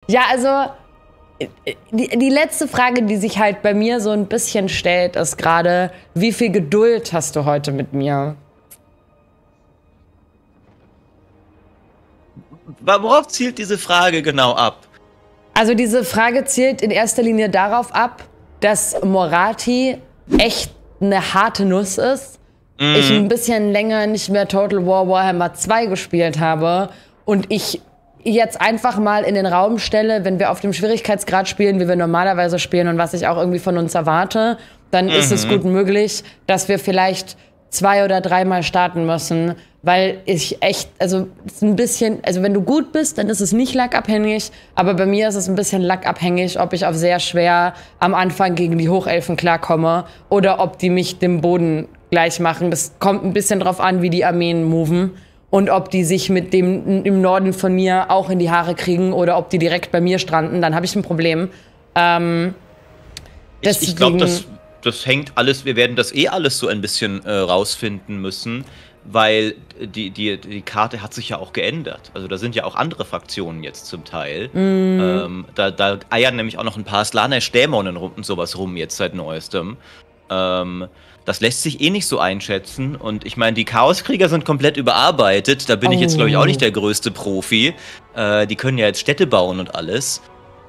Ja, also die letzte Frage, die sich halt bei mir so ein bisschen stellt, ist gerade, wie viel Geduld hast du heute mit mir? Worauf zielt diese Frage genau ab? Also diese Frage zielt in erster Linie darauf ab, dass Moratti echt eine harte Nuss ist. Ich ein bisschen länger nicht mehr Total War Warhammer 2 gespielt habe und ich jetzt einfach mal in den Raum stelle, wenn wir auf dem Schwierigkeitsgrad spielen, wie wir normalerweise spielen und was ich auch irgendwie von uns erwarte, dann ist es gut möglich, dass wir vielleicht 2 oder 3 Mal starten müssen, weil ich echt, also es ist ein bisschen, also wenn du gut bist, dann ist es nicht lackabhängig, aber bei mir ist es ein bisschen lackabhängig, ob ich auf sehr schwer am Anfang gegen die Hochelfen klarkomme oder ob die mich dem Boden gleich machen. Das kommt ein bisschen drauf an, wie die Armeen moven und ob die sich mit dem im Norden von mir auch in die Haare kriegen oder ob die direkt bei mir stranden, dann habe ich ein Problem. Ich glaube, das hängt alles, wir werden das alles so ein bisschen rausfinden müssen, weil die Karte hat sich ja auch geändert. Also da sind ja auch andere Fraktionen jetzt zum Teil. Da eiern nämlich auch noch ein paar Slaanesh-Dämonen und sowas rum jetzt seit neuestem. Das lässt sich eh nicht so einschätzen. Und ich meine, die Chaoskrieger sind komplett überarbeitet. Da bin ich jetzt, glaube ich, auch nicht der größte Profi. Die können ja jetzt Städte bauen und alles.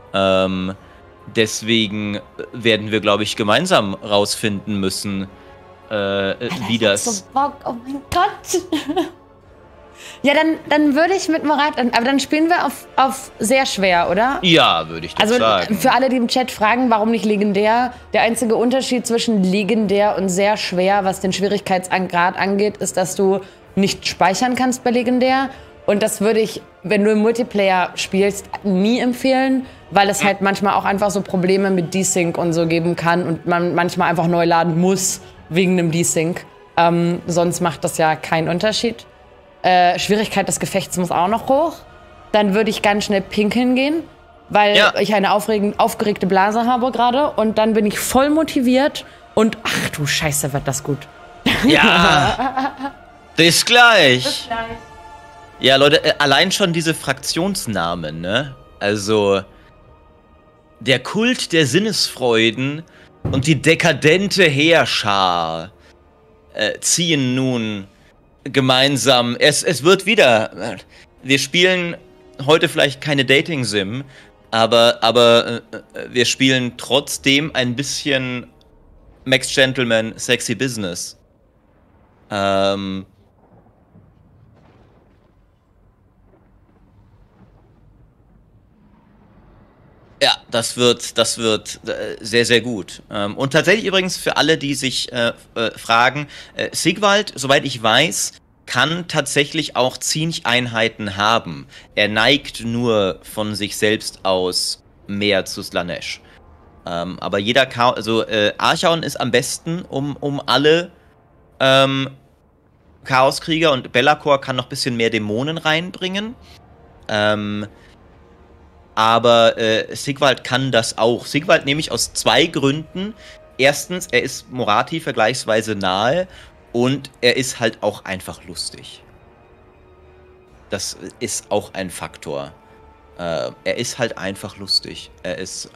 Deswegen werden wir, glaube ich, gemeinsam rausfinden müssen, wie das... So Bock, oh mein Gott. Ja, dann würde ich mit Morat... Aber dann spielen wir auf sehr schwer, oder? Ja, würde ich doch sagen. Also für alle, die im Chat fragen, warum nicht legendär, der einzige Unterschied zwischen legendär und sehr schwer, was den Schwierigkeitsgrad angeht, ist, dass du nicht speichern kannst bei legendär. Und das würde ich, wenn du im Multiplayer spielst, nie empfehlen, weil es halt manchmal auch einfach so Probleme mit Desync und so geben kann und man manchmal einfach neu laden muss wegen einem Desync. Sonst macht das ja keinen Unterschied. Schwierigkeit des Gefechts muss auch noch hoch. Dann würde ich ganz schnell pinkeln gehen, weil ich eine aufgeregte Blase habe gerade. Und dann bin ich voll motiviert und ach du Scheiße, wird das gut. Ja, bis gleich. Bis gleich. Ja, Leute, allein schon diese Fraktionsnamen, ne? Also, der Kult der Sinnesfreuden und die dekadente Heerschar ziehen nun gemeinsam. Es wird wieder. Wir spielen heute vielleicht keine Dating-Sim, aber wir spielen trotzdem ein bisschen Max Gentleman Sexy Business. Ja, das wird sehr, sehr gut. Und tatsächlich übrigens für alle, die sich fragen, Sigvald, soweit ich weiß, kann tatsächlich auch Zinch-Einheiten haben. Er neigt nur von sich selbst aus mehr zu Slaanesh. Aber jeder Archaon ist am besten um alle Chaoskrieger und Be'lakor kann noch ein bisschen mehr Dämonen reinbringen. Aber Sigvald kann das auch. Sigvald nämlich aus 2 Gründen. Erstens, er ist Moratti vergleichsweise nahe und er ist halt auch einfach lustig. Das ist auch ein Faktor. Er ist halt einfach lustig. Er ist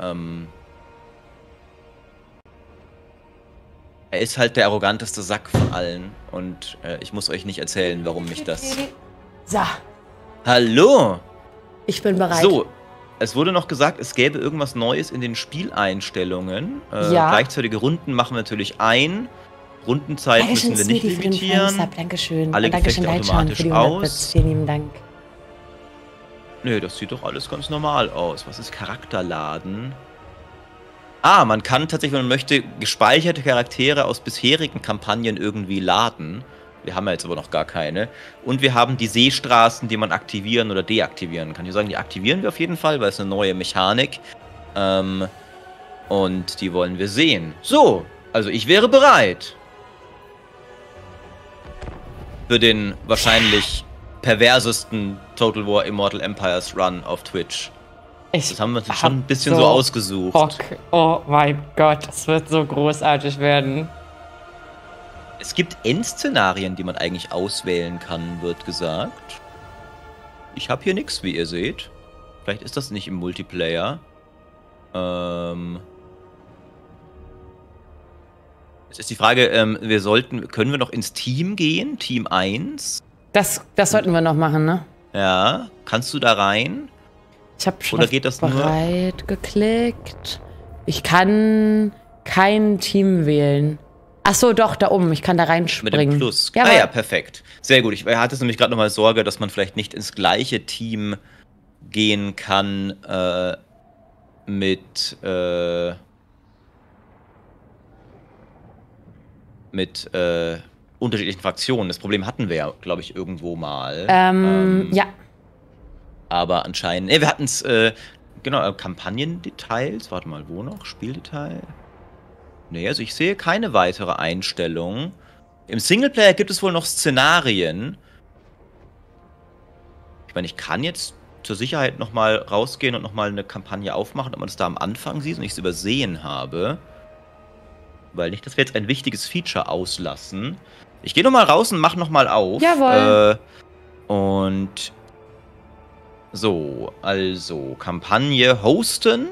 halt der arroganteste Sack von allen. Und ich muss euch nicht erzählen, warum mich das... So. Hallo! Ich bin bereit. So. Es wurde noch gesagt, es gäbe irgendwas Neues in den Spieleinstellungen. Ja. Gleichzeitige Runden machen wir natürlich ein. Rundenzeit müssen wir nicht limitieren. Dankeschön. Alle Gefechte automatisch aus. Vielen lieben Dank. Nö, das sieht doch alles ganz normal aus. Was ist Charakterladen? Ah, man kann tatsächlich, wenn man möchte, gespeicherte Charaktere aus bisherigen Kampagnen irgendwie laden. Wir haben ja jetzt aber noch gar keine. Und wir haben die Seestraßen, die man aktivieren oder deaktivieren kann. Ich sagen, die aktivieren wir auf jeden Fall, weil es eine neue Mechanik. Und die wollen wir sehen. So, also ich wäre bereit. Für den wahrscheinlich perversesten Total War Immortal Empires Run auf Twitch. Das haben wir uns schon ein bisschen so ausgesucht. Bock. Oh mein Gott, das wird so großartig werden. Es gibt Endszenarien, die man eigentlich auswählen kann, wird gesagt. Ich habe hier nichts, wie ihr seht. Vielleicht ist das nicht im Multiplayer. Jetzt ist die Frage, können wir noch ins Team gehen? Team 1? Das sollten wir noch machen, ne? Ja, kannst du da rein? Ich habe schon Oder geht das bereit geklickt. Ich kann kein Team wählen. Ach so, doch, da oben. Ich kann da reinspringen. Mit dem Plus. Ja, ja, perfekt. Sehr gut. Ich hatte nämlich gerade nochmal Sorge, dass man vielleicht nicht ins gleiche Team gehen kann mit unterschiedlichen Fraktionen. Das Problem hatten wir ja, glaube ich, irgendwo mal. Ja. Aber anscheinend. Wir hatten es, genau, Kampagnendetails. Warte mal, wo noch? Spieldetail? Nee, also ich sehe keine weitere Einstellung. Im Singleplayer gibt es wohl noch Szenarien. Ich meine, ich kann jetzt zur Sicherheit nochmal rausgehen und nochmal eine Kampagne aufmachen, ob man es da am Anfang sieht und ich es übersehen habe. Weil nicht, dass wir jetzt ein wichtiges Feature auslassen. Ich gehe nochmal raus und mache nochmal auf. Jawohl. Und so, also Kampagne hosten.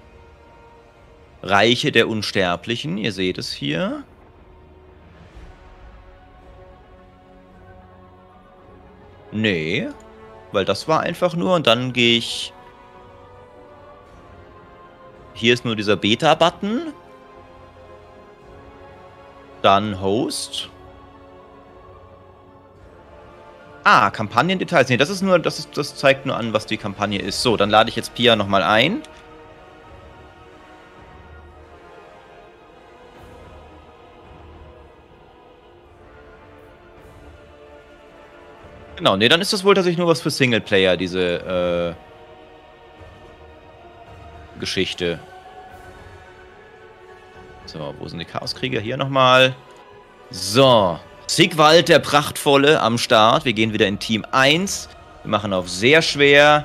Reiche der Unsterblichen, ihr seht es hier. Nee, weil das war einfach nur und dann gehe ich... Hier ist nur dieser Beta-Button. Dann Host. Ah, Kampagnendetails. Nee, das ist nur, das zeigt nur an, was die Kampagne ist. So, dann lade ich jetzt Pia nochmal ein. Genau, nee, dann ist das wohl tatsächlich nur was für Singleplayer, diese Geschichte. So, wo sind die Chaoskrieger? Hier nochmal. So, Sigvald der Prachtvolle am Start. Wir gehen wieder in Team 1. Wir machen auf sehr schwer.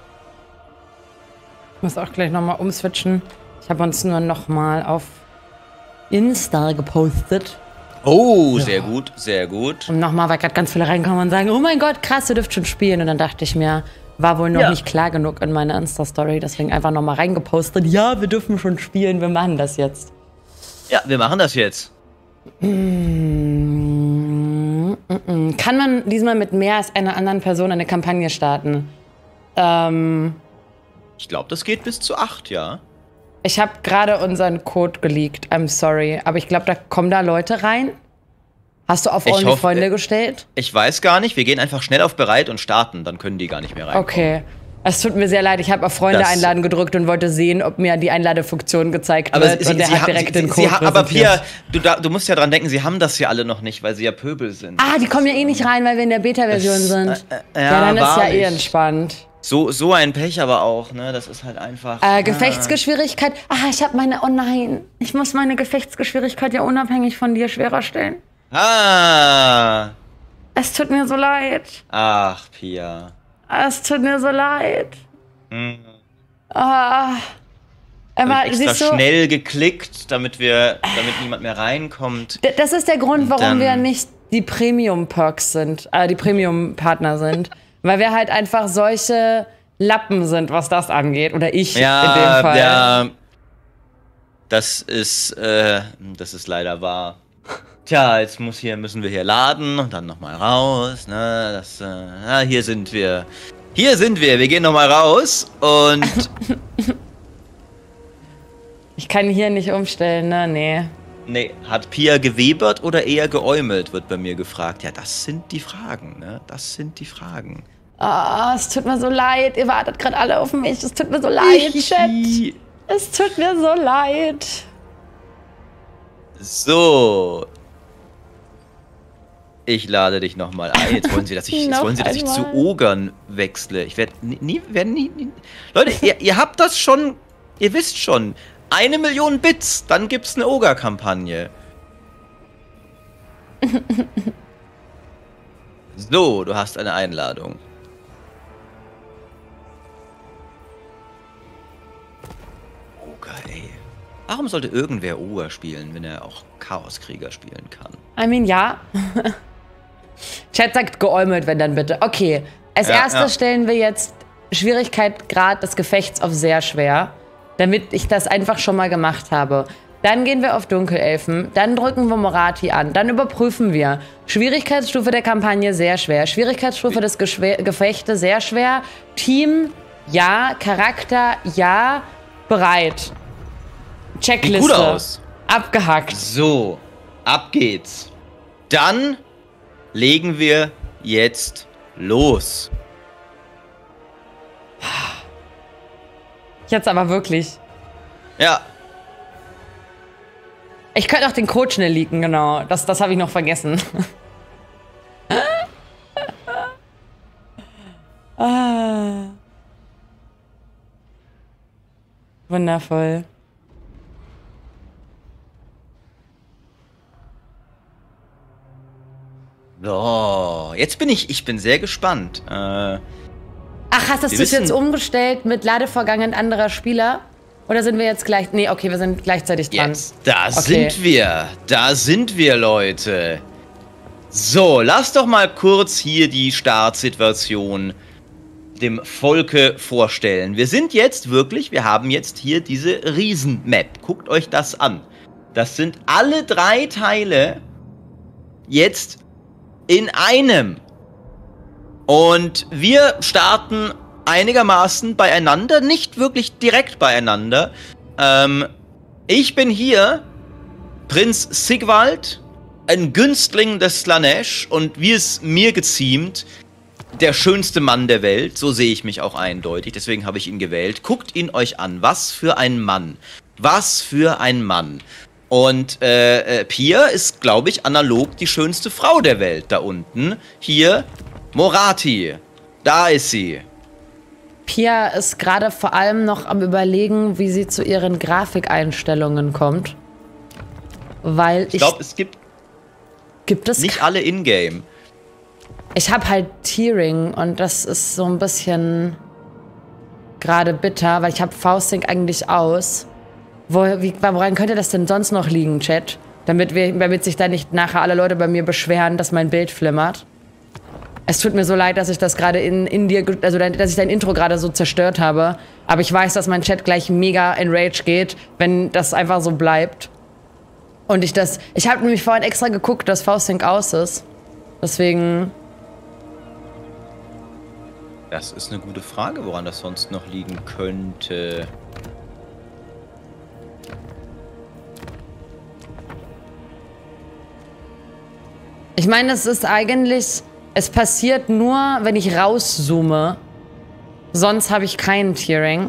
Ich muss auch gleich nochmal umswitchen. Ich habe uns nur nochmal auf Insta gepostet. Oh, sehr gut, sehr gut. Und nochmal, weil gerade ganz viele reinkommen und sagen, oh mein Gott, krass, ihr dürft schon spielen. Und dann dachte ich mir, war wohl noch nicht klar genug in meiner Insta-Story. Deswegen einfach nochmal reingepostet. Ja, wir dürfen schon spielen, wir machen das jetzt. Ja, wir machen das jetzt. Kann man diesmal mit mehr als einer anderen Person eine Kampagne starten? Ich glaube, das geht bis zu 8, ja. Ich habe gerade unseren Code geleakt. I'm sorry. Aber ich glaube, da kommen da Leute rein. Hast du auf Only Freunde gestellt? Ich weiß gar nicht. Wir gehen einfach schnell auf bereit und starten. Dann können die gar nicht mehr rein. Okay. Es tut mir sehr leid. Ich habe auf Freunde einladen gedrückt und wollte sehen, ob mir die Einladefunktion gezeigt wird. Und der hat direkt den Code aber Pia, du musst ja dran denken, sie haben das ja alle noch nicht, weil sie ja Pöbel sind. Ah, die kommen ja eh nicht rein, weil wir in der Beta-Version sind. Ja, dann ist ja eh entspannt. So ein Pech aber auch, ne? Das ist halt einfach... Gefechtsgeschwindigkeit. Ah, ich habe meine... Oh nein. Ich muss meine Gefechtsgeschwindigkeit ja unabhängig von dir schwerer stellen. Ah. Es tut mir so leid. Ach, Pia. Es tut mir so leid. Hm. Ah. Aber ich extra schnell geklickt, damit niemand mehr reinkommt. Das ist der Grund, warum wir nicht die Premium-Perks sind, die Premium-Partner sind. Weil wir halt einfach solche Lappen sind, was das angeht. Oder ich in dem Fall. Ja, das ist leider wahr. Tja, jetzt müssen wir hier laden und dann nochmal raus. Ne? Hier sind wir. Hier sind wir. Wir gehen nochmal raus und... Ich kann hier nicht umstellen, ne? Nee. Nee, hat Pia gewebert oder eher geäumelt, wird bei mir gefragt. Ja, das sind die Fragen, ne? Das sind die Fragen. Ah, es tut mir so leid. Ihr wartet gerade alle auf mich. Es tut mir so leid, Chat. Es tut mir so leid. So. Ich lade dich nochmal ein. Jetzt wollen sie, dass ich zu Ogern wechsle. Ich werde nie... Leute, ihr habt das schon... Ihr wisst schon. 1 Million Bits, dann gibt's eine Oger-Kampagne. So, du hast eine Einladung. Oger, ey. Warum sollte irgendwer Oger spielen, wenn er auch Chaoskrieger spielen kann? I mean, ja. Chat sagt geäumelt, wenn dann bitte. Okay, als erstes stellen wir jetzt Schwierigkeitsgrad des Gefechts auf sehr schwer, damit ich das einfach schon mal gemacht habe. Dann gehen wir auf Dunkelelfen, dann drücken wir Morathi an, dann überprüfen wir. Schwierigkeitsstufe der Kampagne sehr schwer, Schwierigkeitsstufe des Gefechte sehr schwer, Team ja, Charakter ja, bereit. Checkliste. Sieht gut aus. Abgehackt. So, ab geht's. Dann legen wir jetzt los. Jetzt aber wirklich. Ja. Ich könnte auch den Code schnell leaken, genau. Das habe ich noch vergessen. Ah. Wundervoll. So, jetzt bin ich bin sehr gespannt. Ach, hast du es jetzt umgestellt mit Ladevorgang und anderer Spieler? Oder sind wir jetzt gleich... Nee, okay, wir sind gleichzeitig dran. Jetzt, da sind wir, Leute. So, lass doch mal kurz hier die Startsituation dem Volke vorstellen. Wir sind jetzt wirklich, wir haben jetzt hier diese Riesen-Map. Guckt euch das an. Das sind alle 3 Teile jetzt in einem. Und wir starten einigermaßen beieinander, nicht wirklich direkt beieinander. Ich bin hier Prinz Sigvald, ein Günstling des Slaanesh und wie es mir geziemt, der schönste Mann der Welt. So sehe ich mich auch eindeutig, deswegen habe ich ihn gewählt. Guckt ihn euch an, was für ein Mann. Was für ein Mann. Und Pia ist, glaube ich, analog die schönste Frau der Welt da unten. Hier, Morathi. Da ist sie. Pia ist gerade vor allem noch am Überlegen, wie sie zu ihren Grafikeinstellungen kommt. Weil ich glaube, es gibt es nicht alle in-game. Ich habe halt Tearing und das ist so ein bisschen gerade bitter, weil ich habe Fausting eigentlich aus. Woran könnte das denn sonst noch liegen, Chat? Damit sich da nicht nachher alle Leute bei mir beschweren, dass mein Bild flimmert. Es tut mir so leid, dass ich das gerade in dir, also dass ich dein Intro gerade so zerstört habe. Aber ich weiß, dass mein Chat gleich mega in Rage geht, wenn das einfach so bleibt. Und ich habe nämlich vorhin extra geguckt, dass Fausting aus ist. Deswegen. Das ist eine gute Frage, woran das sonst noch liegen könnte. Ich meine, es passiert nur, wenn ich rauszoome. Sonst habe ich keinen Tearing.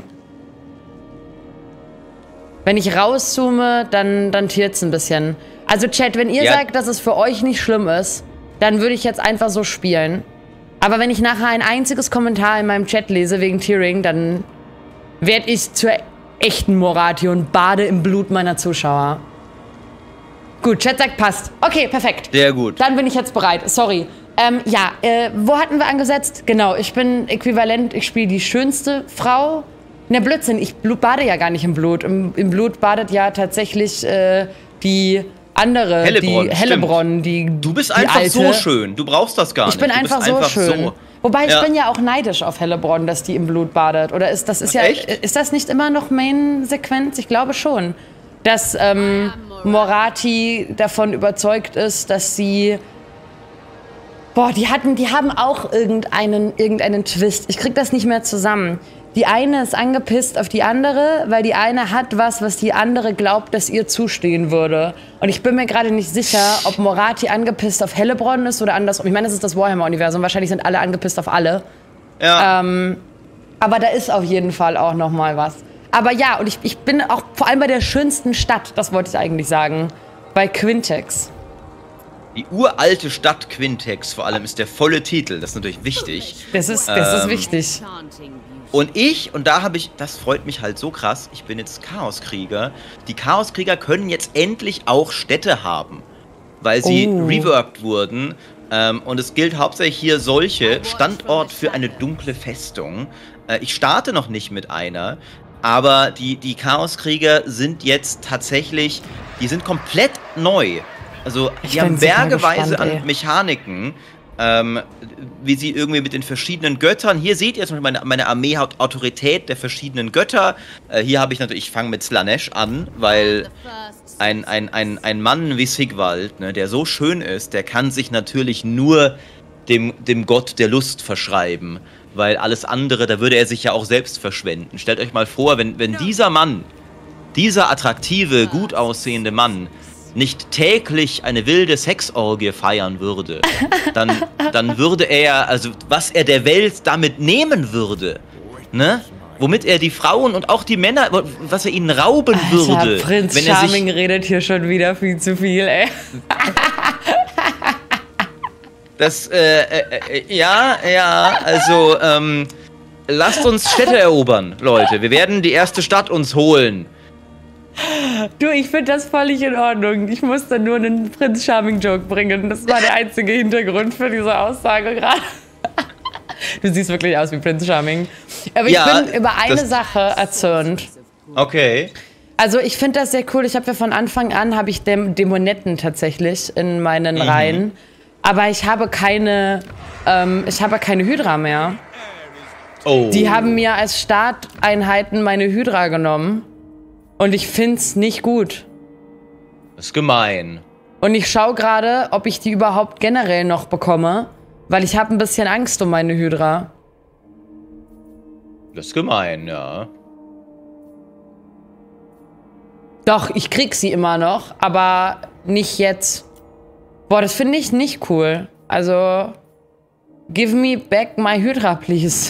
Wenn ich rauszoome, dann tiert es ein bisschen. Also Chat, wenn ihr sagt, dass es für euch nicht schlimm ist, dann würde ich jetzt einfach so spielen. Aber wenn ich nachher ein einziges Kommentar in meinem Chat lese wegen Tearing, dann werde ich zur echten Morathi und bade im Blut meiner Zuschauer. Gut, Chat sagt passt. Okay, perfekt. Sehr gut. Dann bin ich jetzt bereit. Sorry. Wo hatten wir angesetzt? Genau, ich bin äquivalent, ich spiele die schönste Frau. Na, Blödsinn, ich bade ja gar nicht im Blut. Im Blut badet ja tatsächlich die andere, Hellebronn, die Hellebronn, Du bist einfach alte. so schön, du brauchst das gar nicht. Ich bin einfach so schön. So. Wobei, ich bin ja auch neidisch auf Hellebronn, dass die im Blut badet. Oder ist das nicht immer noch Main-Sequenz? Ich glaube schon. Dass Morathi davon überzeugt ist, dass sie... Boah, die haben auch irgendeinen Twist. Ich krieg das nicht mehr zusammen. Die eine ist angepisst auf die andere, weil die eine hat was die andere glaubt, dass ihr zustehen würde. Und ich bin mir gerade nicht sicher, ob Morathi angepisst auf Hellebronn ist oder andersrum. Ich meine, das ist das Warhammer-Universum. Wahrscheinlich sind alle angepisst auf alle. Ja. Aber da ist auf jeden Fall auch noch mal was. Aber ja, und ich bin auch vor allem bei der schönsten Stadt, das wollte ich eigentlich sagen, bei Quintex. Die uralte Stadt Quintex vor allem ist der volle Titel, das ist natürlich wichtig. Das ist wichtig. Und das freut mich halt so krass, ich bin jetzt Chaoskrieger. Die Chaoskrieger können jetzt endlich auch Städte haben, weil sie reworked wurden. Und es gilt hauptsächlich hier solche, Standort für eine dunkle Festung. Ich starte noch nicht mit einer, aber die Chaoskrieger sind jetzt tatsächlich, die sind komplett neu. Also die haben bergeweise an Mechaniken wie sie irgendwie mit den verschiedenen Göttern, hier seht ihr zum Beispiel meine Armee hat Autorität der verschiedenen Götter. Hier habe ich natürlich, ich fange mit Slaanesh an, weil ein Mann wie Sigvald, ne, der so schön ist, der kann sich natürlich nur dem Gott der Lust verschreiben, weil alles andere, da würde er sich ja auch selbst verschwenden. Stellt euch mal vor, wenn dieser Mann, dieser attraktive, gut aussehende Mann, nicht täglich eine wilde Sexorgie feiern würde, dann würde er, also was er der Welt damit nehmen würde, ne? Womit er die Frauen und auch die Männer, was er ihnen rauben würde. Prinz wenn er Charming redet hier schon wieder viel zu viel, ey. Das, ja, also, lasst uns Städte erobern, Leute. Wir werden die erste Stadt uns holen. Du, ich finde das völlig in Ordnung. Ich musste nur einen Prinz Charming Joke bringen. Das war der einzige Hintergrund für diese Aussage gerade. Du siehst wirklich aus wie Prinz Charming. Aber ich bin über eine Sache erzürnt. Okay. Also ich finde das sehr cool. Ich habe ja von Anfang an Dämonetten tatsächlich in meinen Reihen. Aber ich habe keine Hydra mehr. Oh. Die haben mir als Starteinheiten meine Hydra genommen. Und ich find's nicht gut. Das ist gemein. Und ich schaue gerade, ob ich die überhaupt generell noch bekomme. Weil ich habe ein bisschen Angst um meine Hydra. Das ist gemein, ja. Doch, ich krieg sie immer noch, aber nicht jetzt. Boah, das finde ich nicht cool. Also, give me back my Hydra, please.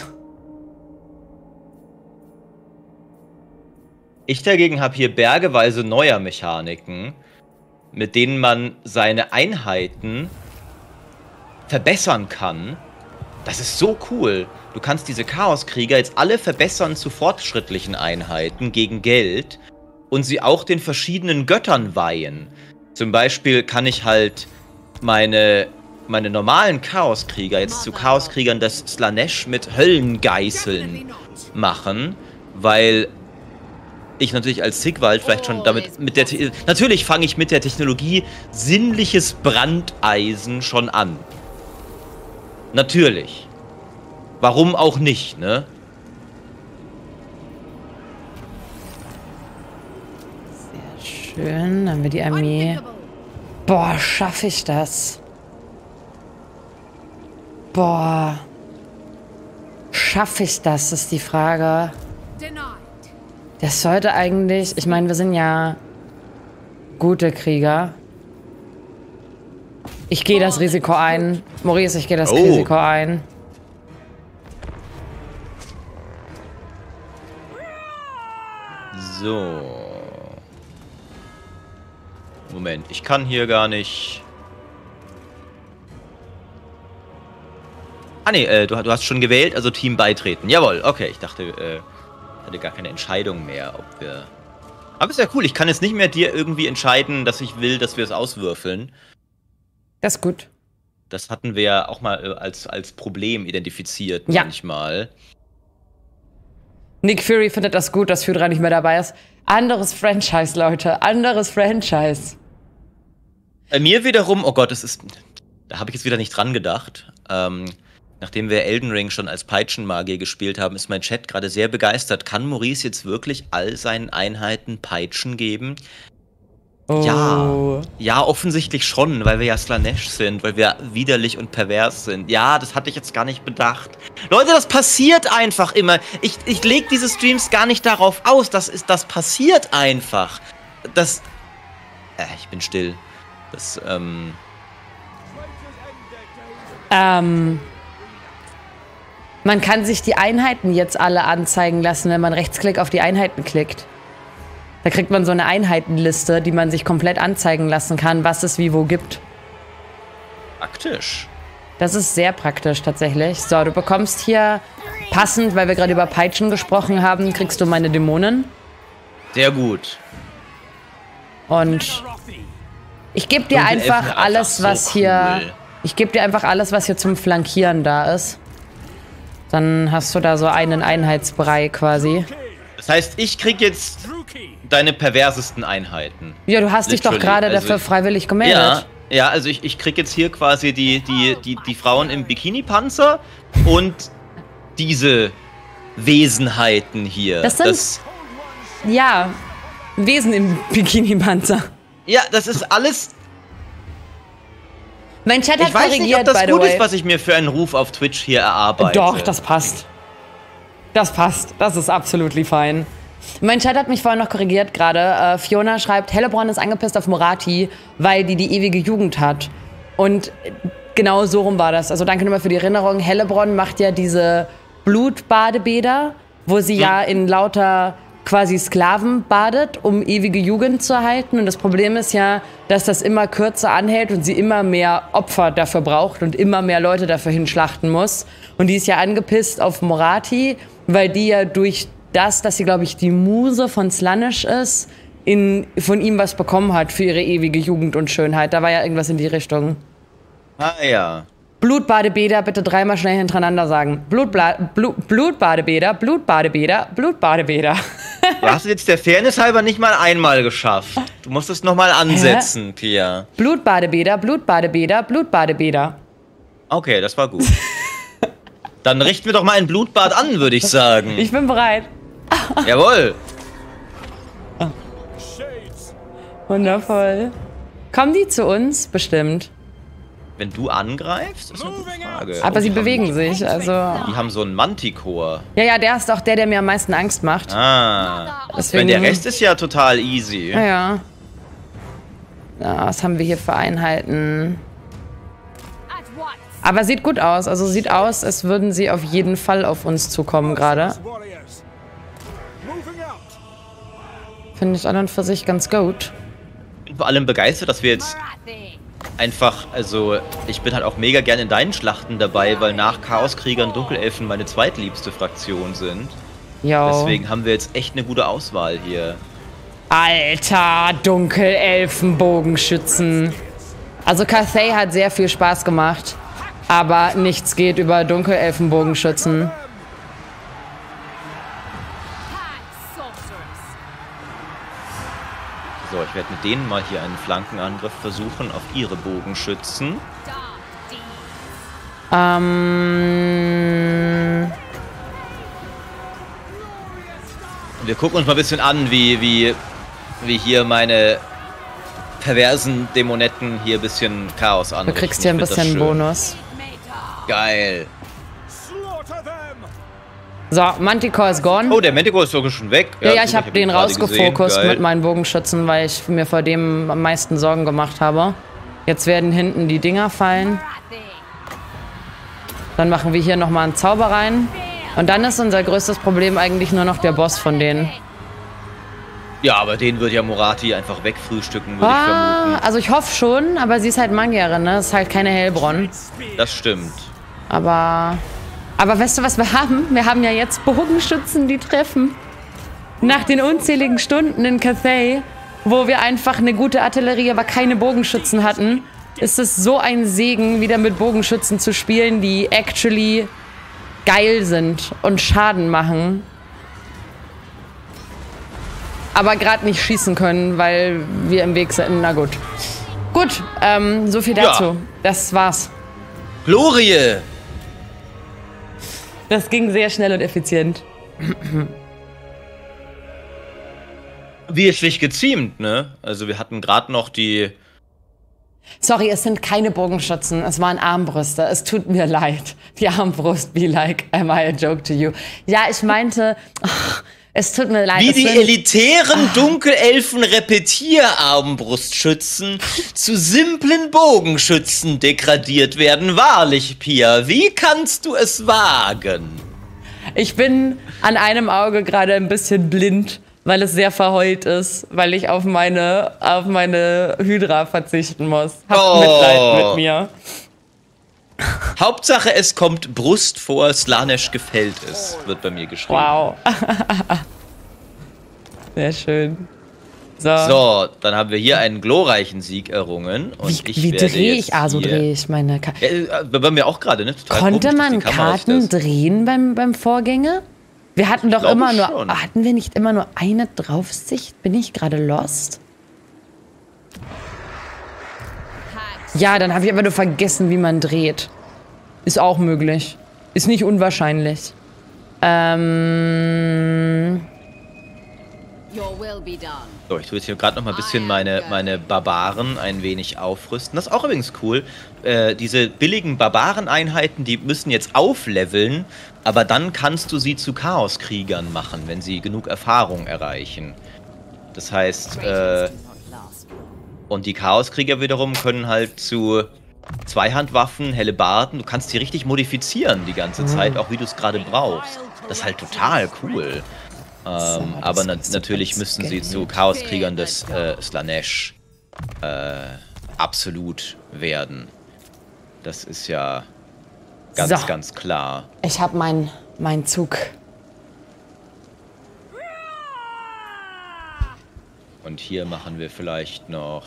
Ich dagegen habe hier bergeweise neuer Mechaniken, mit denen man seine Einheiten verbessern kann. Das ist so cool. Du kannst diese Chaoskrieger jetzt alle verbessern zu fortschrittlichen Einheiten gegen Geld und sie auch den verschiedenen Göttern weihen. Zum Beispiel kann ich halt meine normalen Chaoskrieger jetzt zu Chaoskriegern des Slaanesh mit Höllengeißeln machen, weil ich natürlich als Sigvald vielleicht schon damit natürlich fange ich mit der Technologie sinnliches Brandeisen schon an. Natürlich. Warum auch nicht, ne? Sehr schön, dann haben wir die Armee. Boah, schaffe ich das? Boah. Schaffe ich das, ist die Frage. Das sollte eigentlich... Ich meine, wir sind ja gute Krieger. Ich gehe das Risiko ein. Maurice, ich gehe das Risiko ein. So. Moment, ich kann hier gar nicht... Ah nee, du hast schon gewählt, also Team beitreten. Jawohl, okay, ich dachte, ich hatte gar keine Entscheidung mehr, ob wir... Aber ist ja cool, ich kann jetzt nicht mehr dir irgendwie entscheiden, dass ich will, dass wir es auswürfeln. Das ist gut. Das hatten wir ja auch mal als Problem identifiziert manchmal. Nick Fury findet das gut, dass Hydra nicht mehr dabei ist. Anderes Franchise, Leute. Anderes Franchise. Bei mir wiederum, oh Gott, da habe ich jetzt wieder nicht dran gedacht. Nachdem wir Elden Ring schon als Peitschenmagier gespielt haben, ist mein Chat gerade sehr begeistert. Kann Maurice jetzt wirklich all seinen Einheiten Peitschen geben? Oh. Ja, offensichtlich schon, weil wir ja Slaanesh sind, weil wir widerlich und pervers sind. Ja, das hatte ich jetzt gar nicht bedacht. Leute, das passiert einfach immer. Ich lege diese Streams gar nicht darauf aus. Das passiert einfach. Ich bin still. Man kann sich die Einheiten jetzt alle anzeigen lassen, wenn man Rechtsklick auf die Einheiten klickt. Da kriegt man so eine Einheitenliste, die man sich komplett anzeigen lassen kann, was es wie wo gibt. Praktisch. Das ist sehr praktisch tatsächlich. So, du bekommst hier, passend, weil wir gerade über Peitschen gesprochen haben, kriegst du meine Dämonen. Sehr gut. Und ich gebe dir einfach alles, was hier... Ich gebe dir einfach alles, was hier zum Flankieren da ist. Dann hast du da so einen Einheitsbrei quasi. Das heißt, ich krieg jetzt deine perversesten Einheiten. Ja, du hast dich doch gerade dafür freiwillig gemeldet. Ja, also ich krieg jetzt hier quasi die Frauen im Bikini-Panzer und diese Wesenheiten hier. Das sind, ja, Wesen im Bikini-Panzer. Ja, das ist alles... Mein Chat hat ich weiß nicht, ob das by the gut way. ist, was ich mir für einen Ruf auf Twitch hier erarbeite. Doch, das passt. Das passt. Das ist absolutely fine. Mein Chat hat mich vorhin noch korrigiert gerade. Fiona schreibt, Hellebronn ist angepisst auf Morathi, weil die ewige Jugend hat. Und genau so rum war das. Also danke nochmal für die Erinnerung. Hellebronn macht ja diese Blutbadebäder, wo sie ja in lauter quasi Sklaven badet, um ewige Jugend zu erhalten. Und das Problem ist ja, dass das immer kürzer anhält und sie immer mehr Opfer dafür braucht und immer mehr Leute dafür hinschlachten muss. Und die ist ja angepisst auf Morathi, weil die ja durch das, dass sie, glaube ich, die Muse von Slaanesh ist, von ihm was bekommen hat für ihre ewige Jugend und Schönheit. Da war ja irgendwas in die Richtung. Ah ja. Blutbadebäder, bitte 3-mal schnell hintereinander sagen. Blutbadebäder, Blutbadebäder, Blutbadebäder. Du hast es jetzt der Fairness halber nicht mal einmal geschafft. Du musst es nochmal ansetzen, Pia. Blutbadebäder, Blutbadebäder, Blutbadebäder. Okay, das war gut. Dann richten wir doch mal ein Blutbad an, würde ich sagen. Ich bin bereit. Jawohl. Wundervoll. Kommen die zu uns? Bestimmt. Wenn du angreifst, ist eine gute Frage. Aber sie bewegen sich, also... Die haben so einen Manticore. Ja, der ist auch der mir am meisten Angst macht. Ah. Deswegen, Der Rest ist ja total easy. Ja. Was haben wir hier für Einheiten? Aber sieht gut aus. Also sieht aus, als würden sie auf jeden Fall auf uns zukommen gerade. Finde ich an und für sich ganz gut. Ich bin vor allem begeistert, dass wir jetzt einfach, also ich bin halt auch mega gerne in deinen Schlachten dabei, weil nach Chaoskriegern Dunkelelfen meine zweitliebste Fraktion sind. Jo. Deswegen haben wir jetzt echt eine gute Auswahl hier. Alter, Dunkelelfen-Bogenschützen. Also Cathay hat sehr viel Spaß gemacht, aber nichts geht über Dunkelelfen-Bogenschützen. So, ich werde mit denen mal hier einen Flankenangriff versuchen auf ihre Bogenschützen. Wir gucken uns mal ein bisschen an, wie hier meine perversen Dämonetten hier ein bisschen Chaos anrichten. Du kriegst hier ein bisschen Bonus. Geil. So, Manticore ist gone. Oh, der Manticore ist sogar schon weg. Ja, ich habe den rausgefokust mit meinen Bogenschützen, weil ich mir vor dem am meisten Sorgen gemacht habe. Jetzt werden hinten die Dinger fallen. Dann machen wir hier nochmal einen Zauber rein. Und dann ist unser größtes Problem eigentlich nur noch der Boss von denen. Ja, aber den wird ja Morathi einfach wegfrühstücken, würde ich vermuten. Also ich hoffe schon, aber sie ist halt Magierin, ne? Ist halt keine Hellbronn. Das stimmt. Aber weißt du, was wir haben? Wir haben ja jetzt Bogenschützen, die treffen. Nach den unzähligen Stunden in Cathay, wo wir einfach eine gute Artillerie, aber keine Bogenschützen hatten, ist es so ein Segen, wieder mit Bogenschützen zu spielen, die actually geil sind und Schaden machen. Aber gerade nicht schießen können, weil wir im Weg sind. Na gut. Gut, so viel dazu. Ja. Das war's. Glorie! Das ging sehr schnell und effizient. Wie es sich geziemt, ne? Also wir hatten gerade noch die... Sorry, es sind keine Bogenschützen, es waren Armbrüste. Es tut mir leid. Die Armbrust, be like, am I a joke to you? Ja, ich meinte... es tut mir leid. Wie die elitären Dunkelelfen-Repetierarmbrustschützen zu simplen Bogenschützen degradiert werden. Wahrlich, Pia, wie kannst du es wagen? Ich bin an einem Auge gerade ein bisschen blind, weil es sehr verheult ist, weil ich auf meine Hydra verzichten muss. Habt Mitleid mit mir. Hauptsache, es kommt Brust vor, Slaanesh gefällt es, wird bei mir geschrieben. Wow. Sehr schön. So, dann haben wir hier einen glorreichen Sieg errungen. Und wie drehe ich? So drehe ich meine Karten. Bei mir auch gerade, ne? Total Konnte man Karten drehen beim Vorgänger? Wir hatten doch immer nur... schon. Hatten wir nicht immer nur eine Draufsicht? Bin ich gerade lost? Ja, dann habe ich aber nur vergessen, wie man dreht. Ist auch möglich. Ist nicht unwahrscheinlich. So, ich tue jetzt hier gerade noch mal ein bisschen meine Barbaren ein wenig aufrüsten. Das ist auch übrigens cool. Diese billigen Barbareneinheiten, die müssen jetzt aufleveln, aber dann kannst du sie zu Chaoskriegern machen, wenn sie genug Erfahrung erreichen. Das heißt, und die Chaoskrieger wiederum können halt zu Zweihandwaffen, Hellebarden, du kannst die richtig modifizieren die ganze Zeit, auch wie du es gerade brauchst. Das ist halt total cool. Aber natürlich müssen sie zu Chaoskriegern des Slaanesh absolut werden. Das ist ja ganz klar. Ich habe mein Zug. Und hier machen wir vielleicht noch...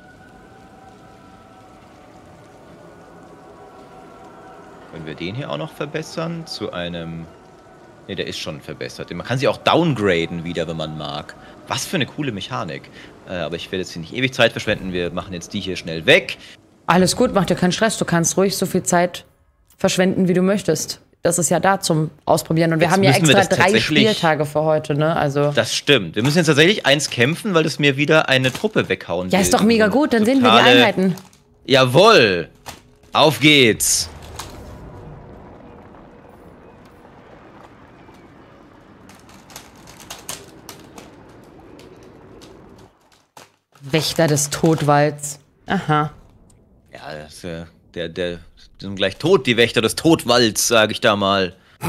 Können wir den hier auch noch verbessern? Zu einem... Ne, der ist schon verbessert. Man kann sie auch downgraden wieder, wenn man mag. Was für eine coole Mechanik. Aber ich werde jetzt hier nicht ewig Zeit verschwenden. Wir machen jetzt die hier schnell weg. Alles gut, mach dir keinen Stress. Du kannst ruhig so viel Zeit verschwenden, wie du möchtest. Das ist ja da zum Ausprobieren. Und wir haben ja extra 3 Spieltage für heute, ne? Also das stimmt. Wir müssen jetzt tatsächlich eins kämpfen, weil es mir wieder eine Truppe weghauen will. Ja, ist doch mega gut. Dann sehen wir die Einheiten. Jawohl. Auf geht's. Wächter des Todwalds. Aha. Ja, das ist die sind gleich tot, die Wächter des Todwalds, sage ich da mal.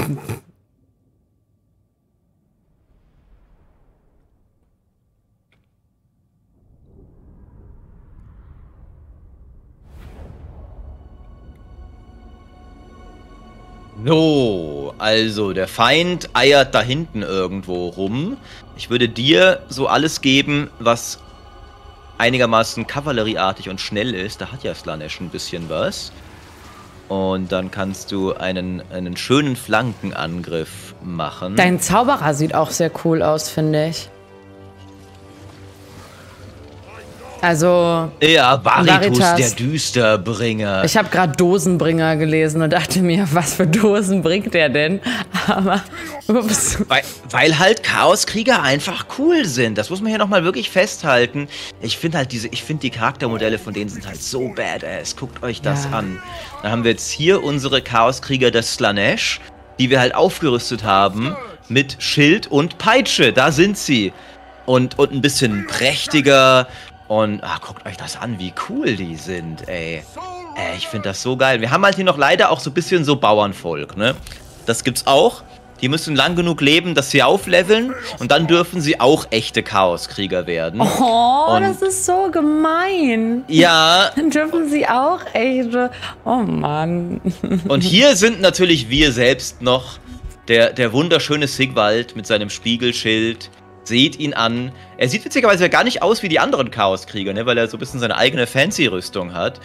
So, also der Feind eiert da hinten irgendwo rum. Ich würde dir so alles geben, was einigermaßen kavallerieartig und schnell ist. Da hat ja Slaanesh ein bisschen was. Und dann kannst du einen schönen Flankenangriff machen. Dein Zauberer sieht auch sehr cool aus, finde ich. Also... Ja, Varitus, der Düsterbringer. Ich habe gerade Dosenbringer gelesen und dachte mir, was für Dosen bringt der denn? Aber... Ups. Weil halt Chaoskrieger einfach cool sind. Das muss man hier nochmal wirklich festhalten. Ich finde halt die Charaktermodelle von denen sind halt so badass. Guckt euch das an. Da haben wir jetzt hier unsere Chaoskrieger des Slaanesh, die wir halt aufgerüstet haben mit Schild und Peitsche. Da sind sie. Und ein bisschen prächtiger. Und guckt euch das an, wie cool die sind, ey. Ich finde das so geil. Wir haben halt hier noch leider auch so ein bisschen so Bauernvolk, ne? Das gibt's auch. Die müssen lang genug leben, dass sie aufleveln. Und dann dürfen sie auch echte Chaoskrieger werden. Oh, das ist so gemein. Ja. Dann dürfen sie auch echte... Oh, Mann. Und hier sind natürlich wir selbst noch. Der wunderschöne Sigvald mit seinem Spiegelschild. Seht ihn an. Er sieht witzigerweise gar nicht aus wie die anderen Chaoskrieger, ne? Weil er so ein bisschen seine eigene Fancy-Rüstung hat.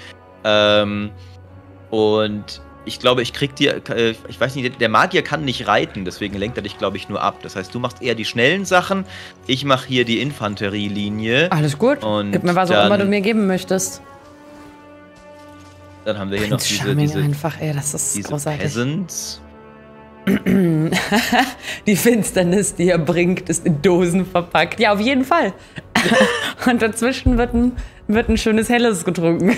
Und ich glaube, ich weiß nicht, der Magier kann nicht reiten, deswegen lenkt er dich, glaube ich, nur ab. Das heißt, du machst eher die schnellen Sachen, ich mache hier die Infanterielinie. Alles gut, und gib mir was auch immer du mir geben möchtest. Dann haben wir hier noch diese einfach, ey, das ist diese großartig. Peasants. Die Finsternis, die er bringt, ist in Dosen verpackt. Ja, auf jeden Fall. Und dazwischen wird ein schönes Helles getrunken.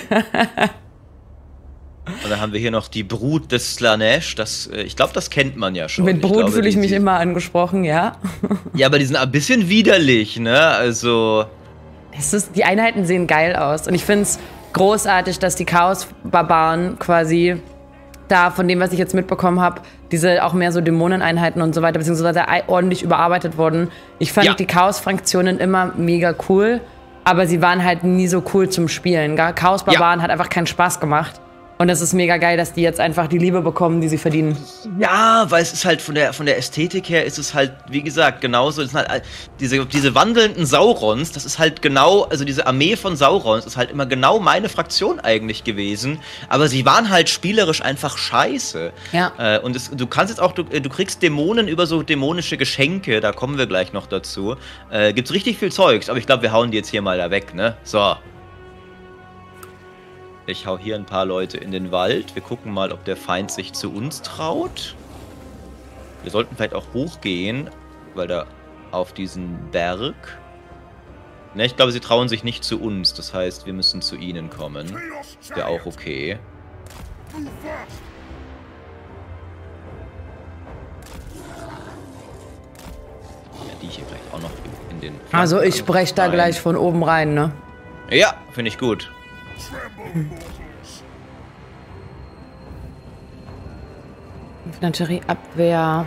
Und dann haben wir hier noch die Brut des Slaanesh. Ich glaube, das kennt man ja schon. Mit Brut fühle ich mich immer angesprochen, ja. Ja, aber die sind ein bisschen widerlich, ne? Also... Die Einheiten sehen geil aus. Und ich finde es großartig, dass die Chaos-Barbaren quasi da, von dem, was ich jetzt mitbekommen habe, diese auch mehr so Dämoneneinheiten und so weiter, beziehungsweise ordentlich überarbeitet wurden. Ich fand die Chaos-Fraktionen immer mega cool, aber sie waren halt nie so cool zum Spielen. Chaos-Barbaren hat einfach keinen Spaß gemacht. Und es ist mega geil, dass die jetzt einfach die Liebe bekommen, die sie verdienen. Ja, weil es ist halt von der Ästhetik her ist es halt, wie gesagt, genauso. Das sind halt diese wandelnden Saurons, das ist halt genau, also diese Armee von Saurons ist halt immer genau meine Fraktion eigentlich gewesen. Aber sie waren halt spielerisch einfach scheiße. Ja. Und du kannst jetzt auch, du kriegst Dämonen über so dämonische Geschenke, da kommen wir gleich noch dazu. Gibt's richtig viel Zeugs, aber ich glaube, wir hauen die jetzt hier mal da weg, ne? So. Ich hau hier ein paar Leute in den Wald. Wir gucken mal, ob der Feind sich zu uns traut. Wir sollten vielleicht auch hochgehen, weil da auf diesen Berg... Ne, ich glaube, sie trauen sich nicht zu uns. Das heißt, wir müssen zu ihnen kommen. Wäre auch okay. Ja, die hier vielleicht auch noch in den... Also ich spreche da gleich von oben rein, ne? Ja, finde ich gut. Infanterieabwehr.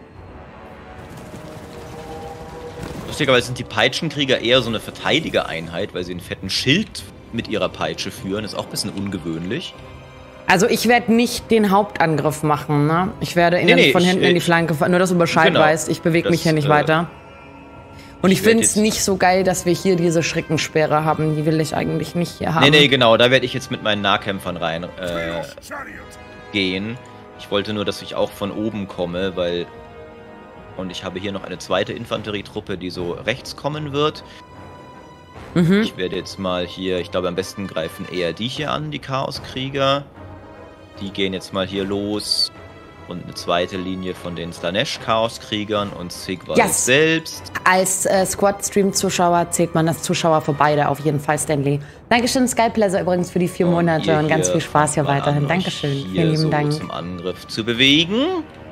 Lustigerweise sind die Peitschenkrieger eher so eine Verteidigereinheit, weil sie einen fetten Schild mit ihrer Peitsche führen. Ist auch ein bisschen ungewöhnlich. Also ich werde nicht den Hauptangriff machen, ne? Ich werde ihnen von hinten in die Flanke fahren. Nur, dass du Bescheid weißt, ich bewege mich hier nicht weiter. Und ich finde es nicht so geil, dass wir hier diese Schreckensperre haben. Die will ich eigentlich nicht hier haben. Nee, genau. Da werde ich jetzt mit meinen Nahkämpfern rein gehen. Ich wollte nur, dass ich auch von oben komme, weil... Und ich habe hier noch eine zweite Infanterietruppe, die so rechts kommen wird. Ich werde jetzt mal hier... Ich glaube, am besten greifen eher die hier an, die Chaoskrieger. Die gehen jetzt mal hier los. Und eine zweite Linie von den Slaanesh-Chaoskriegern und Sigvald selbst. Als Squad-Stream-Zuschauer zählt man das Zuschauer für beide auf jeden Fall, Stanley. Dankeschön, Skyplazer übrigens für die 4 Monate und ganz viel Spaß hier weiterhin. Dankeschön. Vielen lieben Dank. Zum Angriff zu bewegen.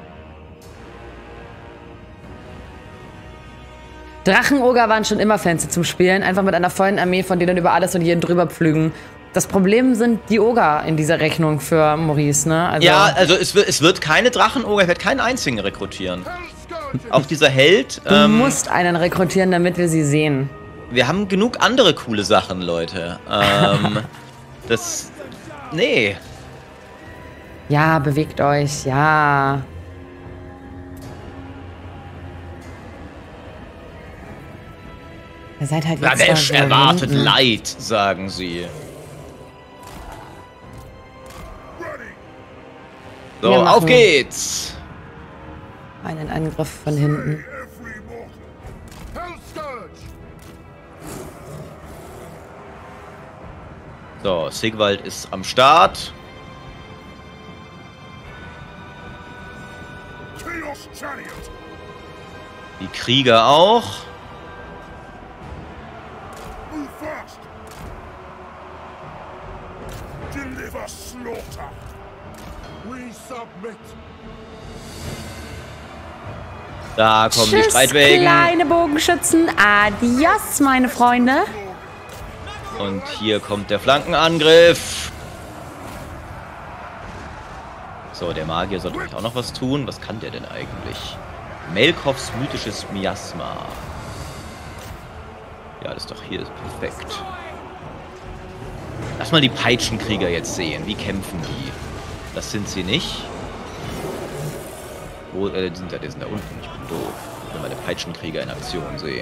Drachenoger waren schon immer fancy zum Spielen. Einfach mit einer vollen Armee, von denen über alles und jeden drüber pflügen. Das Problem sind die Oger in dieser Rechnung für Maurice, ne? Also ja, also es wird keine Drachenoger, ich werde keinen einzigen rekrutieren. Auch dieser Held... Du musst einen rekrutieren, damit wir sie sehen. Wir haben genug andere coole Sachen, Leute. Nee. Ja, bewegt euch, ja. Ihr seid halt jetzt Slaanesh erwartet Leid, sagen sie. So, auf geht's! Einen Angriff von hinten. So, Sigvald ist am Start. Die Krieger auch. Da kommen die Streitwägen. Kleine Bogenschützen. Adios, meine Freunde. Und hier kommt der Flankenangriff. So, der Magier sollte vielleicht auch noch was tun. Was kann der denn eigentlich? Melkovs mythisches Miasma. Ja, das ist doch hier perfekt. Lass mal die Peitschenkrieger jetzt sehen. Wie kämpfen die? Das sind sie nicht. Wo, die sind da unten. Ich bin doof. Ich will meine Peitschenkrieger in Aktion sehen.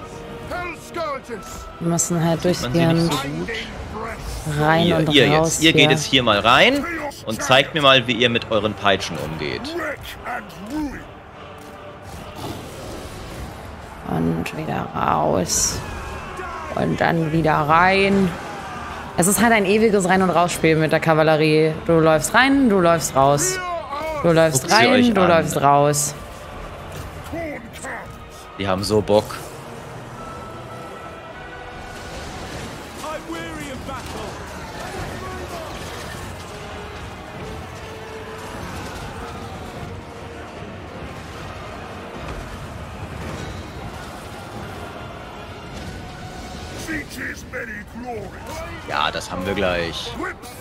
Wir müssen halt durchgehend rein ihr, und ihr raus. Jetzt. Ihr geht jetzt hier mal rein und zeigt mir mal, wie ihr mit euren Peitschen umgeht. Und wieder raus. Und dann wieder rein. Es ist halt ein ewiges Rein- und Rausspiel mit der Kavallerie. Du läufst rein, du läufst raus. Du läufst rein, du läufst raus. Die haben so Bock. Ja, das haben wir gleich.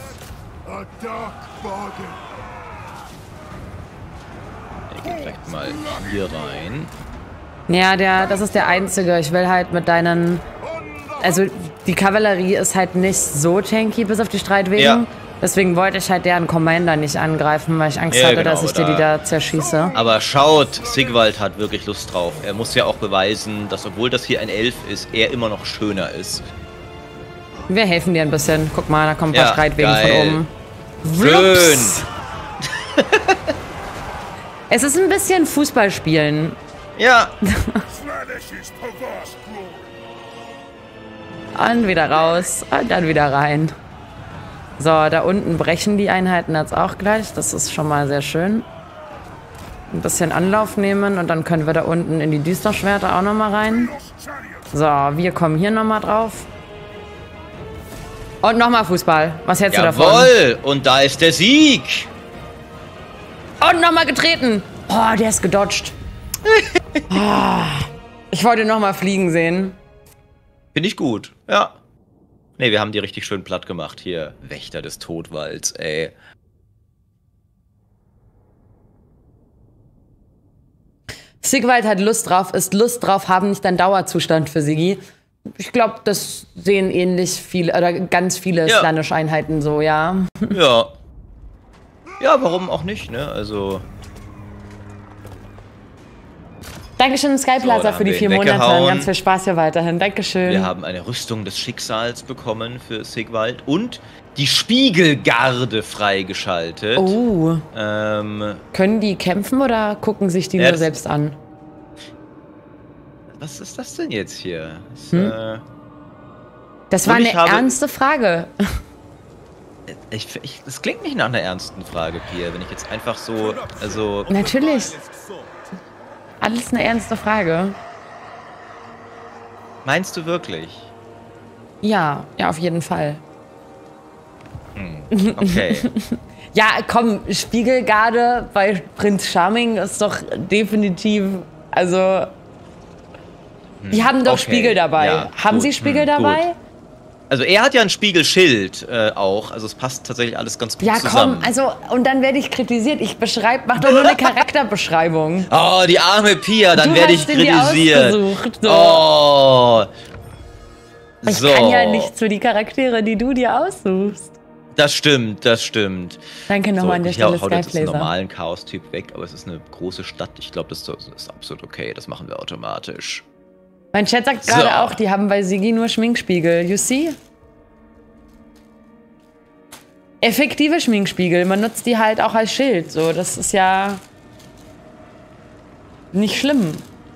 Der geht vielleicht mal hier rein. Ja, das ist der einzige. Ich will halt mit deinen... Also, die Kavallerie ist halt nicht so tanky, bis auf die Streitwegen. Ja. Deswegen wollte ich halt deren Commander nicht angreifen, weil ich Angst hatte, dass ich die da zerschieße. Aber schaut, Sigvald hat wirklich Lust drauf. Er muss ja auch beweisen, dass, obwohl das hier ein Elf ist, er immer noch schöner ist. Wir helfen dir ein bisschen. Guck mal, da kommen ein paar Streitwegen von oben. Schön! Es ist ein bisschen Fußballspielen. Ja. Und wieder raus und dann wieder rein. So, da unten brechen die Einheiten jetzt auch gleich. Das ist schon mal sehr schön. Ein bisschen Anlauf nehmen und dann können wir da unten in die Düsterschwerter auch nochmal rein. So, wir kommen hier nochmal drauf. Und nochmal Fußball. Was hältst du davon? Jawohl! Und da ist der Sieg! Und nochmal getreten. Oh, der ist gedodged. Oh, ich wollte nochmal fliegen sehen. Finde ich gut, ja. Ne, wir haben die richtig schön platt gemacht. Hier, Wächter des Todwalds, ey. Sigwald hat Lust drauf, ist Lust drauf, haben nicht ein Dauerzustand für Sigi. Ich glaube, das sehen ähnlich viele, oder ganz viele Slaanesh-Einheiten so, ja. Ja. Ja, warum auch nicht, ne? Also. Dankeschön, Skyplaza, für die 4 Monate. Ganz viel Spaß hier weiterhin. Dankeschön. Wir haben eine Rüstung des Schicksals bekommen für Sigwald und die Spiegelgarde freigeschaltet. Oh. Können die kämpfen oder gucken sich die nur selbst an? Was ist das denn jetzt hier? Das war eine ernste Frage. Das klingt nicht nach einer ernsten Frage, Pia, wenn ich jetzt einfach so, also... Natürlich. Alles eine ernste Frage. Meinst du wirklich? Ja, auf jeden Fall. Okay. Ja, komm, Spiegelgarde bei Prinz Charming ist doch definitiv, also... Die haben doch Spiegel dabei. Ja, haben Sie Spiegel dabei? Gut. Also er hat ja ein Spiegelschild auch, also es passt tatsächlich alles ganz gut zusammen. Ja, komm, also und dann werde ich kritisiert. Mach doch nur eine Charakterbeschreibung. Oh, die arme Pia, dann werde ich kritisiert. So. Oh. Ich kann ja nichts für die Charaktere, die du dir aussuchst. Das stimmt, das stimmt. Danke nochmal an der Stelle, Skyplaza. Ich hau jetzt den normalen Chaos-Typ weg, aber es ist eine große Stadt. Ich glaube, das ist absolut okay. Das machen wir automatisch. Mein Chat sagt gerade auch, die haben bei Sigi nur Schminkspiegel. You see? Effektive Schminkspiegel. Man nutzt die halt auch als Schild. So, das ist ja nicht schlimm.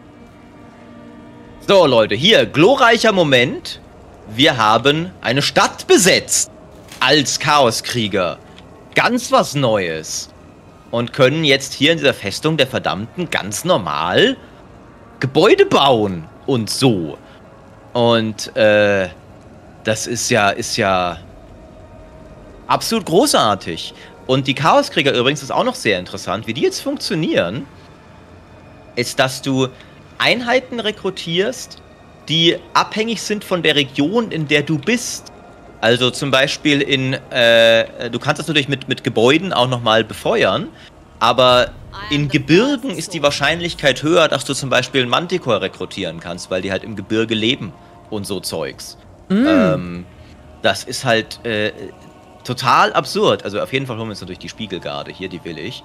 So, Leute, hier, glorreicher Moment. Wir haben eine Stadt besetzt. Als Chaoskrieger. Ganz was Neues. Und können jetzt hier in dieser Festung der Verdammten ganz normal Gebäude bauen. Und so. Und, das ist ja absolut großartig. Und die Chaoskrieger übrigens ist auch noch sehr interessant. Wie die jetzt funktionieren, ist, dass du Einheiten rekrutierst, die abhängig sind von der Region, in der du bist. Also zum Beispiel du kannst das natürlich mit Gebäuden auch nochmal befeuern, aber in Gebirgen ist die Wahrscheinlichkeit höher, dass du zum Beispiel einen Manticore rekrutieren kannst, weil die halt im Gebirge leben und so Zeugs. Das ist halt total absurd. Also auf jeden Fall holen wir uns natürlich die Spiegelgarde hier, die will ich.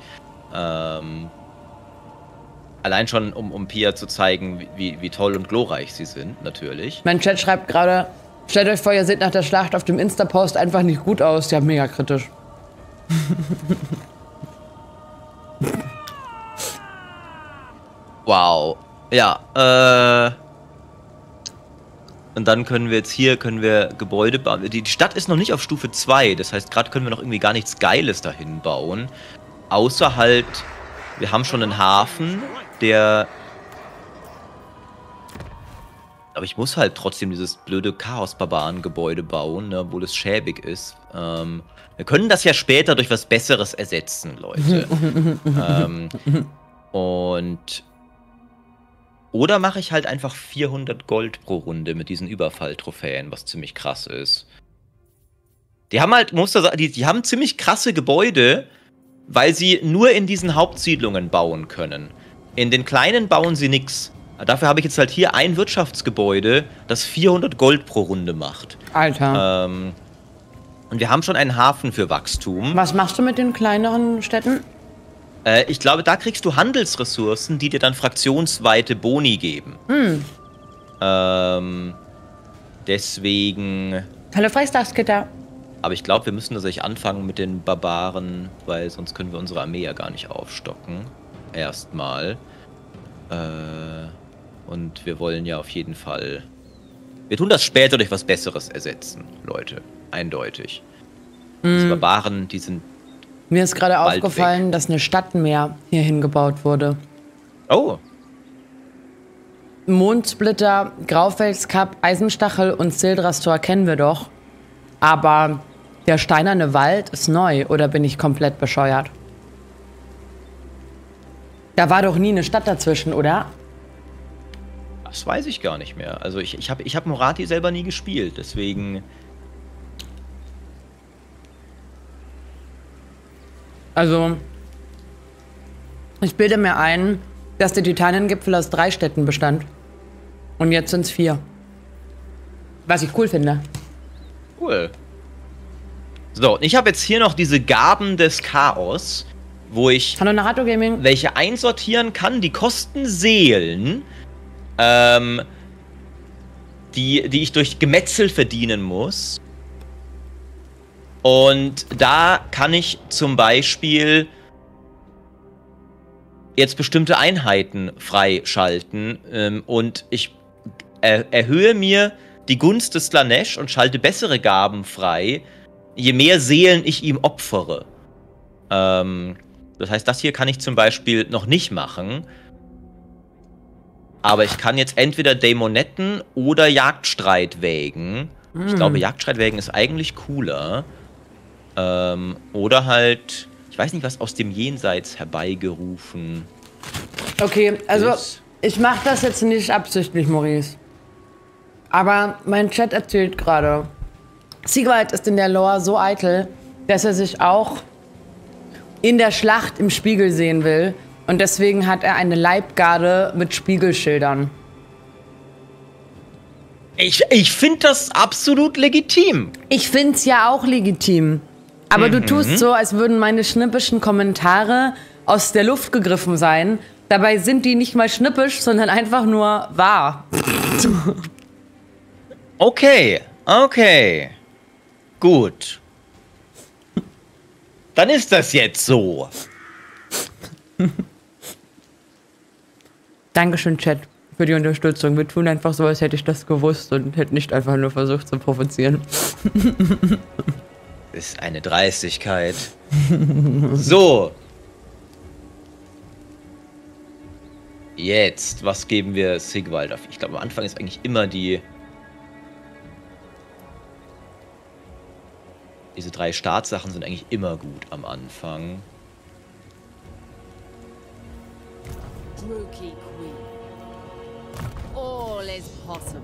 Allein schon, um Pia zu zeigen, wie toll und glorreich sie sind, natürlich. Mein Chat schreibt gerade, stellt euch vor, ihr seht nach der Schlacht auf dem Insta-Post einfach nicht gut aus. Ja, mega kritisch. Wow. Ja, und dann können wir jetzt hier, Gebäude bauen. Die Stadt ist noch nicht auf Stufe 2, das heißt, gerade können wir noch irgendwie gar nichts Geiles dahin bauen. Außer halt, wir haben schon einen Hafen, aber ich muss halt trotzdem dieses blöde Chaos-Barbaren-Gebäude bauen, ne, obwohl es schäbig ist. Wir können das ja später durch was Besseres ersetzen, Leute. Oder mache ich halt einfach 400 Gold pro Runde mit diesen Überfall-Trophäen, was ziemlich krass ist. Die haben halt, die haben ziemlich krasse Gebäude, weil sie nur in diesen Hauptsiedlungen bauen können. In den kleinen bauen sie nix. Dafür habe ich jetzt halt hier ein Wirtschaftsgebäude, das 400 Gold pro Runde macht. Alter. Und wir haben schon einen Hafen für Wachstum. Was machst du mit den kleineren Städten? Ich glaube, da kriegst du Handelsressourcen, die dir dann fraktionsweite Boni geben. Deswegen... Hallo Freistagsgitter. Aber ich glaube, wir müssen tatsächlich anfangen mit den Barbaren, weil sonst können wir unsere Armee ja gar nicht aufstocken. Erstmal. Und wir wollen ja auf jeden Fall... Wir tun das später durch was Besseres ersetzen, Leute. Eindeutig. Diese Barbaren, die sind... Mir ist gerade bald aufgefallen, dass eine Stadt mehr hier hingebaut wurde. Oh, Mondsplitter, Graufelskap, Eisenstachel und Sildrastor kennen wir doch. Aber der steinerne Wald ist neu, oder bin ich komplett bescheuert? Da war doch nie eine Stadt dazwischen, oder? das weiß ich gar nicht mehr. Also ich hab Morathi selber nie gespielt, deswegen... Also, ich bilde mir ein, dass der Titaniengipfel aus 3 Städten bestand. Und jetzt sind es 4. Was ich cool finde. Cool. So, und ich habe jetzt hier noch diese Gaben des Chaos, wo ich Hallo Narato Gaming. welche einsortieren kann. Die kosten Seelen, die ich durch Gemetzel verdienen muss. Und da kann ich zum Beispiel jetzt bestimmte Einheiten freischalten und ich erhöhe mir die Gunst des Slanesh und schalte bessere Gaben frei, je mehr Seelen ich ihm opfere. Das heißt, das hier kann ich zum Beispiel noch nicht machen. Aber ich kann jetzt entweder Dämonetten oder Jagdstreit wägen. Ich glaube, Jagdstreit wägen ist eigentlich cooler. Oder halt, ich weiß nicht, was aus dem Jenseits herbeigerufen. Okay, also ist. ich mache das jetzt nicht absichtlich, Maurice. Aber mein Chat erzählt gerade, Sigvald ist in der Lore so eitel, dass er sich auch in der Schlacht im Spiegel sehen will. Und deswegen hat er eine Leibgarde mit Spiegelschildern. Ich finde das absolut legitim. Ich find's ja auch legitim. Aber du tust so, als würden meine schnippischen Kommentare aus der Luft gegriffen sein. Dabei sind die nicht mal schnippisch, sondern einfach nur wahr. Okay, okay. Gut. Dann ist das jetzt so. Dankeschön, Chat, für die Unterstützung. Wir tun einfach so, als hätte ich das gewusst und hätte nicht einfach nur versucht zu provozieren. Ist eine Dreistigkeit. So. Jetzt, was geben wir Sigvald auf? Ich glaube, am Anfang ist eigentlich immer diese 3 Startsachen sind eigentlich immer gut am Anfang. Rookie Queen. All is possible.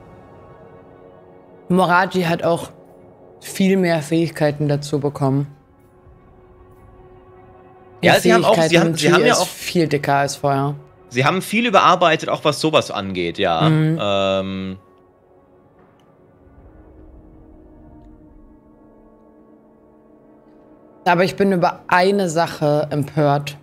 Morathi hat auch viel mehr Fähigkeiten dazu bekommen. Ja, sie haben auch, sie haben ja auch viel dicker als vorher. Sie haben viel überarbeitet, auch was sowas angeht, ja. Aber ich bin über eine Sache empört.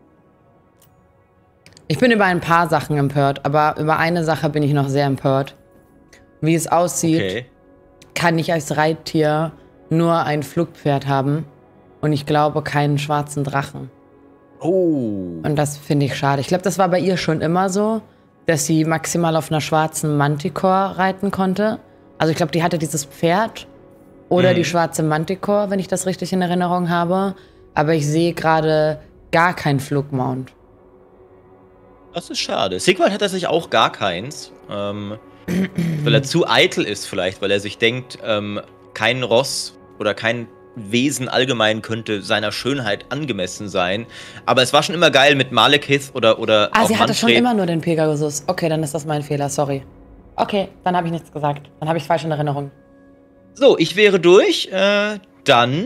Ich bin über ein paar Sachen empört, aber über eine Sache bin ich noch sehr empört. Wie es aussieht, kann ich als Reittier nur ein Flugpferd haben und ich glaube keinen schwarzen Drachen. Oh. Und das finde ich schade. Ich glaube, das war bei ihr schon immer so, dass sie maximal auf einer schwarzen Manticore reiten konnte. Also ich glaube, die hatte dieses Pferd oder die schwarze Manticore, wenn ich das richtig in Erinnerung habe. Aber ich sehe gerade gar keinen Flugmount. Das ist schade. Sigvald hat tatsächlich auch gar keins. Weil er zu eitel ist vielleicht, weil er sich denkt, kein Ross oder kein Wesen allgemein könnte seiner Schönheit angemessen sein. Aber es war schon immer geil mit Malekith oder Ah, auch sie hatte schon Manfred. immer nur den Pegasus. Okay, dann ist das mein Fehler, sorry. Okay, dann habe ich nichts gesagt. Dann habe ich falsch in Erinnerung. So, ich wäre durch. Dann...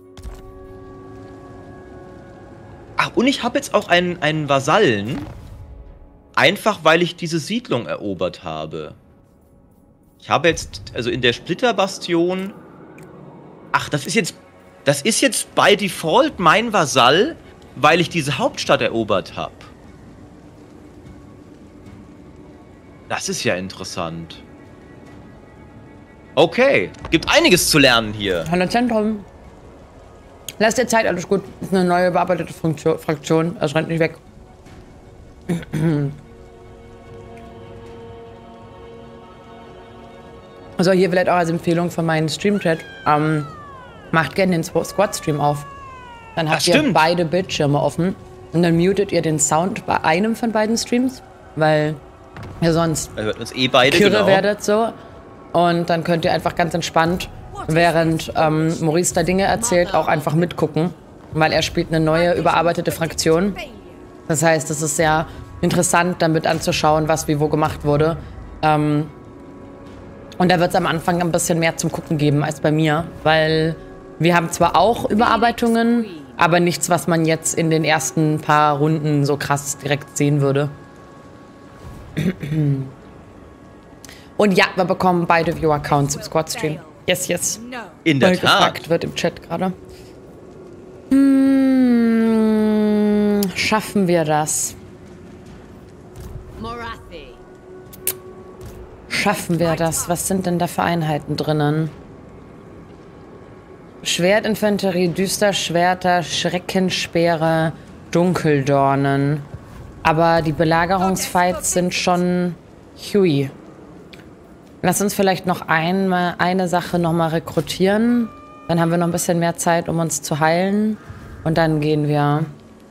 Ach, und ich habe jetzt auch einen Vasallen. Einfach, weil ich diese Siedlung erobert habe. Ich habe jetzt, also in der Splitterbastion... Ach, das ist jetzt by Default mein Vasall, weil ich diese Hauptstadt erobert habe. Das ist ja interessant. Okay, gibt einiges zu lernen hier. Hallo Zentrum. Lass dir Zeit, alles gut. Das ist eine neue bearbeitete Fraktion. Es rennt nicht weg. Also hier vielleicht auch als Empfehlung von meinem Stream-Chat. Macht gerne den Squad-Stream auf. Dann habt ihr beide Bildschirme offen. Und dann mutet ihr den Sound bei einem von beiden Streams. Weil ihr sonst uns beide, kirre werdet so. Und dann könnt ihr einfach ganz entspannt, während Maurice da Dinge erzählt, auch einfach mitgucken. Weil er spielt eine neue, überarbeitete Fraktion. Das heißt, es ist sehr interessant, damit anzuschauen, was wie wo gemacht wurde. Und da wird es am Anfang ein bisschen mehr zum Gucken geben als bei mir. Weil wir haben zwar auch Überarbeitungen, aber nichts, was man jetzt in den ersten paar Runden so krass direkt sehen würde. Und ja, wir bekommen beide Viewer-Accounts im Squad-Stream. Yes, yes. In der Tat. Gefragt wird im Chat gerade. Schaffen wir das? Schaffen wir das? Was sind denn da für Einheiten drinnen? Schwertinfanterie, Düsterschwerter, Schreckenspeere, Dunkeldornen. Aber die Belagerungsfights sind schon hui. Lass uns vielleicht noch eine Sache nochmal rekrutieren. Dann haben wir noch ein bisschen mehr Zeit, um uns zu heilen. Und dann gehen wir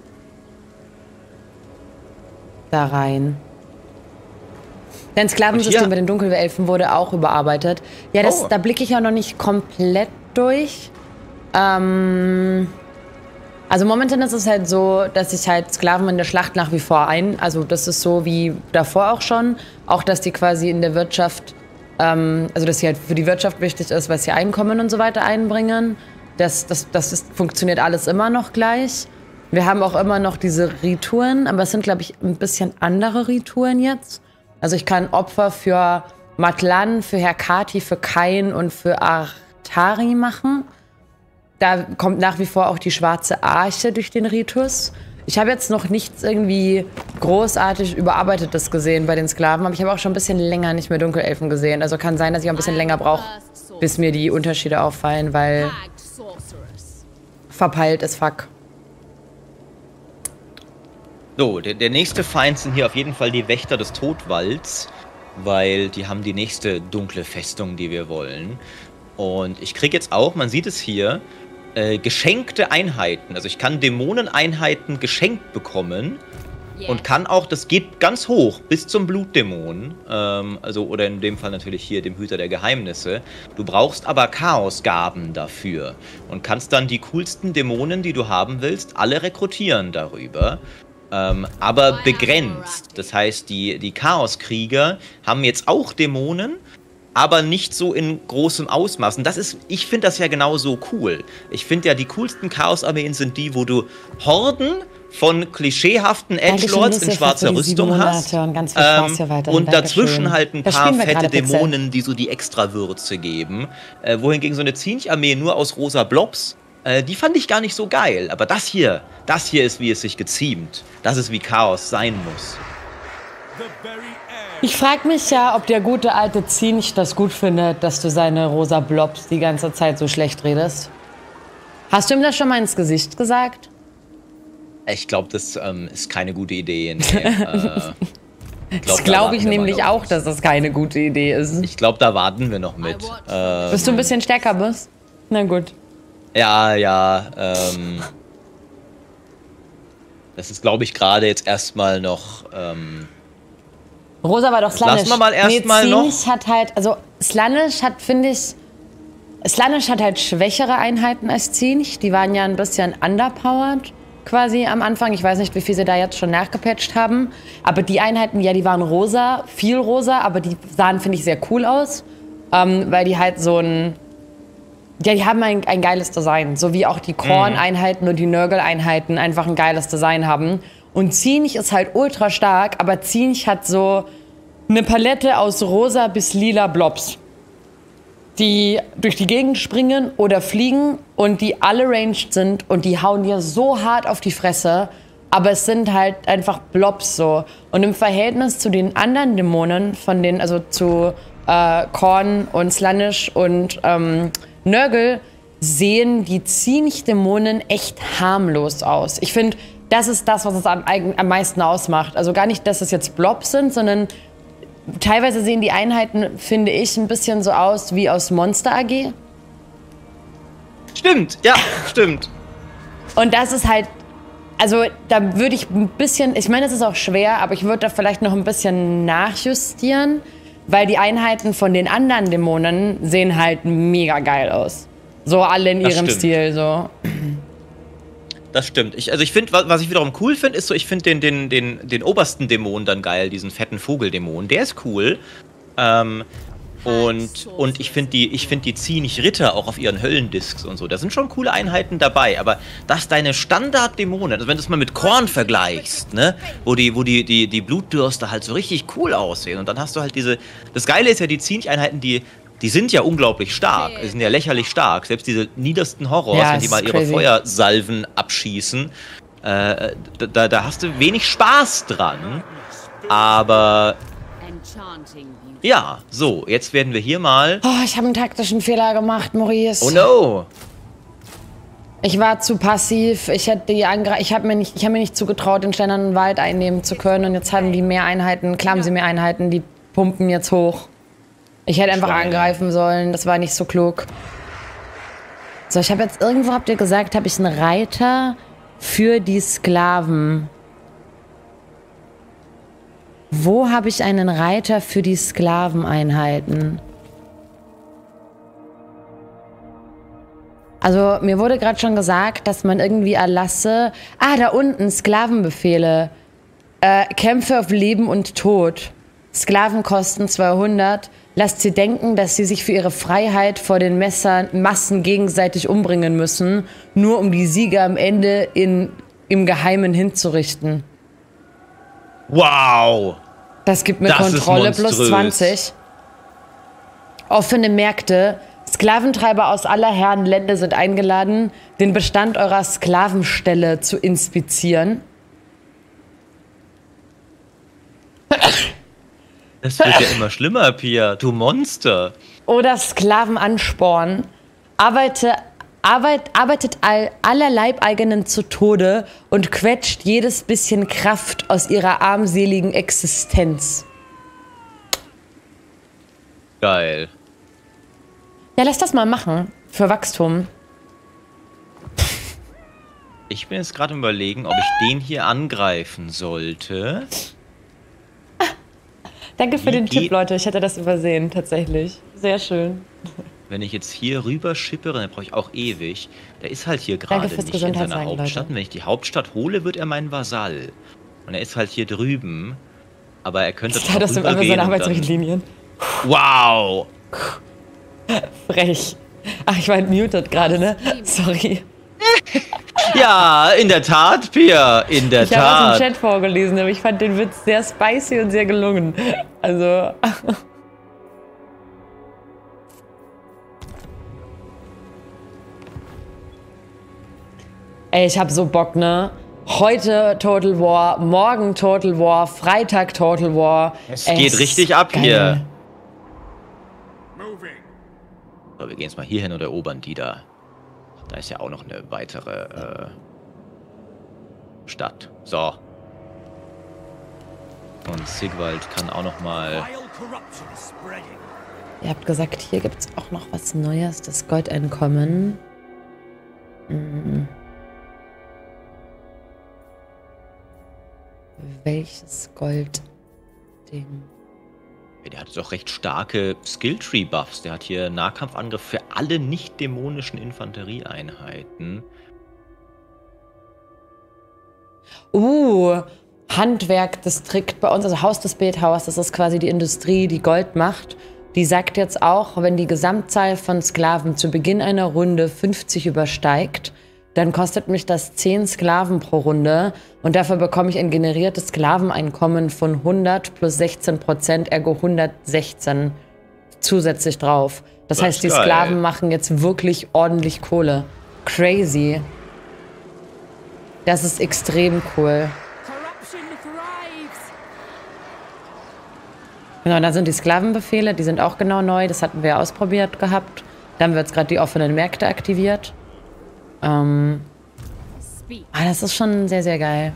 da rein. Dein Sklavensystem mit den Dunkelelfen wurde auch überarbeitet. Ja, da blicke ich ja noch nicht komplett durch. Also momentan ist es halt so, dass ich halt Sklaven in der Schlacht nach wie vor also das ist so wie davor auch schon. Auch, dass die quasi in der Wirtschaft, also dass sie halt für die Wirtschaft wichtig ist, weil sie Einkommen und so weiter einbringen. Das funktioniert alles immer noch gleich. Wir haben auch immer noch diese Rituren, aber es sind, glaube ich, ein bisschen andere Rituren jetzt. Also ich kann Opfer für Matlan, für Hekati, für Kain und für Artari machen. Da kommt nach wie vor auch die schwarze Arche durch den Ritus. Ich habe jetzt noch nichts irgendwie großartig Überarbeitetes gesehen bei den Sklaven, aber ich habe auch schon ein bisschen länger nicht mehr Dunkelelfen gesehen. Also kann sein, dass ich auch ein bisschen länger brauche, bis mir die Unterschiede auffallen, weil verpeilt ist fuck. So, der nächste Feind sind hier auf jeden Fall die Wächter des Todwalds, weil die haben die nächste dunkle Festung, die wir wollen. Und ich kriege jetzt auch, man sieht es hier, geschenkte Einheiten. Also ich kann Dämoneneinheiten geschenkt bekommen und kann auch, das geht ganz hoch, bis zum Blutdämon. Oder in dem Fall natürlich hier dem Hüter der Geheimnisse. Du brauchst aber Chaosgaben dafür und kannst dann die coolsten Dämonen, die du haben willst, alle rekrutieren darüber. Aber begrenzt. Das heißt, die Chaoskrieger haben jetzt auch Dämonen, aber nicht so in großem Ausmaß. Und ich finde das ja genauso cool. Ich finde ja, die coolsten Chaos-Armeen sind die, wo du Horden von klischeehaften Edgelords in schwarzer Rüstung hast. Und dazwischen halt ein paar fette Dämonen, die so die Extrawürze geben. Wohingegen so eine Zinch-Armee nur aus rosa Blobs, die fand ich gar nicht so geil. Aber das hier ist, wie es sich geziemt. Das ist, wie Chaos sein muss. Ich frage mich ja, ob der gute alte Zinch das gut findet, dass du seine rosa Blobs die ganze Zeit so schlecht redest. Hast du ihm das schon mal ins Gesicht gesagt? Ich glaube, das ist keine gute Idee. Nee. Das glaube ich nämlich auch, dass das keine gute Idee ist. Ich glaube, da warten wir noch mit. Bis du ein bisschen stärker bist? Na gut. Ja, das ist, glaube ich, gerade jetzt erstmal noch... Rosa war doch Slaanesh. Lassen wir mal erstmal noch. Hat halt, also Slaanesh hat, finde ich, Slaanesh hat halt schwächere Einheiten als Zinch. Die waren ja ein bisschen underpowered quasi am Anfang. Ich weiß nicht, wie viel sie da jetzt schon nachgepatcht haben. Aber die Einheiten, ja, die waren rosa, viel rosa, aber die sahen, finde ich, sehr cool aus. Weil die halt so ein... Ja, die haben ein geiles Design. So wie auch die Korn-Einheiten und die Nurgle-Einheiten einfach ein geiles Design haben. Und Zinch ist halt ultra stark, aber Zinch hat so eine Palette aus rosa bis lila Blobs, die durch die Gegend springen oder fliegen und die alle ranged sind und die hauen dir so hart auf die Fresse, aber es sind halt einfach Blobs so. Und im Verhältnis zu den anderen Dämonen, also zu Korn und Slaanesh und Nurgle, sehen die Zinch-Dämonen echt harmlos aus. Ich finde, das ist das, was es am meisten ausmacht. Also gar nicht, dass es jetzt Blobs sind, sondern teilweise sehen die Einheiten, finde ich, ein bisschen so aus wie aus Monster AG. Stimmt, ja, stimmt. Und das ist halt, also da würde ich ein bisschen, ich meine, es ist auch schwer, aber ich würde da vielleicht noch ein bisschen nachjustieren, weil die Einheiten von den anderen Dämonen sehen halt mega geil aus. So alle in ihrem Stil, so. Das stimmt. Ich finde, was ich wiederum cool finde, ist so, ich finde den obersten Dämon dann geil, diesen fetten Vogeldämon. Der ist cool. Und ich finde die Zinich-Ritter auch auf ihren Höllendiscs und so. Da sind schon coole Einheiten dabei. Aber dass deine Standard-Dämonen, also wenn du es mal mit Korn vergleichst, ne, wo die Blutdürste halt so richtig cool aussehen. Und dann hast du halt das Geile ist ja, die Zinich-Einheiten, die sind ja unglaublich stark. Die sind ja lächerlich stark. Selbst diese niedersten Horrors, ja, wenn die mal ihre Feuersalven abschießen, da hast du wenig Spaß dran. Aber ja, so, jetzt werden wir hier mal... Oh, ich habe einen taktischen Fehler gemacht, Maurice. Oh no! Ich war zu passiv. Ich habe mir nicht zugetraut, den Steinernen Wald einnehmen zu können. Und jetzt haben die mehr Einheiten, klar haben sie mehr Einheiten, die pumpen jetzt hoch. Ich hätte einfach angreifen sollen, das war nicht so klug. So, ich habe jetzt irgendwo, habt ihr gesagt, habe ich einen Reiter für die Sklaven. Wo habe ich einen Reiter für die Sklaveneinheiten? Also, mir wurde gerade schon gesagt, dass man irgendwie Erlasse... Ah, da unten, Sklavenbefehle. Kämpfe auf Leben und Tod. Sklaven kosten 200. Lasst sie denken, dass sie sich für ihre Freiheit vor den Massen gegenseitig umbringen müssen, nur um die Sieger am Ende im Geheimen hinzurichten. Wow! Das gibt mir Kontrolle plus 20. Offene Märkte. Sklaventreiber aus aller Herren Länder sind eingeladen, den Bestand eurer Sklavenställe zu inspizieren. Das wird ja immer schlimmer, Pia. Du Monster. Oder Sklaven anspornen. Arbeitet aller Leibeigenen zu Tode und quetscht jedes bisschen Kraft aus ihrer armseligen Existenz. Geil. Ja, lass das mal machen. Für Wachstum. Ich bin jetzt gerade überlegen, ob ich den hier angreifen sollte. Danke für den Tipp, Leute. Ich hätte das übersehen, tatsächlich. Sehr schön. Wenn ich jetzt hier rüber schippere, dann brauche ich auch ewig. Der ist halt hier gerade nicht in seiner Hauptstadt. Und wenn ich die Hauptstadt hole, wird er mein Vasall. Und er ist halt hier drüben. Aber er könnte doch das sind einfach seine Arbeitsrichtlinien. Wow! Frech. Ach, ich war entmutet gerade, ne? Sorry. Ja, in der Tat, Pia. In der Tat. Ich habe aus dem Chat vorgelesen, aber ich fand den Witz sehr spicy und sehr gelungen. Also... Ey, ich hab so Bock, ne? Heute Total War, morgen Total War, Freitag Total War. Es geht richtig ab geil. Hier. So, wir gehen jetzt mal hier hin und erobern die da. Da ist ja auch noch eine weitere Stadt. So. Und Sigwald kann auch noch mal... Ihr habt gesagt, hier gibt's auch noch was Neues, das Goldeinkommen. Welches Gold-Ding? Der hat jetzt auch recht starke Skilltree-Buffs. Der hat hier Nahkampfangriff für alle nicht-dämonischen Infanterieeinheiten. Handwerkdistrikt bei uns, also Haus des Bildhauers, das ist quasi die Industrie, die Gold macht. Die sagt jetzt auch, wenn die Gesamtzahl von Sklaven zu Beginn einer Runde 50 übersteigt, dann kostet mich das 10 Sklaven pro Runde und dafür bekomme ich ein generiertes Sklaveneinkommen von 100 plus 16%, ergo 116 zusätzlich drauf. Das heißt, die Sklaven machen jetzt wirklich ordentlich Kohle. Crazy. Das ist extrem cool. Genau, da sind die Sklavenbefehle, die sind auch genau neu. Das hatten wir ausprobiert gehabt. Da haben wir jetzt gerade die offenen Märkte aktiviert. Das ist schon sehr, sehr geil.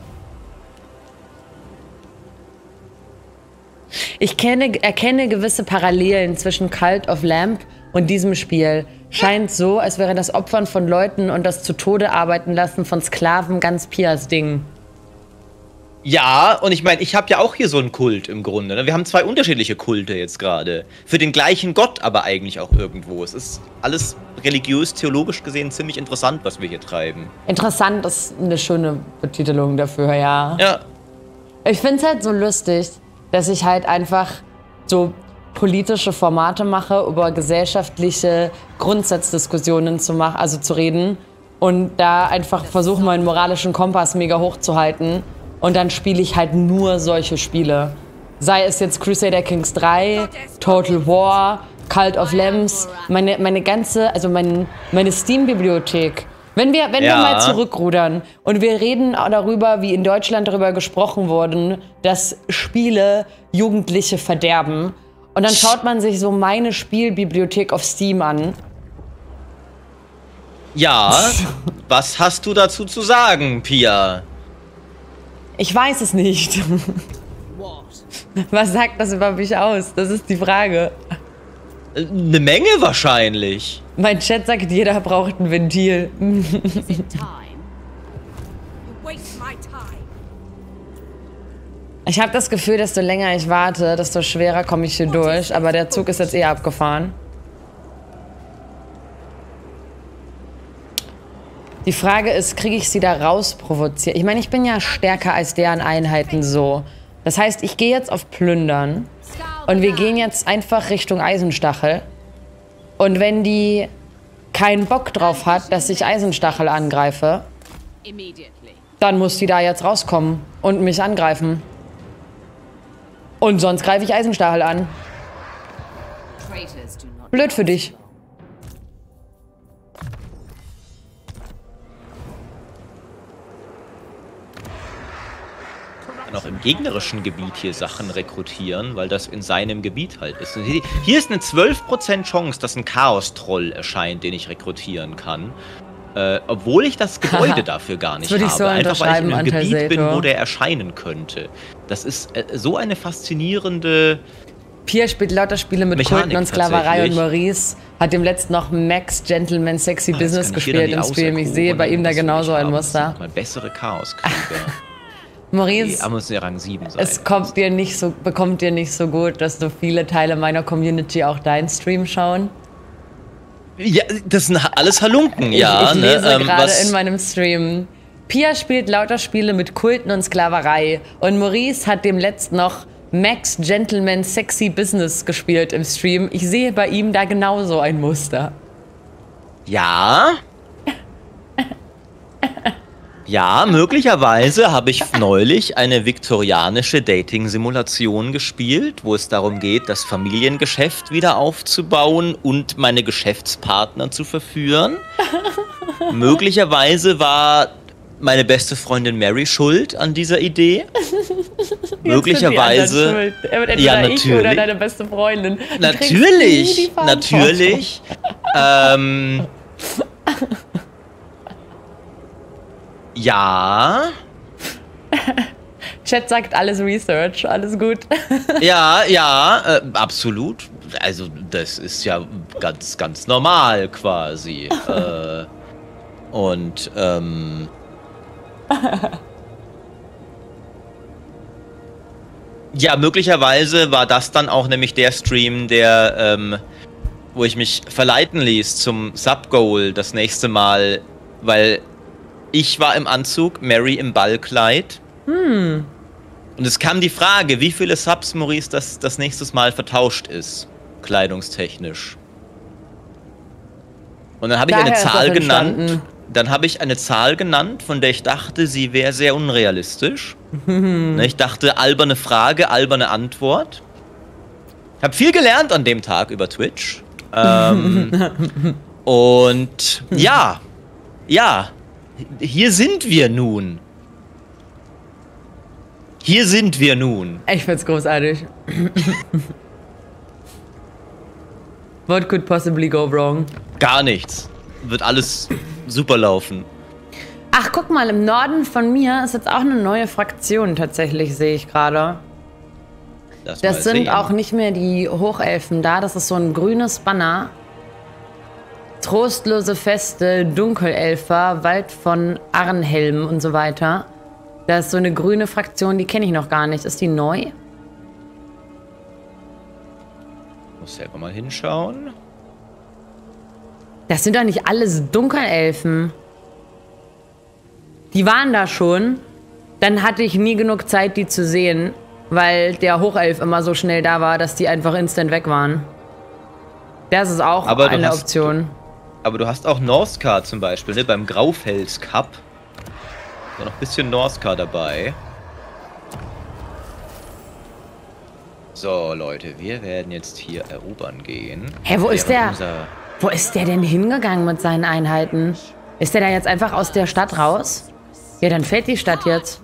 Ich erkenne gewisse Parallelen zwischen Cult of Lamp und diesem Spiel. scheint so, als wäre das Opfern von Leuten und das zu Tode arbeiten lassen von Sklaven ganz Pias Ding. Ja, und ich meine, ich habe ja auch hier so einen Kult im Grunde. Ne? Wir haben 2 unterschiedliche Kulte jetzt gerade. Für den gleichen Gott aber eigentlich auch irgendwo. Es ist alles religiös, theologisch gesehen ziemlich interessant, was wir hier treiben. Interessant ist eine schöne Betitelung dafür, ja. Ja. Ich finde es halt so lustig, dass ich halt einfach so politische Formate mache, über gesellschaftliche Grundsatzdiskussionen zu machen, also zu reden. Und da einfach versuche, meinen moralischen Kompass mega hoch zu halten. Und dann spiele ich halt nur solche Spiele. Sei es jetzt Crusader Kings 3, Total War, Cult of Lambs, meine ganze, also meine Steam-Bibliothek. Wenn wir mal zurückrudern und wir reden darüber, wie in Deutschland darüber gesprochen wurde, dass Spiele Jugendliche verderben. Und dann schaut man sich so meine Spielbibliothek auf Steam an. Ja, was hast du dazu zu sagen, Pia? Ich weiß es nicht. Was sagt das über mich aus? Das ist die Frage. Eine Menge wahrscheinlich. Mein Chat sagt, jeder braucht ein Ventil. Ich habe das Gefühl, desto länger ich warte, desto schwerer komme ich hier durch. Aber der Zug ist jetzt eher abgefahren. Die Frage ist, kriege ich sie da raus provoziert? Ich meine, ich bin ja stärker als deren Einheiten so. Das heißt, ich gehe jetzt auf Plündern und wir gehen jetzt einfach Richtung Eisenstachel. Und wenn die keinen Bock drauf hat, dass ich Eisenstachel angreife, dann muss die da jetzt rauskommen und mich angreifen. Und sonst greife ich Eisenstachel an. Blöd für dich. Auch im gegnerischen Gebiet hier Sachen rekrutieren, weil das in seinem Gebiet halt ist. Und hier ist eine 12% Chance, dass ein Chaos-Troll erscheint, den ich rekrutieren kann. Obwohl ich das Gebäude dafür gar nicht habe. So einfach weil ich in einem Gebiet Seto. bin, wo der erscheinen könnte. Das ist so eine faszinierende Pia spielt lauter Spiele mit Mechanik Kulten und Sklaverei und Maurice hat dem letzten noch Max Gentleman Sexy Business gespielt im Stream. Ich sehe bei ihm da genauso ein Muster. Mal bessere Chaoskrieger. Maurice, er muss ja Rang 7 sein. es bekommt dir nicht so gut, dass so viele Teile meiner Community auch deinen Stream schauen. Ja, das sind alles Halunken, ja. Ich lese gerade in meinem Stream. Pia spielt lauter Spiele mit Kulten und Sklaverei. Und Maurice hat dem letzten noch Max Gentleman Sexy Business gespielt im Stream. Ich sehe bei ihm da genauso ein Muster. Ja. Ja, möglicherweise habe ich neulich eine viktorianische Dating-Simulation gespielt, wo es darum geht, das Familiengeschäft wieder aufzubauen und meine Geschäftspartner zu verführen. Möglicherweise war meine beste Freundin Mary schuld an dieser Idee. Möglicherweise. Schuld. Ja, natürlich. Ich oder deine beste Freundin. Natürlich. Ja. Chat sagt alles Research, alles gut. Ja, absolut. Also das ist ja ganz, ganz normal quasi. Ja, möglicherweise war das dann auch nämlich der Stream, wo ich mich verleiten ließ zum Sub-Goal das nächste Mal, weil ich war im Anzug, Mary im Ballkleid. Und es kam die Frage, wie viele Subs, Maurice, das nächstes Mal vertauscht ist, kleidungstechnisch. Und dann habe ich eine Zahl genannt. Dann habe ich eine Zahl genannt, von der ich dachte, sie wäre sehr unrealistisch. Ich dachte, alberne Frage, alberne Antwort. Ich habe viel gelernt an dem Tag über Twitch. Und ja, hier sind wir nun. Ich find's großartig. What could possibly go wrong? Gar nichts. Wird alles super laufen. Ach, guck mal, im Norden von mir ist jetzt auch eine neue Fraktion tatsächlich, sehe ich gerade. Das sind auch nicht mehr die Hochelfen da, das ist so ein grünes Banner. Trostlose Feste, Dunkelelfer, Wald von Arnhelm und so weiter. Da ist so eine grüne Fraktion, die kenne ich noch gar nicht. Ist die neu? Muss selber mal hinschauen. Das sind doch nicht alles Dunkelelfen. Die waren da schon. Dann hatte ich nie genug Zeit, die zu sehen, weil der Hochelf immer so schnell da war, dass die einfach instant weg waren. Das ist auch eine Option. Aber du hast auch Norscar zum Beispiel, ne? Beim Graufels Cup. Da noch ein bisschen Norscar dabei. So, Leute, wir werden jetzt hier erobern gehen. Hä, wo ist der? Wo ist der denn hingegangen mit seinen Einheiten? Ist der da jetzt einfach aus der Stadt raus? Ja, dann fällt die Stadt jetzt.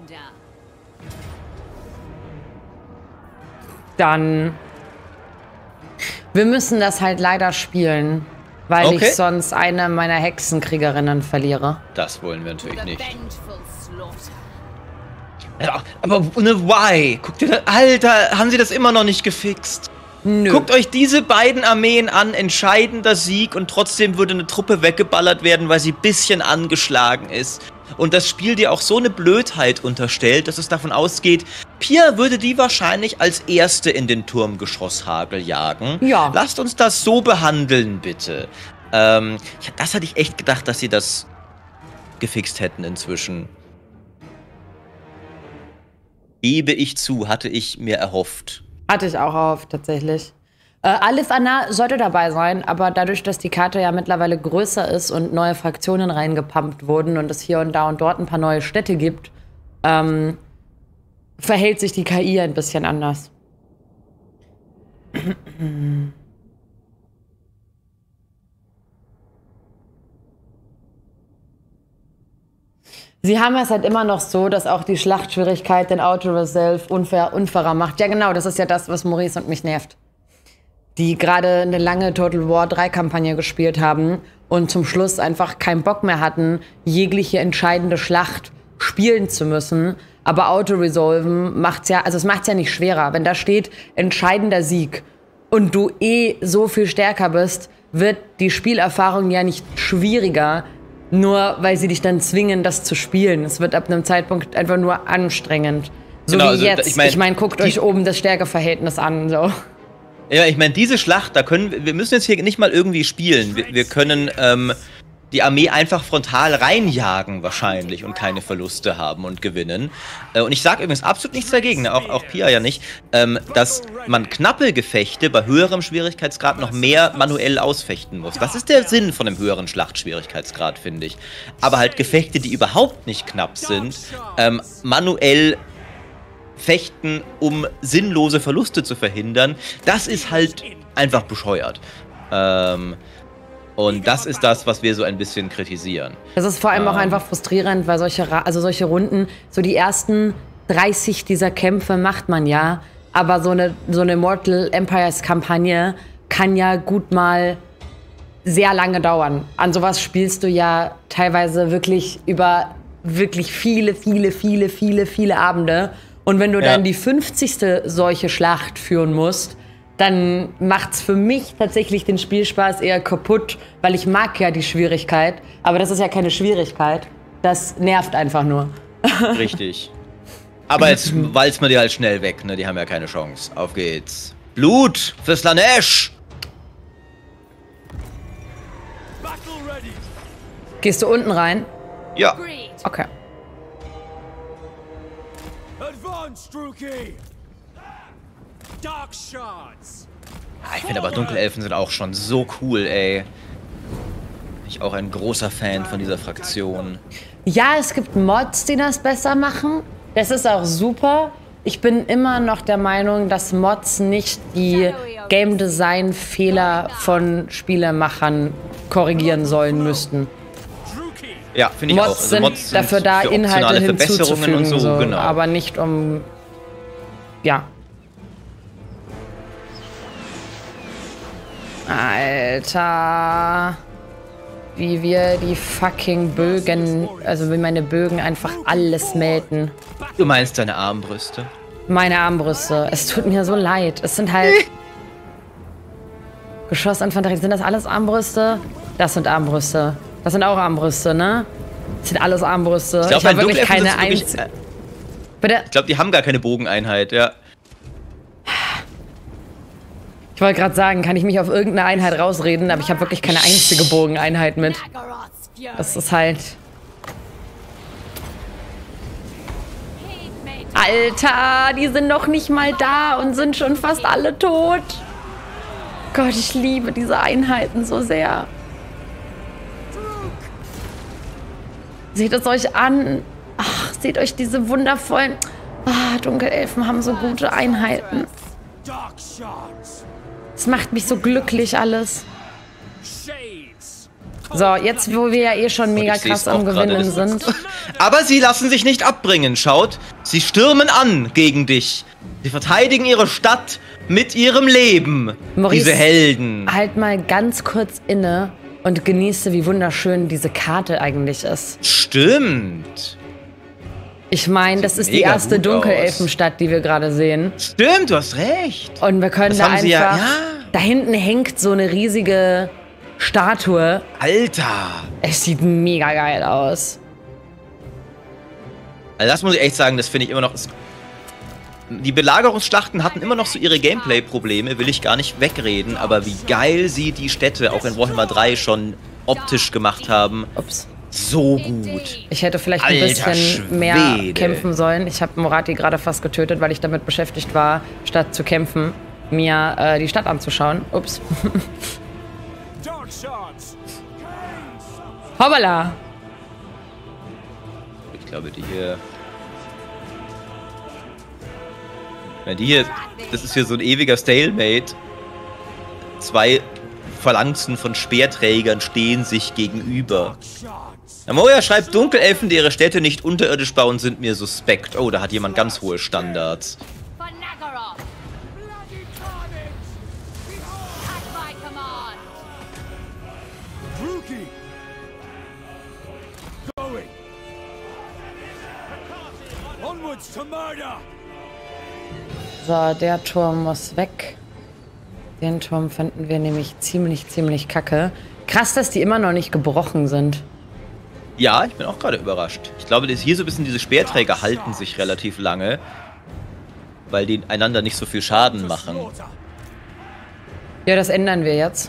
Dann... Wir müssen das halt leider spielen, weil ich sonst eine meiner Hexenkriegerinnen verliere. Das wollen wir natürlich nicht. Ja, aber why? Guckt ihr das, Alter, haben sie das immer noch nicht gefixt? Nö. Guckt euch diese beiden Armeen an, entscheidender Sieg und trotzdem würde eine Truppe weggeballert werden, weil sie ein bisschen angeschlagen ist. Und das Spiel dir auch so eine Blödheit unterstellt, dass es davon ausgeht, Pia würde die wahrscheinlich als Erste in den Turmgeschosshagel jagen. Ja. Lasst uns das so behandeln, bitte. Das hatte ich echt gedacht, dass sie das gefixt hätten inzwischen. Gebe ich zu, hatte ich mir erhofft. Hatte ich auch erhofft, tatsächlich. Alif Anna sollte dabei sein, aber dadurch, dass die Karte ja mittlerweile größer ist und neue Fraktionen reingepumpt wurden und es hier und da und dort ein paar neue Städte gibt, verhält sich die KI ein bisschen anders. Sie haben es halt immer noch so, dass auch die Schlachtschwierigkeit den Auto-Resolve unfairer macht. Ja genau, das ist ja das, was Maurice und mich nervt. Die gerade eine lange Total War 3 Kampagne gespielt haben und zum Schluss einfach keinen Bock mehr hatten, jegliche entscheidende Schlacht spielen zu müssen. Aber Auto-Resolven macht's ja, also es macht's ja nicht schwerer. Wenn da steht, entscheidender Sieg und du so viel stärker bist, wird die Spielerfahrung ja nicht schwieriger, nur weil sie dich dann zwingen, das zu spielen. Es wird ab einem Zeitpunkt einfach nur anstrengend. So genau, wie also, jetzt. Ich mein, guckt euch oben das Stärkeverhältnis an, so. Ja, ich meine, diese Schlacht, wir müssen jetzt hier nicht mal irgendwie spielen. Wir können die Armee einfach frontal reinjagen wahrscheinlich und keine Verluste haben und gewinnen. Und ich sage übrigens absolut nichts dagegen, auch Pia ja nicht, dass man knappe Gefechte bei höherem Schwierigkeitsgrad noch mehr manuell ausfechten muss. Das ist der Sinn von einem höheren Schlachtschwierigkeitsgrad, finde ich. Aber halt Gefechte, die überhaupt nicht knapp sind, manuell fechten, um sinnlose Verluste zu verhindern, das ist halt einfach bescheuert. Und das ist das, was wir so ein bisschen kritisieren. Das ist vor allem auch einfach frustrierend, weil solche Runden, so die ersten 30 dieser Kämpfe macht man ja, aber so eine Mortal Empires Kampagne kann ja gut mal sehr lange dauern. An sowas spielst du ja teilweise wirklich über wirklich viele Abende. Und wenn du dann die 50. solche Schlacht führen musst, dann macht's für mich tatsächlich den Spielspaß eher kaputt, weil ich mag ja die Schwierigkeit, aber das ist ja keine Schwierigkeit, das nervt einfach nur. Richtig. Aber jetzt walzt man die halt schnell weg, ne? Die haben ja keine Chance. Auf geht's. Blut für Slaanesh! Gehst du unten rein? Ja. Okay. Ich finde aber Dunkelelfen sind auch schon so cool, ey. Ich bin auch ein großer Fan von dieser Fraktion. Ja, es gibt Mods, die das besser machen. Das ist auch super. Ich bin immer noch der Meinung, dass Mods nicht die Game Design Fehler von Spielemachern korrigieren sollen müssten. Ja, finde ich auch. Also Mods sind dafür da, Inhalte hinzuzufügen, und so, genau. Aber nicht um... Ja. Alter. Wie wir die fucking Bögen, also wie meine Bögen einfach alles mähten. Du meinst deine Armbrüste? Meine Armbrüste. Es tut mir so leid. Es sind halt... Geschossinfanterie. Sind das alles Armbrüste? Das sind Armbrüste. Das sind auch Armbrüste, ne? Das sind alles Armbrüste. Ich habe wirklich keine einzige. Bitte? Ich glaube, die haben gar keine Bogeneinheit, ja. Ich wollte gerade sagen, kann ich mich auf irgendeine Einheit rausreden, aber ich habe wirklich keine einzige Bogeneinheit mit. Das ist halt... Alter, die sind noch nicht mal da und sind schon fast alle tot. Gott, ich liebe diese Einheiten so sehr. Seht es euch an. Ach, seht euch diese wundervollen... Ah, Dunkelelfen haben so gute Einheiten. Es macht mich so glücklich alles. So, jetzt wo wir ja eh schon mega krass am Gewinnen sind. Aber sie lassen sich nicht abbringen, schaut. Sie stürmen an gegen dich. Sie verteidigen ihre Stadt mit ihrem Leben. Maurice, diese Helden. Halt mal ganz kurz inne und genieße, wie wunderschön diese Karte eigentlich ist. Stimmt. Ich meine, das ist die erste Dunkelelfenstadt, die wir gerade sehen. Stimmt, du hast recht. Und wir können da einfach... Ja. Da hinten hängt so eine riesige Statue. Alter. Es sieht mega geil aus. Also das muss ich echt sagen, das finde ich immer noch... Die Belagerungsschlachten hatten immer noch so ihre Gameplay-Probleme, will ich gar nicht wegreden, aber wie geil sie die Städte auch in Warhammer 3 schon optisch gemacht haben. Ups. So gut. Ich hätte vielleicht ein bisschen mehr kämpfen sollen. Ich habe Morathi gerade fast getötet, weil ich damit beschäftigt war, statt zu kämpfen, mir die Stadt anzuschauen. Ups. Hoppala! Ich glaube, die hier... Ja, die hier... Das ist hier so ein ewiger Stalemate. Zwei Phalanxen von Speerträgern stehen sich gegenüber. Amoria schreibt, Dunkelelfen, die ihre Städte nicht unterirdisch bauen, sind mir suspekt. Oh, da hat jemand ganz hohe Standards. So, der Turm muss weg. Den Turm finden wir nämlich ziemlich kacke. Krass, dass die immer noch nicht gebrochen sind. Ja, ich bin auch gerade überrascht. Ich glaube, hier so ein bisschen diese Speerträger halten sich relativ lange, weil die einander nicht so viel Schaden machen. Ja, das ändern wir jetzt.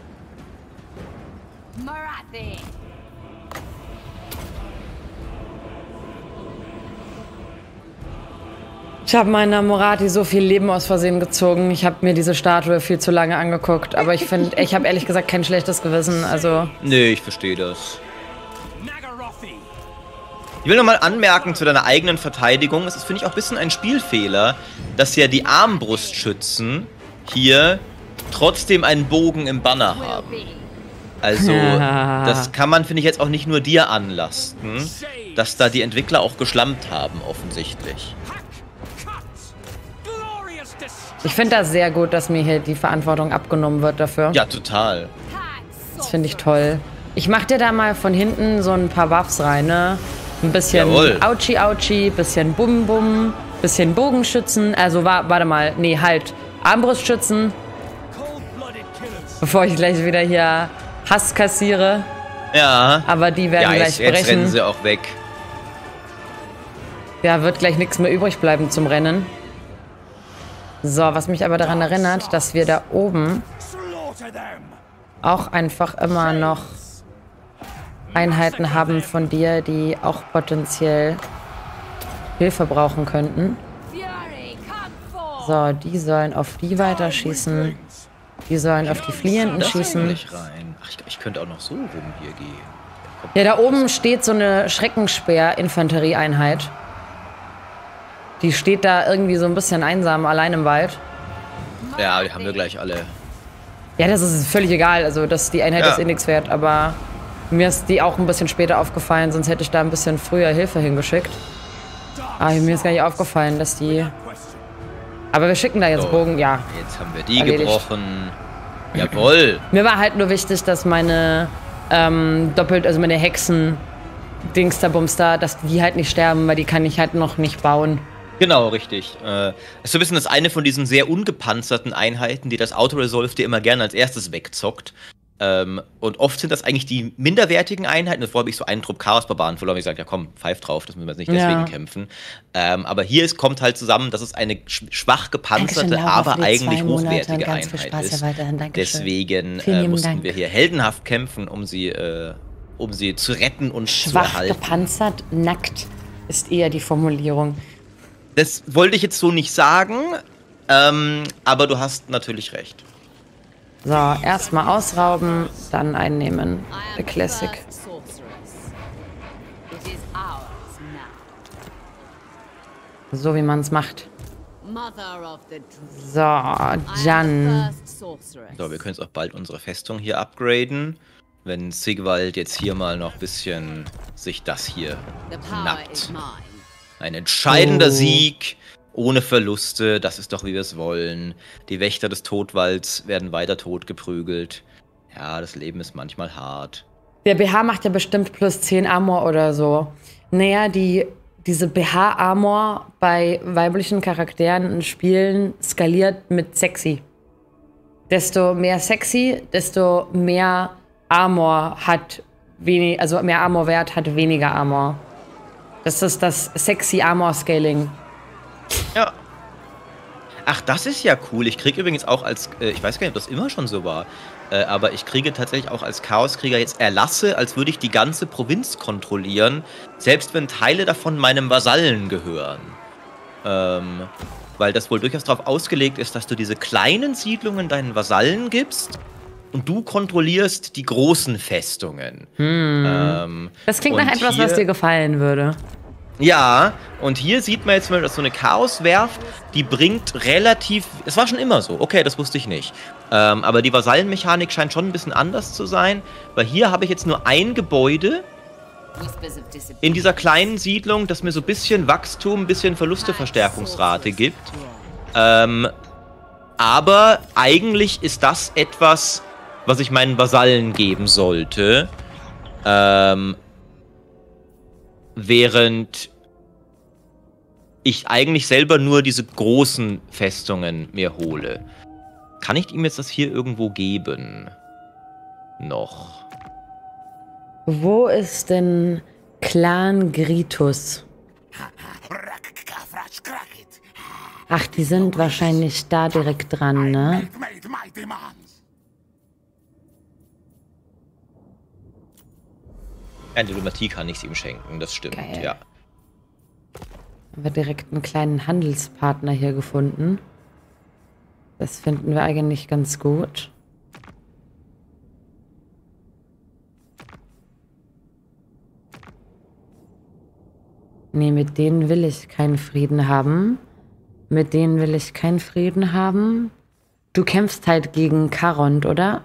Ich habe meiner Morathi so viel Leben aus Versehen gezogen. Ich habe mir diese Statue viel zu lange angeguckt. Aber ich finde, ich habe ehrlich gesagt kein schlechtes Gewissen. Also. Nee, ich verstehe das. Ich will nochmal anmerken zu deiner eigenen Verteidigung. Es ist, finde ich, auch ein bisschen ein Spielfehler, dass ja die Armbrustschützen hier trotzdem einen Bogen im Banner haben. Also, das kann man, finde ich, jetzt auch nicht nur dir anlasten, dass da die Entwickler auch geschlampt haben, offensichtlich. Ich finde das sehr gut, dass mir hier die Verantwortung abgenommen wird dafür. Ja, total. Das finde ich toll. Ich mach dir da mal von hinten so ein paar Buffs rein, ne? Ein bisschen Auchi, bisschen Bum, bisschen Bogenschützen. Also, warte mal. Nee, halt. Armbrustschützen. Bevor ich gleich wieder hier Hass kassiere. Ja. Aber die werden gleich brechen. Jetzt rennen sie auch weg. Ja, wird gleich nichts mehr übrig bleiben zum Rennen. So, was mich aber daran erinnert, dass wir da oben auch einfach immer noch Einheiten haben von dir, die auch potenziell Hilfe brauchen könnten. So, die sollen auf die weiterschießen. Die sollen auf die Fliehenden schießen. Ach, ich könnte auch noch so rum hier gehen. Ja, da oben steht so eine Schreckenspeer-Infanterieeinheit. Die steht da irgendwie so ein bisschen einsam, allein im Wald. Ja, die haben wir gleich alle. Ja, das ist völlig egal. Also, die Einheit ist eh nichts wert, aber mir ist die auch ein bisschen später aufgefallen, sonst hätte ich da ein bisschen früher Hilfe hingeschickt. Aber mir ist gar nicht aufgefallen, dass die... Aber wir schicken da jetzt Bogen, ja. Jetzt haben wir die gebrochen. Jawohl. Mir war halt nur wichtig, dass meine meine Hexen-Dingsterbumster, dass die halt nicht sterben, weil die kann ich halt noch nicht bauen. Genau, richtig. Ist so ein bisschen das eine von diesen sehr ungepanzerten Einheiten, die das Auto-Resolve dir immer gerne als erstes wegzockt. Und oft sind das eigentlich die minderwertigen Einheiten. Davor habe ich so einen Trupp Chaos-Barbaren verloren. Ich gesagt, ja komm, pfeif drauf, das müssen wir jetzt nicht deswegen kämpfen. Aber hier kommt halt zusammen, dass es eine schwach gepanzerte, aber eigentlich hochwertige Einheit ist. Deswegen mussten wir hier heldenhaft kämpfen, um sie zu retten und zu erhalten. Schwach gepanzert, nackt ist eher die Formulierung. Das wollte ich jetzt so nicht sagen, aber du hast natürlich recht. So, erstmal ausrauben, dann einnehmen. The Classic. So wie man es macht. So, dann. So, wir können jetzt auch bald unsere Festung hier upgraden. Wenn Sigvald jetzt hier mal noch ein bisschen sich das hier nappt. Ein entscheidender Sieg. Ohne Verluste, das ist doch, wie wir es wollen. Die Wächter des Todwalds werden weiter totgeprügelt. Ja, das Leben ist manchmal hart. Der BH macht ja bestimmt plus 10 Armor oder so. Naja, diese BH-Armor bei weiblichen Charakteren in Spielen skaliert mit sexy. Desto mehr sexy, desto mehr Armor hat also mehr Armor-Wert hat weniger Armor. Das ist das sexy Armor-Scaling. Ja. Ach, das ist ja cool. Ich kriege übrigens auch ich weiß gar nicht, ob das immer schon so war, aber ich kriege tatsächlich auch als Chaoskrieger jetzt Erlasse, als würde ich die ganze Provinz kontrollieren, selbst wenn Teile davon meinem Vasallen gehören. Weil das wohl durchaus darauf ausgelegt ist, dass du diese kleinen Siedlungen deinen Vasallen gibst und du kontrollierst die großen Festungen. Das klingt nach etwas, was dir gefallen würde. Ja, und hier sieht man jetzt mal, dass so eine Chaoswerft, die bringt relativ... Es war schon immer so, okay, das wusste ich nicht. Aber die Vasallenmechanik scheint schon ein bisschen anders zu sein, weil hier habe ich jetzt nur ein Gebäude in dieser kleinen Siedlung, das mir so ein bisschen Wachstum, ein bisschen Verlusteverstärkungsrate gibt. Aber eigentlich ist das etwas, was ich meinen Vasallen geben sollte. Während ich eigentlich selber nur diese großen Festungen mir hole. Kann ich ihm jetzt das hier irgendwo geben? Noch. Wo ist denn Clan Gritus? Ach, die sind wahrscheinlich da direkt dran, ne? Eine Diplomatie kann ich ihm schenken, das stimmt, geil. Ja. Haben wir direkt einen kleinen Handelspartner hier gefunden. Das finden wir eigentlich ganz gut. Nee, mit denen will ich keinen Frieden haben. Mit denen will ich keinen Frieden haben. Du kämpfst halt gegen Karond, oder?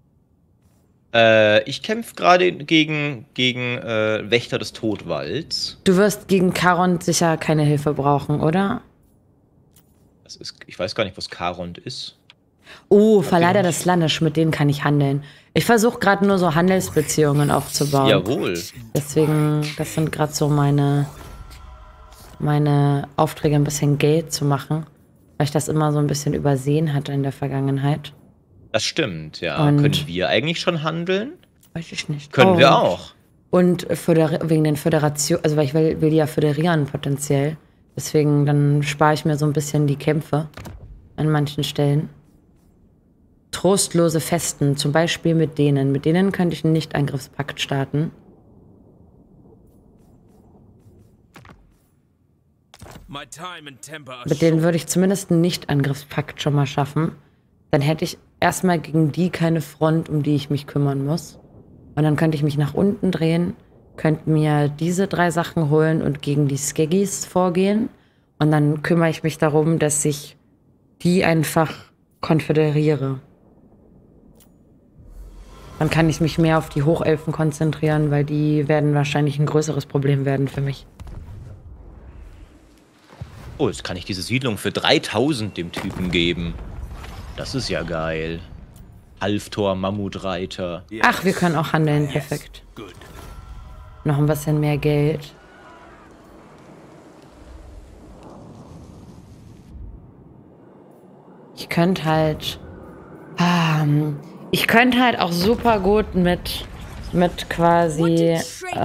Ich kämpfe gerade gegen Wächter des Todwalds. Du wirst gegen Karond sicher keine Hilfe brauchen, oder? Ich weiß gar nicht, was Karond ist. Oh, Verleider des Landes, mit denen kann ich handeln. Ich versuche gerade nur so Handelsbeziehungen aufzubauen. Jawohl. Deswegen, das sind gerade so meine Aufträge, ein bisschen Geld zu machen. Weil ich das immer so ein bisschen übersehen hatte in der Vergangenheit. Das stimmt, ja. Und können wir eigentlich schon handeln? Weiß ich nicht. Können wir auch. Und wegen den Föderationen, also weil ich will die ja föderieren potenziell. Deswegen, dann spare ich mir so ein bisschen die Kämpfe an manchen Stellen. Trostlose Festen, zum Beispiel mit denen. Mit denen könnte ich einen Nicht-Angriffspakt starten. Mit denen würde ich zumindest einen Nicht-Angriffspakt schon mal schaffen. Dann hätte ich erstmal gegen die keine Front, um die ich mich kümmern muss. Und dann könnte ich mich nach unten drehen, könnte mir diese 3 Sachen holen und gegen die Skeggis vorgehen. Und dann kümmere ich mich darum, dass ich die einfach konföderiere. Dann kann ich mich mehr auf die Hochelfen konzentrieren, weil die werden wahrscheinlich ein größeres Problem werden für mich. Oh, jetzt kann ich diese Siedlung für 3000 dem Typen geben. Das ist ja geil. Halftor, Mammutreiter. Ach, wir können auch handeln. Perfekt. Noch ein bisschen mehr Geld. Ich könnte halt... Ich könnte halt auch super gut mit quasi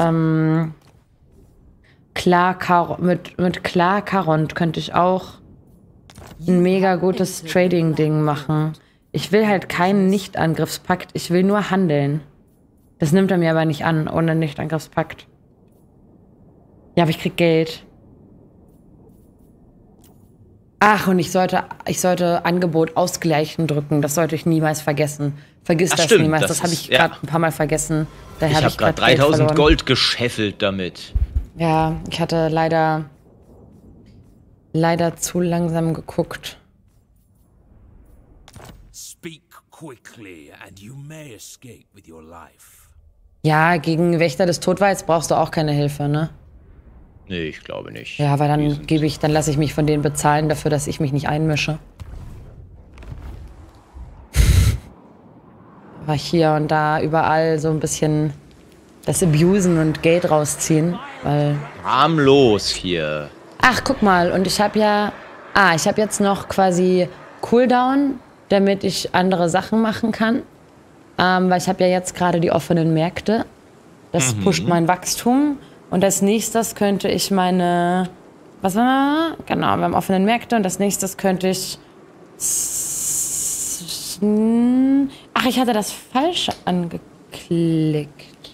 mit Klar Karont könnte ich auch ein mega gutes Trading-Ding machen. Ich will halt keinen Nicht-Angriffspakt, ich will nur handeln. Das nimmt er mir aber nicht an, ohne Nicht-Angriffspakt. Ja, aber ich krieg Geld. Ach, und ich sollte Angebot ausgleichen drücken. Das sollte ich niemals vergessen. Vergiss das stimmt, niemals. Das habe ich gerade ein paar Mal vergessen. Daher ich habe gerade 3000 Gold gescheffelt damit. Ja, ich hatte leider zu langsam geguckt. Speak quickly and you may escape with your life. Ja, gegen Wächter des Todwalds brauchst du auch keine Hilfe, ne? Nee, ich glaube nicht. Ja, weil dann lasse ich mich von denen bezahlen dafür, dass ich mich nicht einmische. Aber hier und da überall so ein bisschen das Abusen und Geld rausziehen, weil... Harmlos hier. Ach, guck mal, und ich habe ja... ich habe jetzt noch quasi Cooldown, damit ich andere Sachen machen kann. Weil ich habe ja jetzt gerade die offenen Märkte. Das pusht mein Wachstum. Und als nächstes könnte ich meine... Was war das? Genau, wir haben offenen Märkte. Und als nächstes könnte ich... Ach, ich hatte das falsch angeklickt.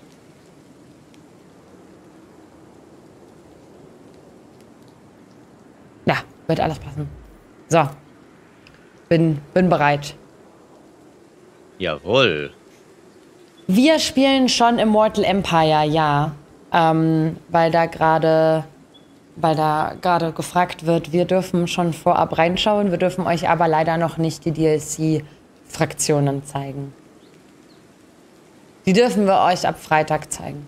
Ja, wird alles passen. So. Bin bereit. Jawohl. Wir spielen schon Immortal Empire, ja. Weil da gerade gefragt wird, wir dürfen schon vorab reinschauen, wir dürfen euch aber leider noch nicht die DLC-Fraktionen zeigen. Die dürfen wir euch ab Freitag zeigen.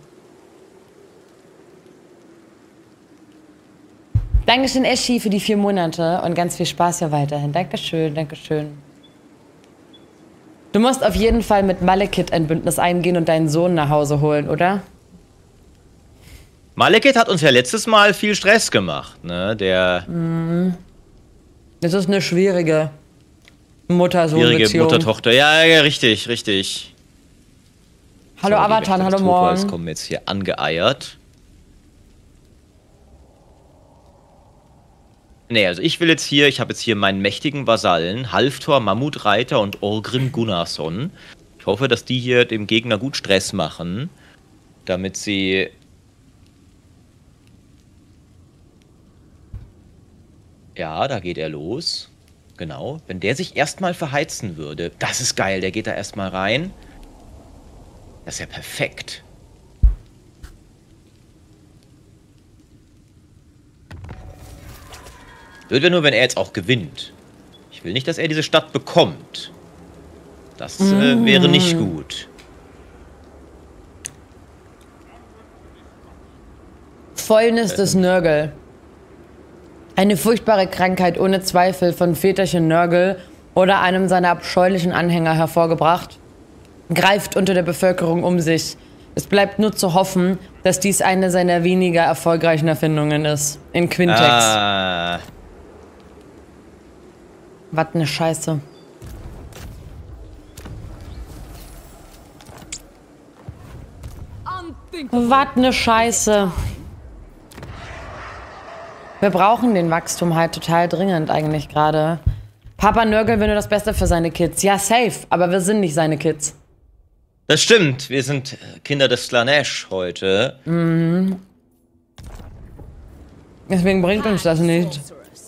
Dankeschön, Eschi, für die 4 Monate und ganz viel Spaß ja weiterhin. Dankeschön, Dankeschön. Du musst auf jeden Fall mit Malekith ein Bündnis eingehen und deinen Sohn nach Hause holen, oder? Malekith hat uns ja letztes Mal viel Stress gemacht, ne? Das ist eine schwierige Mutter-Sohn-Beziehung. Schwierige Mutter-Tochter. Ja, richtig, richtig. Hallo Avatar, hallo Morgen. Jetzt kommen jetzt hier angeeiert. Nee, also ich habe jetzt hier meinen mächtigen Vasallen, Halftor, Mammutreiter und Orgrim Gunnarsson. Ich hoffe, dass die hier dem Gegner gut Stress machen, damit sie... Ja, da geht er los. Genau. Wenn der sich erstmal verheizen würde, das ist geil, der geht da erstmal rein. Das ist ja perfekt. Blöd wäre nur, wenn er jetzt auch gewinnt. Ich will nicht, dass er diese Stadt bekommt. Das wäre nicht gut. Fäulnis des Nörgel. Eine furchtbare Krankheit ohne Zweifel von Väterchen Nörgel oder einem seiner abscheulichen Anhänger hervorgebracht, greift unter der Bevölkerung um sich. Es bleibt nur zu hoffen, dass dies eine seiner weniger erfolgreichen Erfindungen ist. In Quintex. Was ne Scheiße. Was ne Scheiße. Wir brauchen den Wachstum halt total dringend eigentlich gerade. Papa Nörgel will nur das Beste für seine Kids. Ja, safe, aber wir sind nicht seine Kids. Das stimmt, wir sind Kinder des Slaanesh heute. Mhm. Deswegen bringt uns das nicht.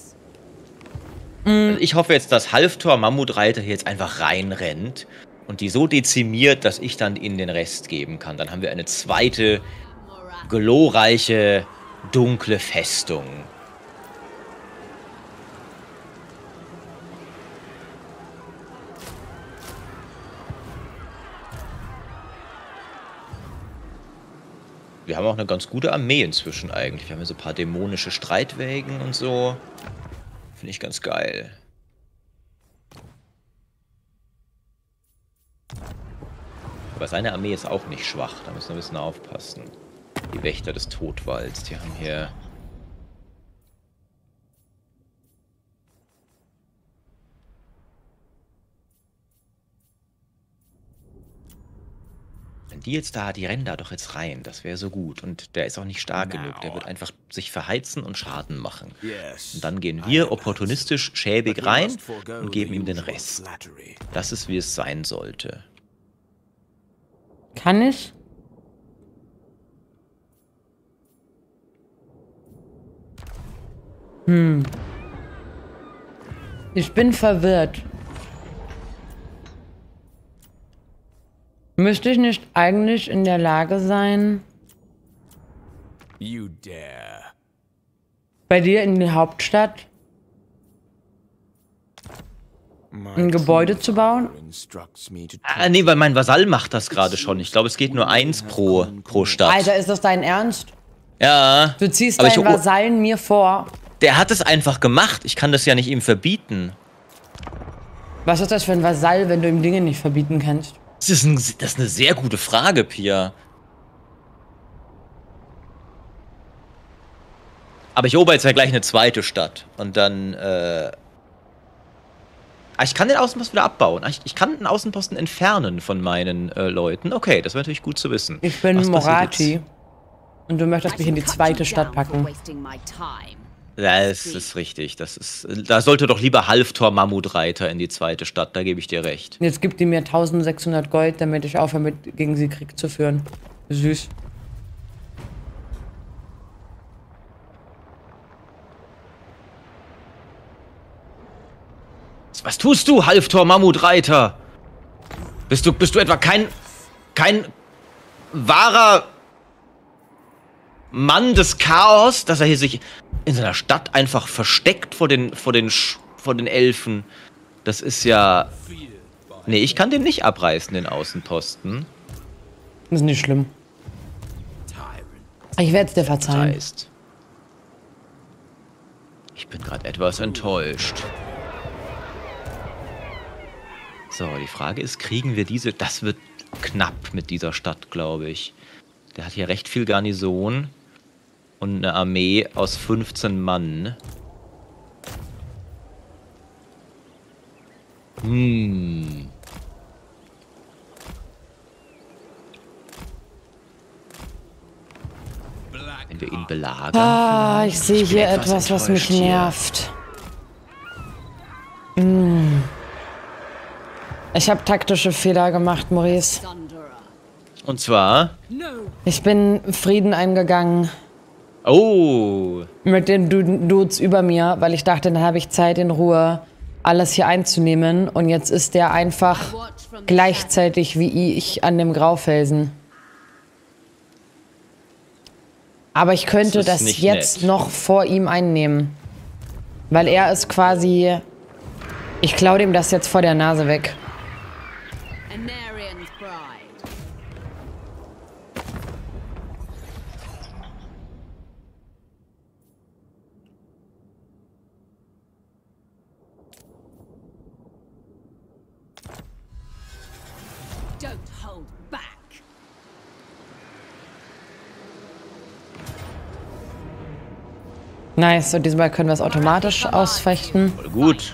Also ich hoffe jetzt, dass Halftor Mammutreiter hier jetzt einfach reinrennt und die so dezimiert, dass ich dann ihnen den Rest geben kann. Dann haben wir eine zweite, glorreiche, dunkle Festung. Wir haben auch eine ganz gute Armee inzwischen eigentlich. Wir haben hier so ein paar dämonische Streitwägen und so. Finde ich ganz geil. Aber seine Armee ist auch nicht schwach. Da müssen wir ein bisschen aufpassen. Die Wächter des Todwalds, die haben hier... Wenn die jetzt da, die rennen da doch jetzt rein. Das wäre so gut. Und der ist auch nicht stark genug. Der wird einfach sich verheizen und Schaden machen. Und dann gehen wir opportunistisch schäbig rein und geben ihm den Rest. Das ist, wie es sein sollte. Kann ich? Ich bin verwirrt. Müsste ich nicht eigentlich in der Lage sein, You dare. bei dir in die Hauptstadt ein Gebäude zu bauen? Nee, weil mein Vasall macht das gerade schon. Ich glaube, es geht nur 1 pro Stadt. Alter, ist das dein Ernst? Ja. Du ziehst aber deinen Vasallen mir vor. Der hat es einfach gemacht. Ich kann das ja nicht ihm verbieten. Was ist das für ein Vasall, wenn du ihm Dinge nicht verbieten kannst? Das ist eine sehr gute Frage, Pia. Aber ich erober jetzt ja gleich eine zweite Stadt. Und dann, ich kann den Außenposten wieder abbauen. Ich kann den Außenposten entfernen von meinen Leuten. Okay, das wäre natürlich gut zu wissen. Ich bin Was passiert Morathi. jetzt? Und du möchtest mich in die zweite Stadt packen. Das ist richtig. Da sollte doch lieber Halftor Mammutreiter in die zweite Stadt. Da gebe ich dir recht. Jetzt gibt die mir 1600 Gold, damit ich aufhöre, gegen sie Krieg zu führen. Süß. Was tust du, Halftor Mammutreiter? Bist du etwa kein wahrer Mann des Chaos, dass er hier sich in seiner Stadt einfach versteckt vor den Elfen? Das ist ja... Nee, ich kann den nicht abreißen, den Außenposten. Das ist nicht schlimm. Ich werde es dir verzeihen. Heißt, ich bin gerade etwas enttäuscht. So, die Frage ist, kriegen wir diese... Das wird knapp mit dieser Stadt, glaube ich. Der hat hier recht viel Garnison und eine Armee aus 15 Mann. Wenn wir ihn belagern. Ah, ich sehe hier etwas, was mich nervt. Ich habe taktische Fehler gemacht, Maurice. Und zwar... Ich bin Frieden eingegangen Oh. mit den Dudes über mir, weil ich dachte, dann habe ich Zeit in Ruhe, alles hier einzunehmen. Und jetzt ist der einfach gleichzeitig wie ich an dem Graufelsen. Aber ich könnte das nicht jetzt nett. noch vor ihm einnehmen. Weil er ist quasi... Ich klaue dem das jetzt vor der Nase weg. Anarian's bride. Don't hold back. Nice, und diesmal können wir es automatisch ausfechten. Voll gut.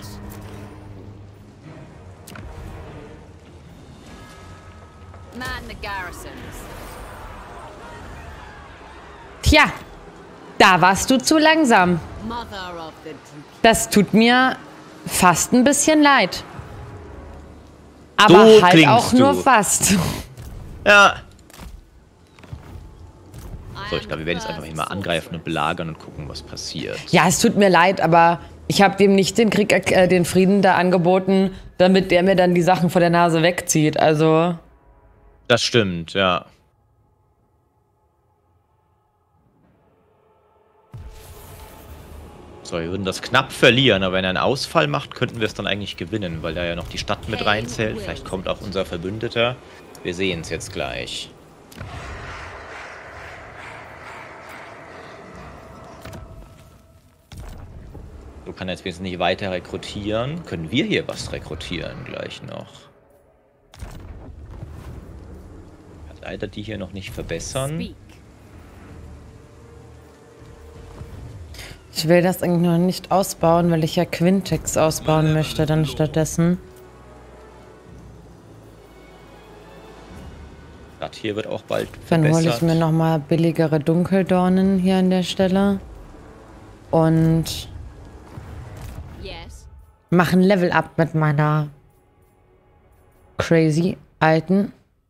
Man the garrisons. Tja, da warst du zu langsam. Mother of the Das tut mir fast ein bisschen leid. Aber So halt klingst auch nur du. fast. Ja. So, ich glaube, wir werden jetzt einfach mal angreifen und belagern und gucken, was passiert. Ja, es tut mir leid, aber ich habe dem nicht den den Frieden da angeboten, damit der mir dann die Sachen vor der Nase wegzieht. Also, Das stimmt, ja. So, wir würden das knapp verlieren, aber wenn er einen Ausfall macht, könnten wir es dann eigentlich gewinnen, weil da ja noch die Stadt mit reinzählt. Vielleicht kommt auch unser Verbündeter. Wir sehen es jetzt gleich. So kann er jetzt wenigstens nicht weiter rekrutieren. Können wir hier was rekrutieren gleich noch? Hat leider die hier noch nicht verbessern. speak. ich will das eigentlich noch nicht ausbauen, weil ich ja Quintex ausbauen möchte dann stattdessen. Stadt hier wird auch bald Dann hole ich verbessert. mir nochmal billigere Dunkeldornen hier an der Stelle. Und Yes. mache ein Level-Up mit meiner crazy alten.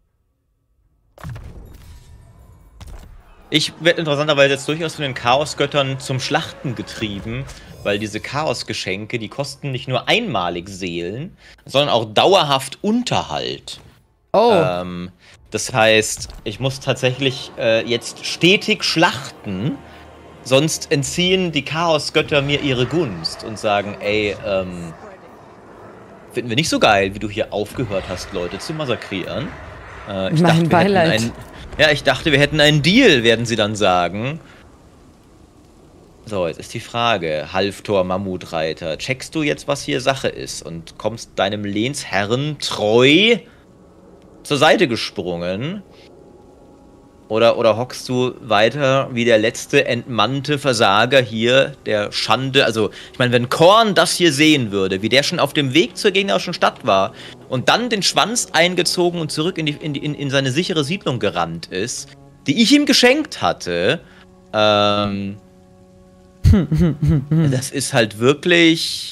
Ich werde interessanterweise jetzt durchaus von den Chaosgöttern zum Schlachten getrieben, weil diese Chaosgeschenke, die kosten nicht nur einmalig Seelen, sondern auch dauerhaft Unterhalt. Oh, Das heißt, ich muss tatsächlich jetzt stetig schlachten, sonst entziehen die Chaosgötter mir ihre Gunst und sagen, ey, finden wir nicht so geil, wie du hier aufgehört hast, Leute zu massakrieren. Mein Beileid. Ich dachte, wir hätten einen Deal, werden sie dann sagen. So, jetzt ist die Frage, Halftor Mammutreiter, checkst du jetzt, was hier Sache ist und kommst deinem Lehnsherren treu zur Seite gesprungen? Oder hockst du weiter wie der letzte entmannte Versager hier, der Schande? Also, ich meine, wenn Korn das hier sehen würde, wie der schon auf dem Weg zur gegnerischen Stadt war und dann den Schwanz eingezogen und zurück in seine sichere Siedlung gerannt ist, die ich ihm geschenkt hatte, das ist halt wirklich...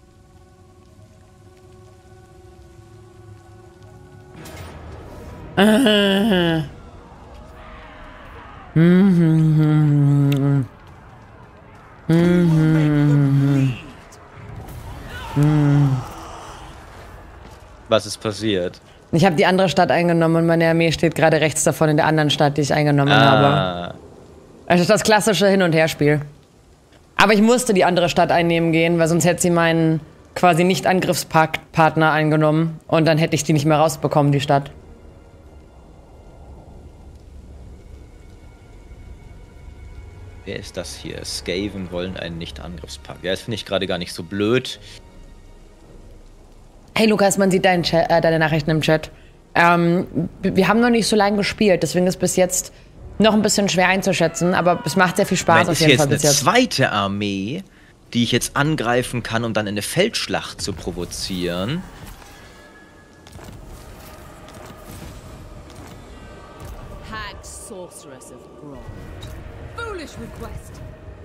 Was ist passiert? ich habe die andere Stadt eingenommen und meine Armee steht gerade rechts davon in der anderen Stadt, die ich eingenommen habe. Also das klassische Hin- und Herspiel. Aber ich musste die andere Stadt einnehmen gehen, weil sonst hätte sie meinen quasi Nicht-Angriffspartner eingenommen und dann hätte ich die nicht mehr rausbekommen, die Stadt. Wer ist das hier? Skaven wollen einen Nicht-Angriffspakt. Ja, das finde ich gerade gar nicht so blöd. Hey Lukas, man sieht deine Nachrichten im Chat. Wir haben noch nicht so lange gespielt, deswegen ist bis jetzt noch ein bisschen schwer einzuschätzen, aber es macht sehr viel Spaß auf jeden Fall bis jetzt jetzt. eine zweite Armee, die ich jetzt angreifen kann, um dann eine Feldschlacht zu provozieren. Hag sorceress of Grog. Foolish request.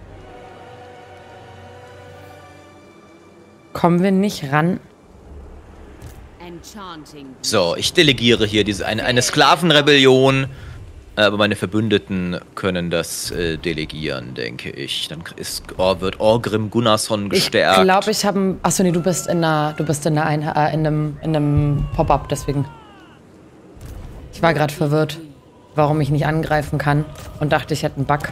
Kommen wir nicht ran? Enchanting. So, ich delegiere hier eine Sklavenrebellion, aber meine Verbündeten können das delegieren, denke ich. Dann wird Orgrim Gunnarsson gestärkt. Ich glaube, ich habe... Achso, nee, du bist in einem Pop-Up, deswegen. Ich war gerade verwirrt, warum ich nicht angreifen kann und dachte, ich hätte einen Bug.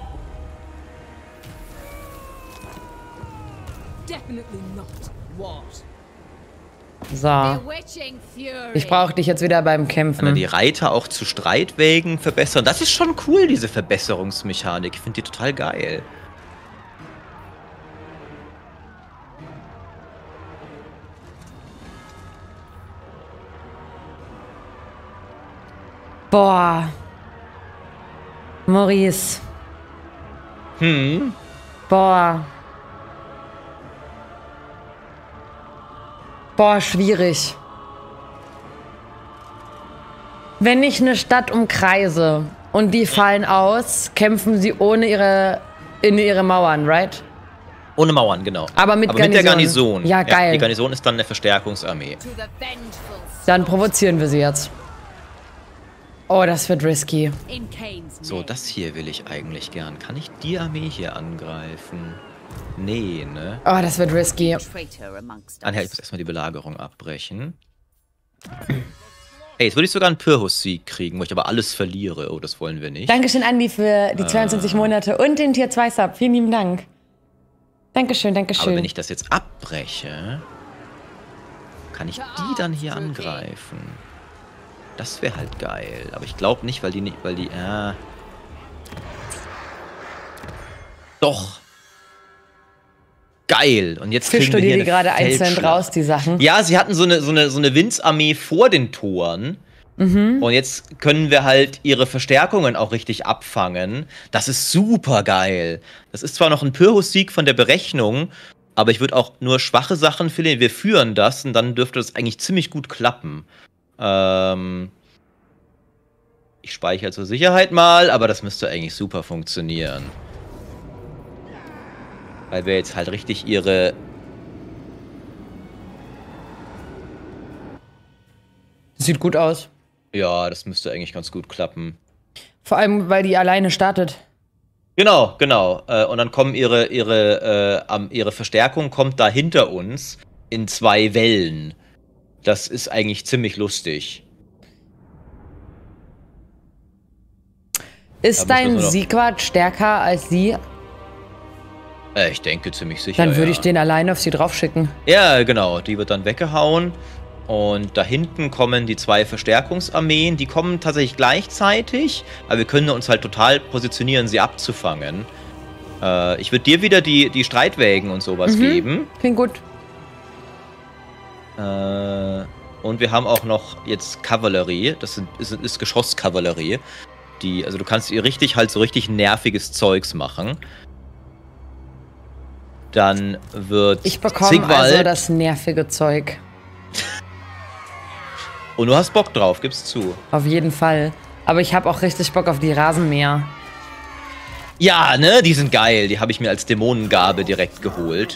Definitely not. What? So. Bewitching fury. Ich brauche dich jetzt wieder beim Kann er Kämpfen. die Reiter auch zu Streitwägen verbessern? Das ist schon cool, diese Verbesserungsmechanik. Ich finde die total geil. Boah. Maurice. Boah. Boah, schwierig. Wenn ich eine Stadt umkreise und die fallen aus, kämpfen sie in ihre Mauern, right? Ohne Mauern, genau. Aber mit der Garnison. Garnison. Ja, geil. Die Garnison ist dann eine Verstärkungsarmee. To the vengeful Dann provozieren wir sie jetzt. Oh, das wird risky. in Kane's So, name. das hier will ich eigentlich gern. Kann ich die Armee hier angreifen? Nee, ne? Oh, das wird risky. Traitor amongst Ah, ja, ich us. muss erstmal die Belagerung abbrechen. Ey, jetzt würde ich sogar einen Pyrrhus-Sieg kriegen, wo ich aber alles verliere. Oh, das wollen wir nicht. Dankeschön, Andi, für die 22 Monate und den Tier 2 Sub. Vielen lieben Dank. Dankeschön, Dankeschön. Aber wenn ich das jetzt abbreche, kann ich die dann hier angreifen. Das wäre halt geil. Aber ich glaube nicht, weil die... Doch. Geil. Und jetzt Fischst kriegen du wir dir hier die eine gerade einzeln Feldschlacht. raus, die Sachen? Ja, sie hatten so eine Windsarmee vor den Toren. Und jetzt können wir halt ihre Verstärkungen auch richtig abfangen. Das ist super geil. Das ist zwar noch ein Pyrrhus-Sieg von der Berechnung, aber ich würde auch nur schwache Sachen verlieren. Wir führen das und dann dürfte das eigentlich ziemlich gut klappen. Ich speichere zur Sicherheit mal, aber das müsste eigentlich super funktionieren. Weil wir jetzt halt richtig ihre... Sieht gut aus. Ja, das müsste eigentlich ganz gut klappen. Vor allem, weil die alleine startet. Genau, genau. Und dann kommen ihre Verstärkung kommt da hinter uns in 2 Wellen. Das ist eigentlich ziemlich lustig. Ist dein Sigvard stärker als sie? Ich denke ziemlich sicher. Dann würde ich den alleine auf sie draufschicken. Ja, genau. Die wird dann weggehauen. Und da hinten kommen die 2 Verstärkungsarmeen. Die kommen tatsächlich gleichzeitig. Aber wir können uns halt total positionieren, sie abzufangen. Ich würde dir wieder die Streitwägen und sowas geben. Klingt gut. Und wir haben auch noch jetzt Kavallerie. Das ist Geschosskavallerie. Also du kannst ihr so richtig nerviges Zeugs machen. Dann wird Ich bekomme Sigvald, also das nervige Zeug. und du hast Bock drauf, gib's zu. Auf jeden Fall. Aber ich habe auch richtig Bock auf die Rasenmäher. Ja, ne, die sind geil. Die habe ich mir als Dämonengabe direkt geholt.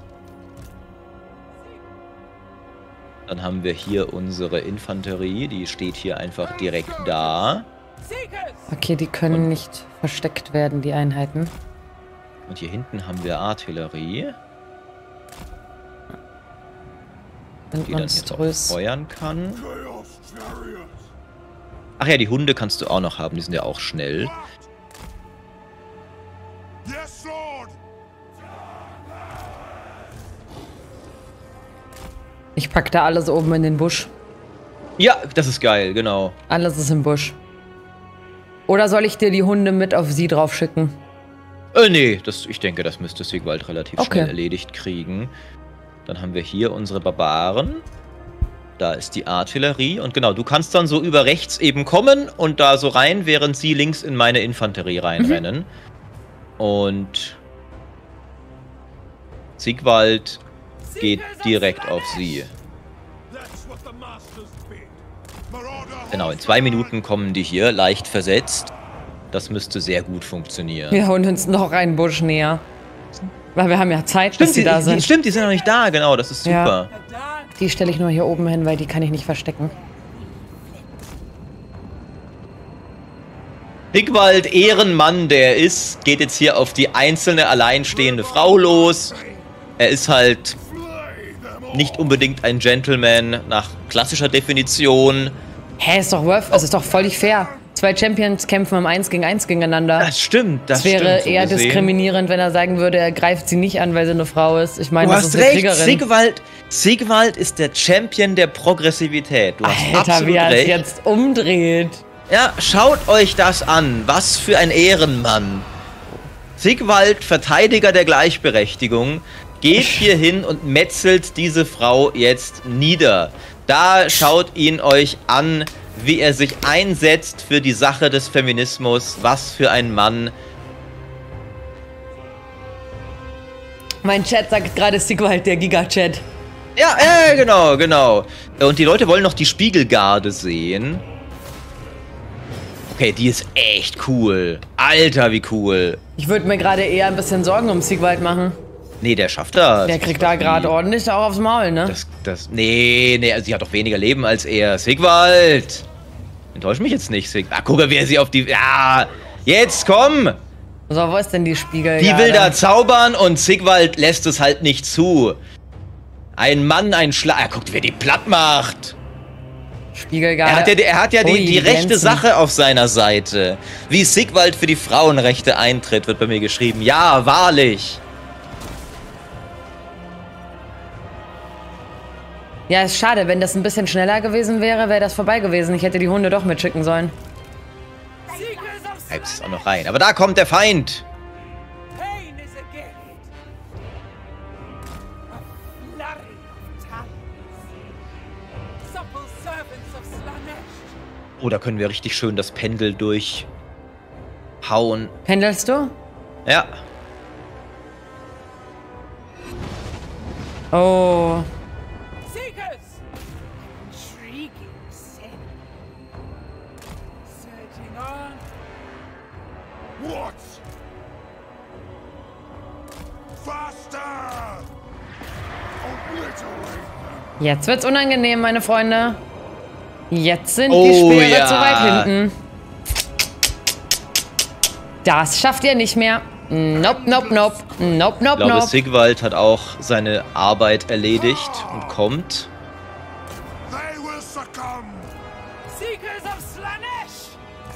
Dann haben wir hier unsere Infanterie. Die steht hier einfach direkt da. Okay, die können nicht versteckt werden, die Einheiten. Und hier hinten haben wir Artillerie, Sind die dann jetzt auch monströs. feuern kann. Ach ja, die Hunde kannst du auch noch haben. Die sind ja auch schnell. Yes, Lord! Ich pack da alles oben in den Busch. Ja, das ist geil, genau. Alles ist im Busch. Oder soll ich dir die Hunde mit auf sie drauf schicken? Nee, ich denke, das müsste Sigvald relativ schnell erledigt kriegen. Dann haben wir hier unsere Barbaren. Da ist die Artillerie. Und genau, du kannst dann so über rechts eben kommen und da so rein, während sie links in meine Infanterie reinrennen. Und Sigvald geht direkt auf sie. Genau, in 2 Minuten kommen die hier, leicht versetzt. Das müsste sehr gut funktionieren. Wir holen uns noch einen Busch näher. Weil wir haben ja Zeit, bis sie da sind. Stimmt, die sind noch nicht da, genau, das ist super. Ja. Die stelle ich nur hier oben hin, weil die kann ich nicht verstecken. Sigvald, Ehrenmann, der ist, geht jetzt hier auf die einzelne alleinstehende Frau los. Er ist halt nicht unbedingt ein Gentleman nach klassischer Definition. Hä, ist doch es ist doch völlig fair. 2 Champions kämpfen im 1 gegen 1 gegeneinander. Das stimmt, das wäre stimmt. So eher gesehen. diskriminierend, wenn er sagen würde, er greift sie nicht an, weil sie eine Frau ist. Ich meine, Du das hast ist eine recht, Kriegerin. Sigvald ist der Champion der Progressivität. Du hast Alter, absolut wie er es recht. jetzt umdreht. Ja, schaut euch das an. Was für ein Ehrenmann. Sigvald, Verteidiger der Gleichberechtigung, geht hier hin und metzelt diese Frau jetzt nieder. Da schaut ihn euch an, wie er sich einsetzt für die Sache des Feminismus. Was für ein Mann. Mein Chat sagt gerade Sigvald, der Giga-Chat. Ja, genau. Und die Leute wollen noch die Spiegelgarde sehen. Okay, die ist echt cool. Alter, wie cool. Ich würde mir gerade eher ein bisschen Sorgen um Sigvald machen. Nee, der schafft das. Der kriegt da gerade ordentlich auch aufs Maul, ne? Nee, also sie hat doch weniger Leben als er. Sigvald! Enttäusch mich jetzt nicht, Sigvald. Ah, guck mal, wie er sie auf die... Ja, jetzt komm! So, wo ist denn die Spiegel? Die will da zaubern und Sigvald lässt es halt nicht zu. Ein Mann, ein Schlag. Guckt, wer die platt macht. Spiegelgarde. Er hat ja Ui, die rechte glänzen. Sache auf seiner Seite. Wie Sigvald für die Frauenrechte eintritt, wird bei mir geschrieben. Ja, wahrlich. Ja, ist schade. Wenn das ein bisschen schneller gewesen wäre, wäre das vorbei gewesen. Ich hätte die Hunde doch mitschicken sollen. Bleibst es auch noch rein. Aber da kommt der Feind. Pain is a gift. A flurry of talents. Supple servants of Slanesh. Oh, da können wir richtig schön das Pendel durchhauen. Pendelst du? Ja. Oh. Seekers! Intriguing sin. Jetzt wird's unangenehm, meine Freunde. Jetzt sind die Speere zu weit hinten. Das schafft ihr nicht mehr. Nope, nope, nope. Nope, nope, Ich glaube, nope. Sigvald hat auch seine Arbeit erledigt und kommt. Seekers of Slanesh!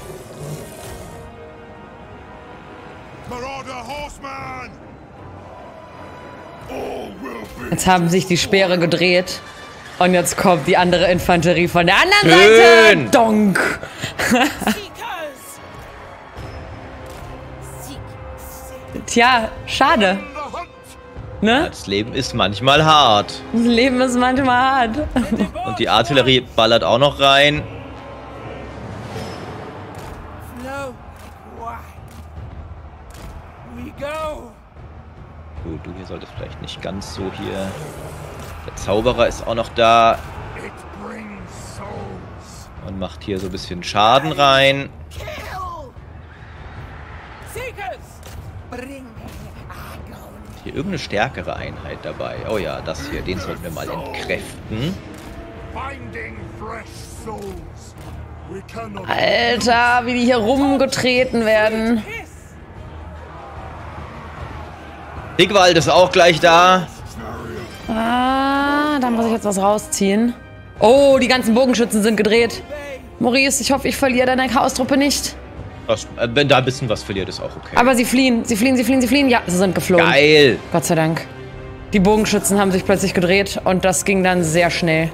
Marauder Horseman! All will be Jetzt haben sich die Speere gedreht. Und jetzt kommt die andere Infanterie von der anderen Schön. Seite. Donk. Seekers! Tja, schade. the hunt! Ne? Das Leben ist manchmal hart. Das Leben ist manchmal hart. Und die Artillerie ballert auch noch rein. Flow like wine. We go! Gut, du hier solltest vielleicht nicht ganz so hier. Der Zauberer ist auch noch da It brings souls. und macht hier so ein bisschen Schaden rein. Kill! Seekers! Bring Agon! Hier irgendeine stärkere Einheit dabei. Oh ja, das hier, den sollten wir mal entkräften. Finding fresh souls. We cannot Alter, wie die hier rumgetreten werden. Piss! Sigvald ist auch gleich da. Ah, da muss ich jetzt was rausziehen. Oh, die ganzen Bogenschützen sind gedreht. Maurice, ich hoffe, ich verliere deine Chaostruppe nicht. Wenn da ein bisschen was verliert, ist auch okay. Aber sie fliehen, sie fliehen, sie fliehen, sie fliehen. Ja, sie sind geflohen. Geil! Gott sei Dank. Die Bogenschützen haben sich plötzlich gedreht und das ging dann sehr schnell.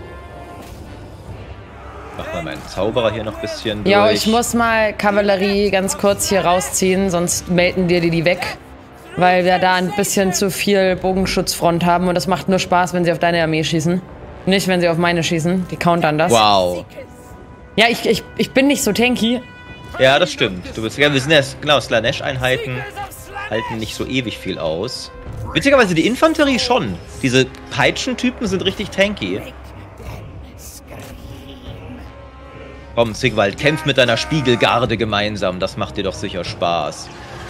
Mach mal meinen Zauberer hier noch ein bisschen durch. Ja, ich muss mal Kavallerie ganz kurz hier rausziehen, sonst melden dir die weg. Weil wir da ein bisschen zu viel Bogenschutzfront haben und das macht nur Spaß, wenn sie auf deine Armee schießen. Nicht, wenn sie auf meine schießen. Die countern das. Wow. Ja, ich bin nicht so tanky. Ja, das stimmt. Du bist, ja, wir sind ja, genau, Slanesh-Einheiten Seekers of Slanesh! halten nicht so ewig viel aus. Witzigerweise die Infanterie schon. Diese Peitschentypen sind richtig tanky. Komm, Sigvald, kämpf mit deiner Spiegelgarde gemeinsam. Das macht dir doch sicher Spaß.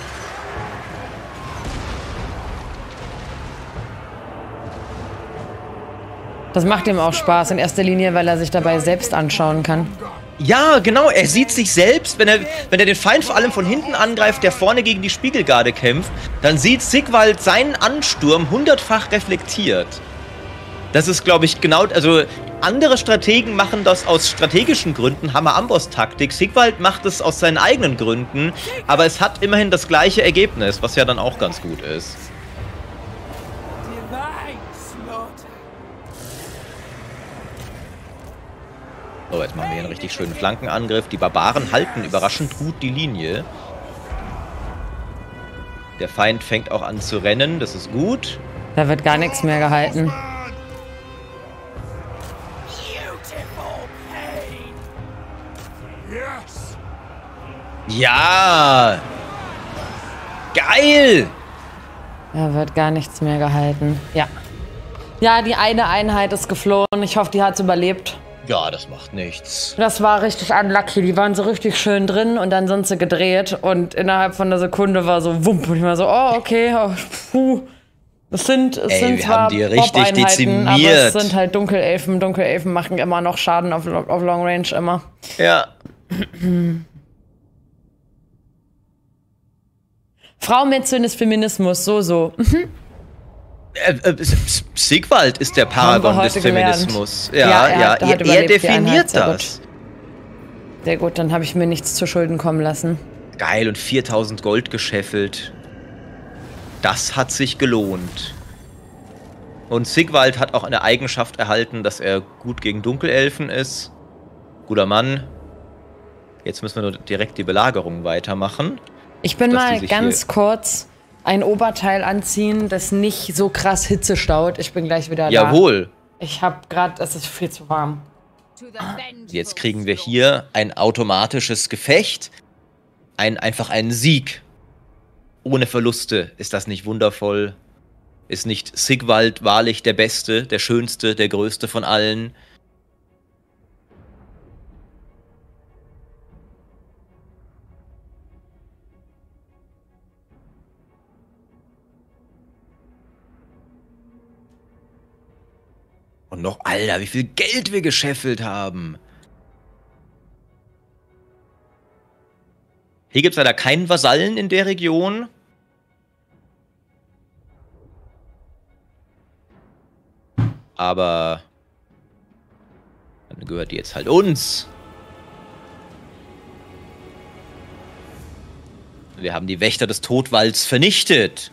Das macht ihm auch Spaß, in erster Linie, weil er sich dabei selbst anschauen kann. Ja, genau, er sieht sich selbst, wenn er den Feind vor allem von hinten angreift, der vorne gegen die Spiegelgarde kämpft, dann sieht Sigvald seinen Ansturm 100-fach reflektiert. Das ist, glaube ich, genau, also andere Strategen machen das aus strategischen Gründen, Hammer-Amboss-Taktik. Sigvald macht es aus seinen eigenen Gründen, aber es hat immerhin das gleiche Ergebnis, was ja dann auch ganz gut ist. Divine slaughter! So, jetzt machen wir hier einen richtig schönen Flankenangriff. Die Barbaren halten überraschend gut die Linie. Der Feind fängt auch an zu rennen, das ist gut. Da wird gar nichts mehr gehalten. Beautiful pain! Yes! Ja! Geil! Da wird gar nichts mehr gehalten. Ja. Ja, die eine Einheit ist geflohen. Ich hoffe, die hat es überlebt. Ja, das macht nichts. Das war richtig unlucky. Die waren so richtig schön drin und dann sind sie gedreht und innerhalb von einer Sekunde war so wump und ich war so, oh, okay, oh, puh. Es sind wir zwar haben die richtig Bob-Einheiten, dezimiert. aber es sind halt Dunkelelfen. Dunkelelfen machen immer noch Schaden auf Long Range immer. Ja. Frau Metzün ist Feminismus, so. Sigvald ist der Haben Paragon wir des heute gelernt. Feminismus. Ja, er hat er überlebt, die definiert Einheit, sehr das. Sehr gut, dann habe ich mir nichts zu Schulden kommen lassen. Geil, und 4000 Gold gescheffelt. Das hat sich gelohnt. Und Sigvald hat auch eine Eigenschaft erhalten, dass er gut gegen Dunkelelfen ist. Guter Mann. Jetzt müssen wir nur direkt die Belagerung weitermachen. Ich bin Dass die mal sich ganz hier- kurz ein Oberteil anziehen, das nicht so krass Hitze staut. Ich bin gleich wieder da. Jawohl. Ich habe gerade, es ist viel zu warm. To the vengeful Jetzt kriegen wir hier ein automatisches Gefecht. Einfach einen Sieg. Ohne Verluste. Ist das nicht wundervoll? Ist nicht Sigvald wahrlich der Beste, der Schönste, der Größte von allen? Und noch, Alter, wie viel Geld wir gescheffelt haben. Hier gibt es leider keinen Vasallen in der Region. Aber dann gehört die jetzt halt uns. Wir haben die Wächter des Todwalds vernichtet.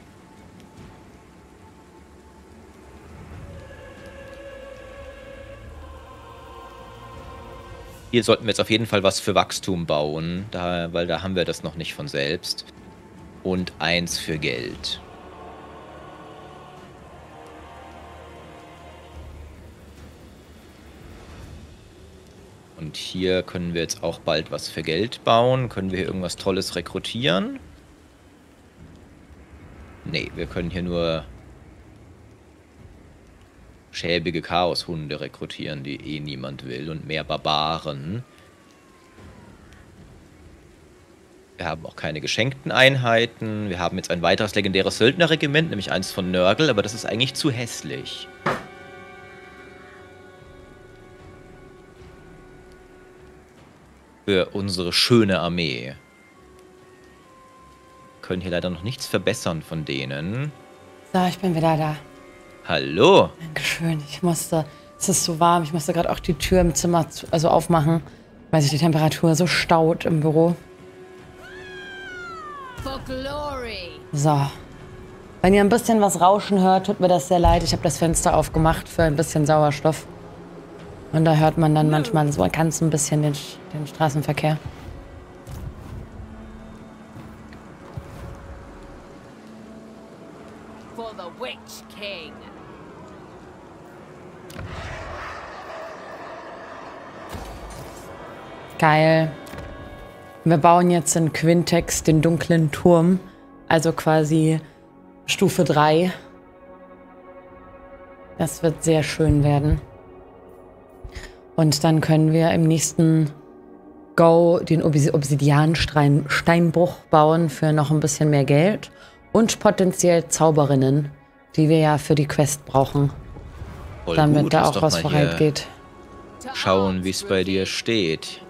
Hier sollten wir jetzt auf jeden Fall was für Wachstum bauen, weil da haben wir das noch nicht von selbst. Und eins für Geld. Und hier können wir jetzt auch bald was für Geld bauen. Können wir hier irgendwas Tolles rekrutieren? Nee, wir können hier nur schäbige Chaoshunde rekrutieren, die eh niemand will. Und mehr Barbaren. Wir haben auch keine geschenkten Einheiten. Wir haben jetzt ein weiteres legendäres Söldnerregiment, nämlich eins von Nörgel, aber das ist eigentlich zu hässlich. Für unsere schöne Armee. Können hier leider noch nichts verbessern von denen. So, ich bin wieder da. Hallo. Dankeschön. Es ist so warm, ich musste gerade auch die Tür im Zimmer aufmachen, weil sich die Temperatur so staut im Büro. For glory. So. Wenn ihr ein bisschen was rauschen hört, tut mir das sehr leid. Ich habe das Fenster aufgemacht für ein bisschen Sauerstoff. Und da hört man dann manchmal so ganz ein bisschen den Straßenverkehr. For the Witch King. Geil. Wir bauen jetzt in Quintex den dunklen Turm. Also quasi Stufe 3. Das wird sehr schön werden. Und dann können wir im nächsten Go den Obsidian-Steinbruch bauen für noch ein bisschen mehr Geld. Und potenziell Zauberinnen, die wir ja für die Quest brauchen. Voll damit gut, da lass auch doch was mal voran hier geht. Schauen, wie es bei dir steht.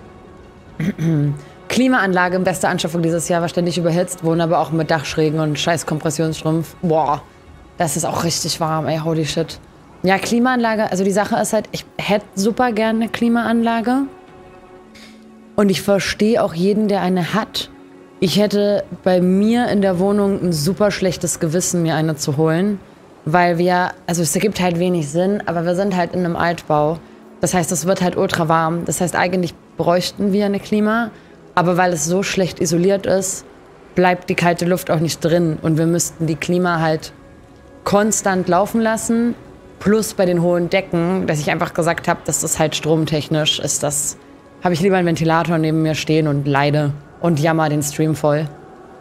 Klimaanlage, beste Anschaffung dieses Jahr, war ständig überhitzt, wohnen aber auch mit Dachschrägen und scheiß Kompressionsstrumpf. Boah, das ist auch richtig warm, ey, holy shit. Ja, Klimaanlage, also die Sache ist halt, ich hätte super gerne eine Klimaanlage. Und ich verstehe auch jeden, der eine hat. Ich hätte bei mir in der Wohnung ein super schlechtes Gewissen, mir eine zu holen. Weil also es ergibt halt wenig Sinn, aber wir sind halt in einem Altbau. Das heißt, es wird halt ultra warm. Das heißt, eigentlich bräuchten wir eine Klima. Aber weil es so schlecht isoliert ist, bleibt die kalte Luft auch nicht drin. Und wir müssten die Klima halt konstant laufen lassen. Plus bei den hohen Decken, dass ich einfach gesagt habe, dass das halt stromtechnisch ist. Das habe ich lieber einen Ventilator neben mir stehen und leide und jammer den Stream voll.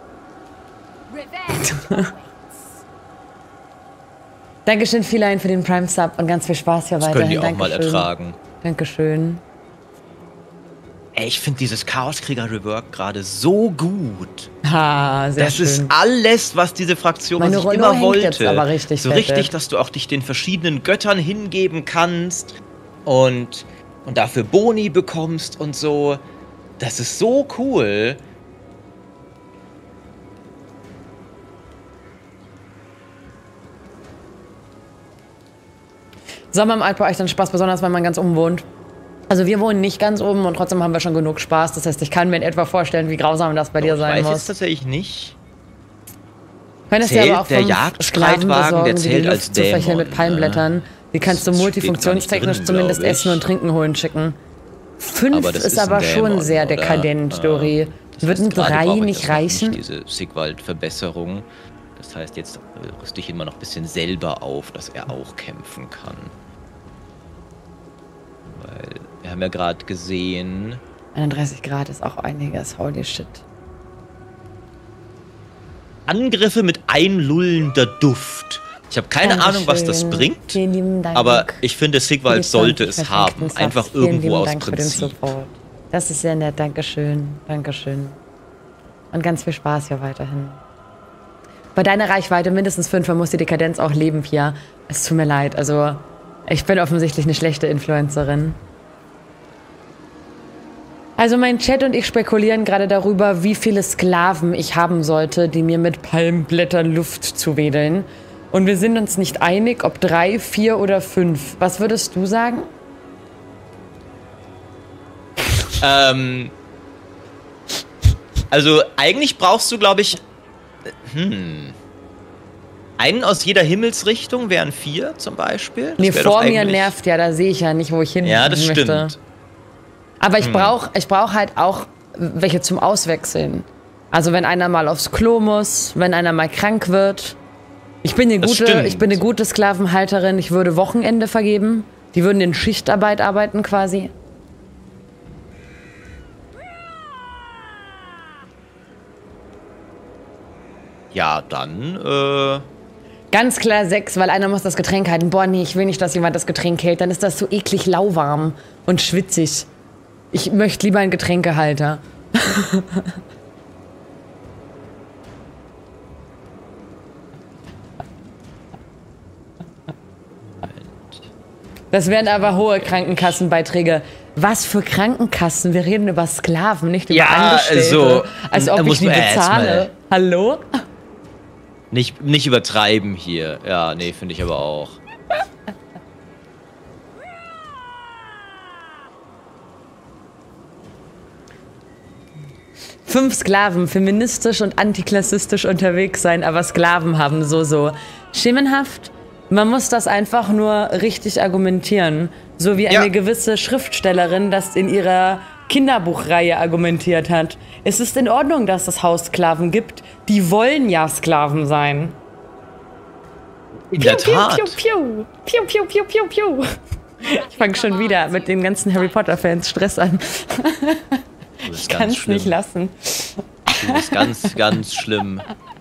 Revenge. Dankeschön, Feline, für den Prime-Sub und ganz viel Spaß hier Das weiterhin. können die auch mal ertragen. Dankeschön. Ey, ich finde dieses Chaoskrieger-Rework gerade so gut. Ha, sehr Das schön. ist alles, was diese Fraktion Meine sich Rollo immer hängt wollte. jetzt aber richtig so fett, richtig, dass du auch dich den verschiedenen Göttern hingeben kannst und dafür Boni bekommst und so. Das ist so cool. Sommer im Altbau echt dann Spaß, besonders wenn man ganz oben wohnt. Also wir wohnen nicht ganz oben und trotzdem haben wir schon genug Spaß. Das heißt, ich kann mir in etwa vorstellen, wie grausam das bei dir sein Ich weiß muss. jetzt tatsächlich nicht. Könntest Zählt dir aber auch der 5 Jagdstreitwagen, Sklaven besorgen, der die zählt die als Luft zu fächern Dämon, mit Palmblättern. Die kannst du Das multifunktionstechnisch steht gar nicht zumindest drin, glaub Essen und ich. Trinken holen schicken. 5 Aber das ist ist ein aber schon Dämon, sehr oder? dekadent, Ja. Dori. Das Würden heißt, gerade 3 brauche ich nicht das noch reichen? Diese Sigvald-Verbesserung. Das heißt, jetzt rüste ich ihn mal noch ein bisschen selber auf, dass er auch kämpfen kann. Weil wir haben ja gerade gesehen, 31 Grad ist auch einiges, holy shit. Angriffe mit einlullender Duft. Ich habe keine Ahnung, was das Dankeschön. bringt, Vielen lieben Dank. aber ich finde, Sigvald Für die sollte 20 es haben. verschenkten Einfach Subs. Vielen irgendwo lieben aus Dank für den Prinzip. Support. Das ist sehr nett, Dankeschön. Dankeschön. Und ganz viel Spaß hier weiterhin. Bei deiner Reichweite mindestens 5 muss die Dekadenz auch leben, Pia. Es tut mir leid, also Ich bin offensichtlich eine schlechte Influencerin. Also mein Chat und ich spekulieren gerade darüber, wie viele Sklaven ich haben sollte, die mir mit Palmblättern Luft zuwedeln. Und wir sind uns nicht einig, ob 3, 4 oder 5. Was würdest du sagen? Also eigentlich brauchst du, glaube ich, einen aus jeder Himmelsrichtung wären 4 zum Beispiel. Das Nee, wär vor doch mir eigentlich- nervt ja, da sehe ich ja nicht, wo ich hin Ja, das möchte. stimmt. Aber ich brauch halt auch welche zum Auswechseln. Also wenn einer mal aufs Klo muss, wenn einer mal krank wird. Ich bin eine gute Sklavenhalterin, ich würde Wochenende vergeben. Die würden in Schichtarbeit arbeiten quasi. Ja, dann, Ganz klar 6, weil einer muss das Getränk halten. Boah, nee, ich will nicht, dass jemand das Getränk hält. Dann ist das so eklig lauwarm und schwitzig. Ich möchte lieber einen Getränkehalter. Das wären aber hohe Krankenkassenbeiträge. Was für Krankenkassen? Wir reden über Sklaven, nicht über Ja, Angestellte. also, als ob ich muss die man erst bezahle. mal- Hallo? nicht übertreiben hier. Ja, nee, finde ich aber auch. Fünf Sklaven, feministisch und antiklassistisch unterwegs sein, aber Sklaven haben so schemenhaft. Man muss das einfach nur richtig argumentieren. So wie eine gewisse Schriftstellerin das in ihrer Kinderbuchreihe argumentiert hat. Es ist in Ordnung, dass es Haussklaven gibt. Die wollen ja Sklaven sein. In der Tat. Piu, piu, piu, piu, piu, piu, piu. Ich fange schon wieder mit den ganzen Harry Potter-Fans Stress an. Du bist Ich ganz kann es schlimm. nicht lassen. Du bist ganz, ganz schlimm.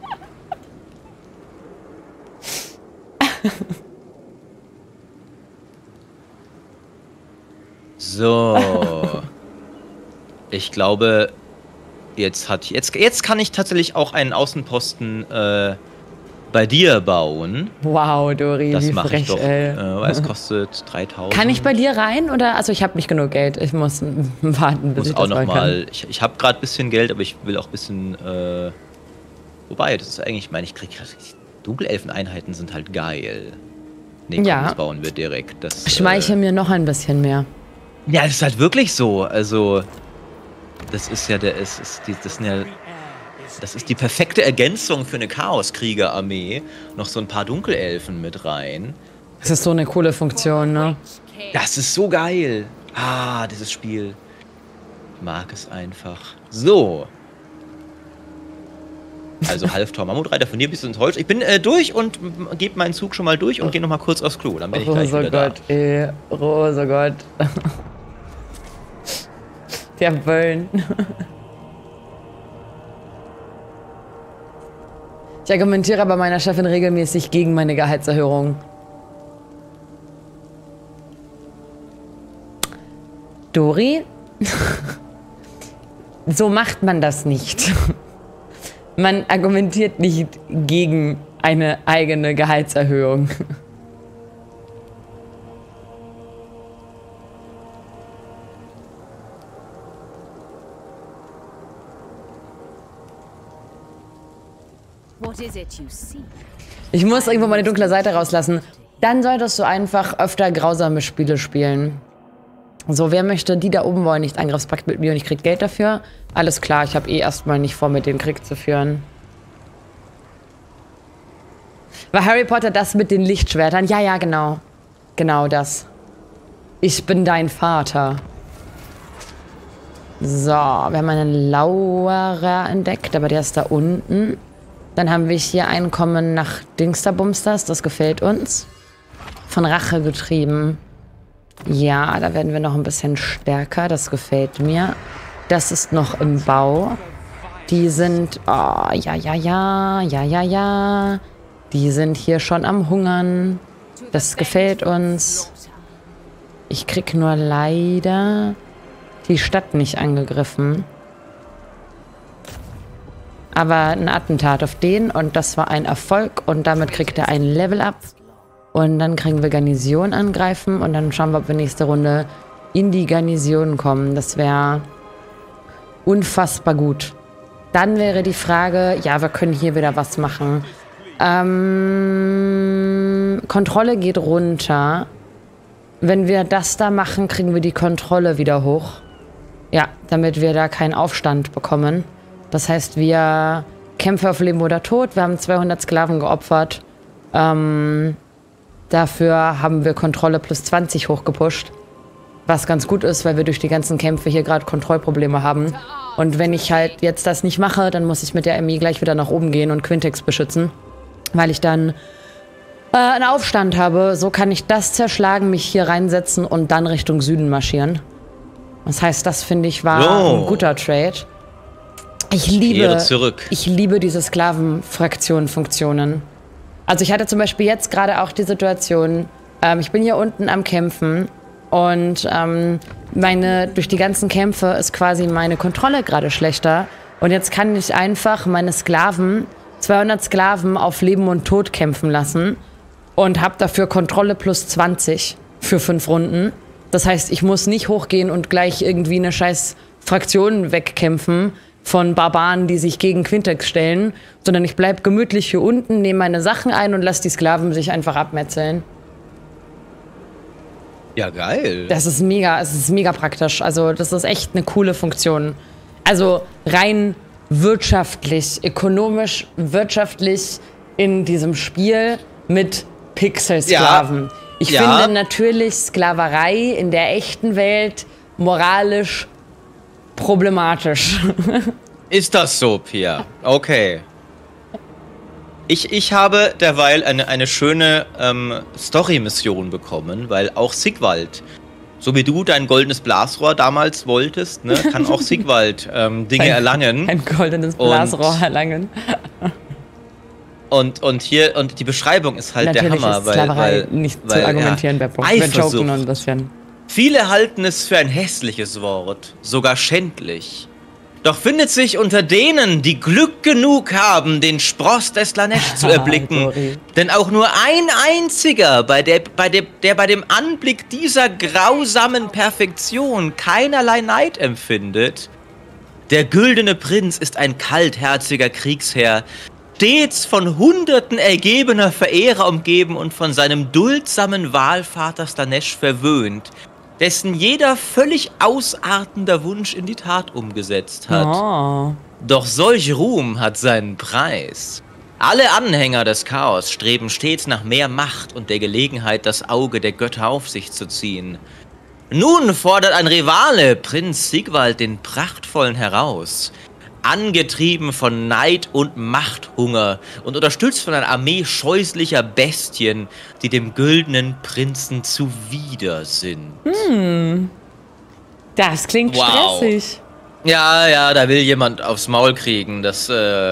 So. Ich glaube, jetzt kann ich tatsächlich auch einen Außenposten bei dir bauen. Wow, Dori, Das wie mache ich frech, doch. ey. Weil es kostet 3.000. Kann ich bei dir rein oder? Also ich habe nicht genug Geld. Ich muss warten, bis Muss ich auch das noch mal kann. mal. Ich habe gerade ein bisschen Geld, aber ich will auch ein bisschen. Wobei, das ist eigentlich, ich meine, ich krieg Dunkelelfen-Einheiten sind halt geil. Nee, komm, Ja. das bauen wir direkt. Das, Schmeiche mir noch ein bisschen mehr. Ja, das ist halt wirklich so. Also, das ist ja das ist die perfekte Ergänzung für eine Chaoskrieger-Armee. Noch so ein paar Dunkelelfen mit rein. Das ist so eine coole Funktion, ne? Das ist so geil. Ah, dieses Spiel. Ich mag es einfach. So. Also Halftor Mammutreiter, von dir bis ins Holz. Ich bin durch und gebe meinen Zug schon mal durch und gehe noch mal kurz aufs Klo. Dann bin ich gleich wieder Gott, ey. Rosa Gott. Der Böllen. Ich argumentiere bei meiner Chefin regelmäßig gegen meine Gehaltserhöhung. Dori? So macht man das nicht. Man argumentiert nicht gegen eine eigene Gehaltserhöhung. What is it you see? Ich muss irgendwo meine dunkle Seite rauslassen. Dann solltest du einfach öfter grausame Spiele spielen. So, wer möchte? Die da oben wollen nicht Angriffspakt mit mir und ich krieg Geld dafür. Alles klar, ich habe erstmal nicht vor, mit dem Krieg zu führen. War Harry Potter das mit den Lichtschwertern? Ja, ja, genau. Genau das. Ich bin dein Vater. So, wir haben einen Lauerer entdeckt, aber der ist da unten. Dann haben wir hier Einkommen nach Dingsterbumsters, das gefällt uns. Von Rache getrieben. Ja, da werden wir noch ein bisschen stärker, das gefällt mir. Das ist noch im Bau. Die sind, oh, ja. Die sind hier schon am Hungern. Das gefällt uns. Ich krieg nur leider die Stadt nicht angegriffen. Aber ein Attentat auf den und das war ein Erfolg und damit kriegt er ein Level up. Und dann kriegen wir Garnison angreifen und dann schauen wir, ob wir nächste Runde in die Garnison kommen. Das wäre unfassbar gut. Dann wäre die Frage, ja, wir können hier wieder was machen. Kontrolle geht runter. Wenn wir das da machen, kriegen wir die Kontrolle wieder hoch. Ja, damit wir da keinen Aufstand bekommen. Das heißt, wir kämpfen auf Leben oder Tod. Wir haben 200 Sklaven geopfert. Dafür haben wir Kontrolle plus 20 hochgepusht. Was ganz gut ist, weil wir durch die ganzen Kämpfe hier gerade Kontrollprobleme haben. Und wenn ich halt jetzt das nicht mache, dann muss ich mit der Armee gleich wieder nach oben gehen und Quintex beschützen. Weil ich dann einen Aufstand habe. So kann ich das zerschlagen, mich hier reinsetzen und dann Richtung Süden marschieren. Das heißt, das finde ich war ein guter Trade. Ich liebe diese Sklavenfraktionen-Funktionen. Also ich hatte zum Beispiel jetzt gerade auch die Situation, ich bin hier unten am Kämpfen und durch die ganzen Kämpfe ist quasi meine Kontrolle gerade schlechter. Und jetzt kann ich einfach meine 200 Sklaven auf Leben und Tod kämpfen lassen und habe dafür Kontrolle plus 20 für 5 Runden. Das heißt, ich muss nicht hochgehen und gleich irgendwie eine scheiß Fraktion wegkämpfen von Barbaren, die sich gegen Quintex stellen, sondern ich bleib gemütlich hier unten, nehme meine Sachen ein und lasse die Sklaven sich einfach abmetzeln. Ja, geil. Es ist mega praktisch. Also das ist echt eine coole Funktion. Also rein wirtschaftlich, ökonomisch, wirtschaftlich in diesem Spiel mit Pixel-Sklaven. Ja. Ich finde natürlich Sklaverei in der echten Welt moralisch problematisch. Ist das so, Pia? Okay. Ich habe derweil eine schöne Story-Mission bekommen, weil auch Sigvald, so wie du dein goldenes Blasrohr damals wolltest, ne, kann auch Sigvald Dinge erlangen. Ein goldenes Blasrohr erlangen. Und die Beschreibung ist halt natürlich der Hammer, ist Sklaverei nicht zu argumentieren, Beppo. Wir joken nur ein bisschen. Viele halten es für ein hässliches Wort, sogar schändlich. Doch findet sich unter denen, die Glück genug haben, den Spross des Slaanesh zu erblicken, denn auch nur ein einziger, der bei dem Anblick dieser grausamen Perfektion keinerlei Neid empfindet. Der güldene Prinz ist ein kaltherziger Kriegsherr, stets von Hunderten ergebener Verehrer umgeben und von seinem duldsamen Wahlvater Slaanesh verwöhnt, dessen jeder völlig ausartender Wunsch in die Tat umgesetzt hat. Oh. Doch solch Ruhm hat seinen Preis. Alle Anhänger des Chaos streben stets nach mehr Macht und der Gelegenheit, das Auge der Götter auf sich zu ziehen. Nun fordert ein Rivale, Prinz Sigvald, den Prachtvollen heraus. Angetrieben von Neid und Machthunger und unterstützt von einer Armee scheußlicher Bestien, die dem güldenen Prinzen zuwider sind. Das klingt stressig. Ja, da will jemand aufs Maul kriegen. Das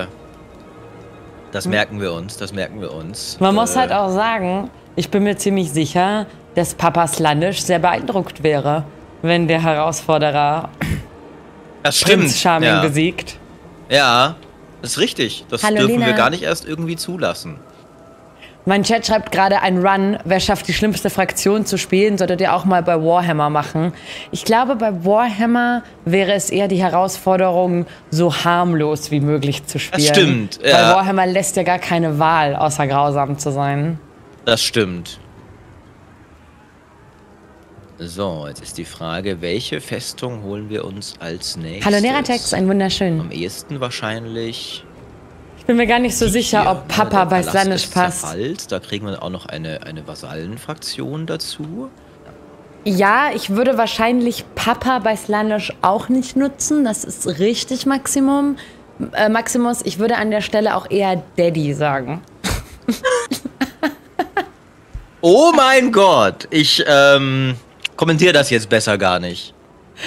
merken wir uns, Man muss halt auch sagen, ich bin mir ziemlich sicher, dass Papa Slaanesh sehr beeindruckt wäre, wenn der Herausforderer Prinz Charming besiegt. Ja, das ist richtig. Das dürfen wir gar nicht erst irgendwie zulassen. Mein Chat schreibt gerade ein Run. Wer schafft, die schlimmste Fraktion zu spielen, solltet ihr auch mal bei Warhammer machen. Ich glaube, bei Warhammer wäre es eher die Herausforderung, so harmlos wie möglich zu spielen. Das stimmt, ja. Weil Warhammer lässt ja gar keine Wahl, außer grausam zu sein. Das stimmt. So, jetzt ist die Frage, welche Festung holen wir uns als nächstes? Hallo Neratex, ein wunderschön. Am ehesten wahrscheinlich... Ich bin mir gar nicht so sicher, ob Papa bei Slaanesh passt. Da kriegen wir auch noch eine Vasallenfraktion dazu. Ja, ich würde wahrscheinlich Papa bei Slaanesh auch nicht nutzen. Das ist richtig Maximus. Ich würde an der Stelle auch eher Daddy sagen. Oh mein Gott, ich kommentiere das jetzt besser gar nicht.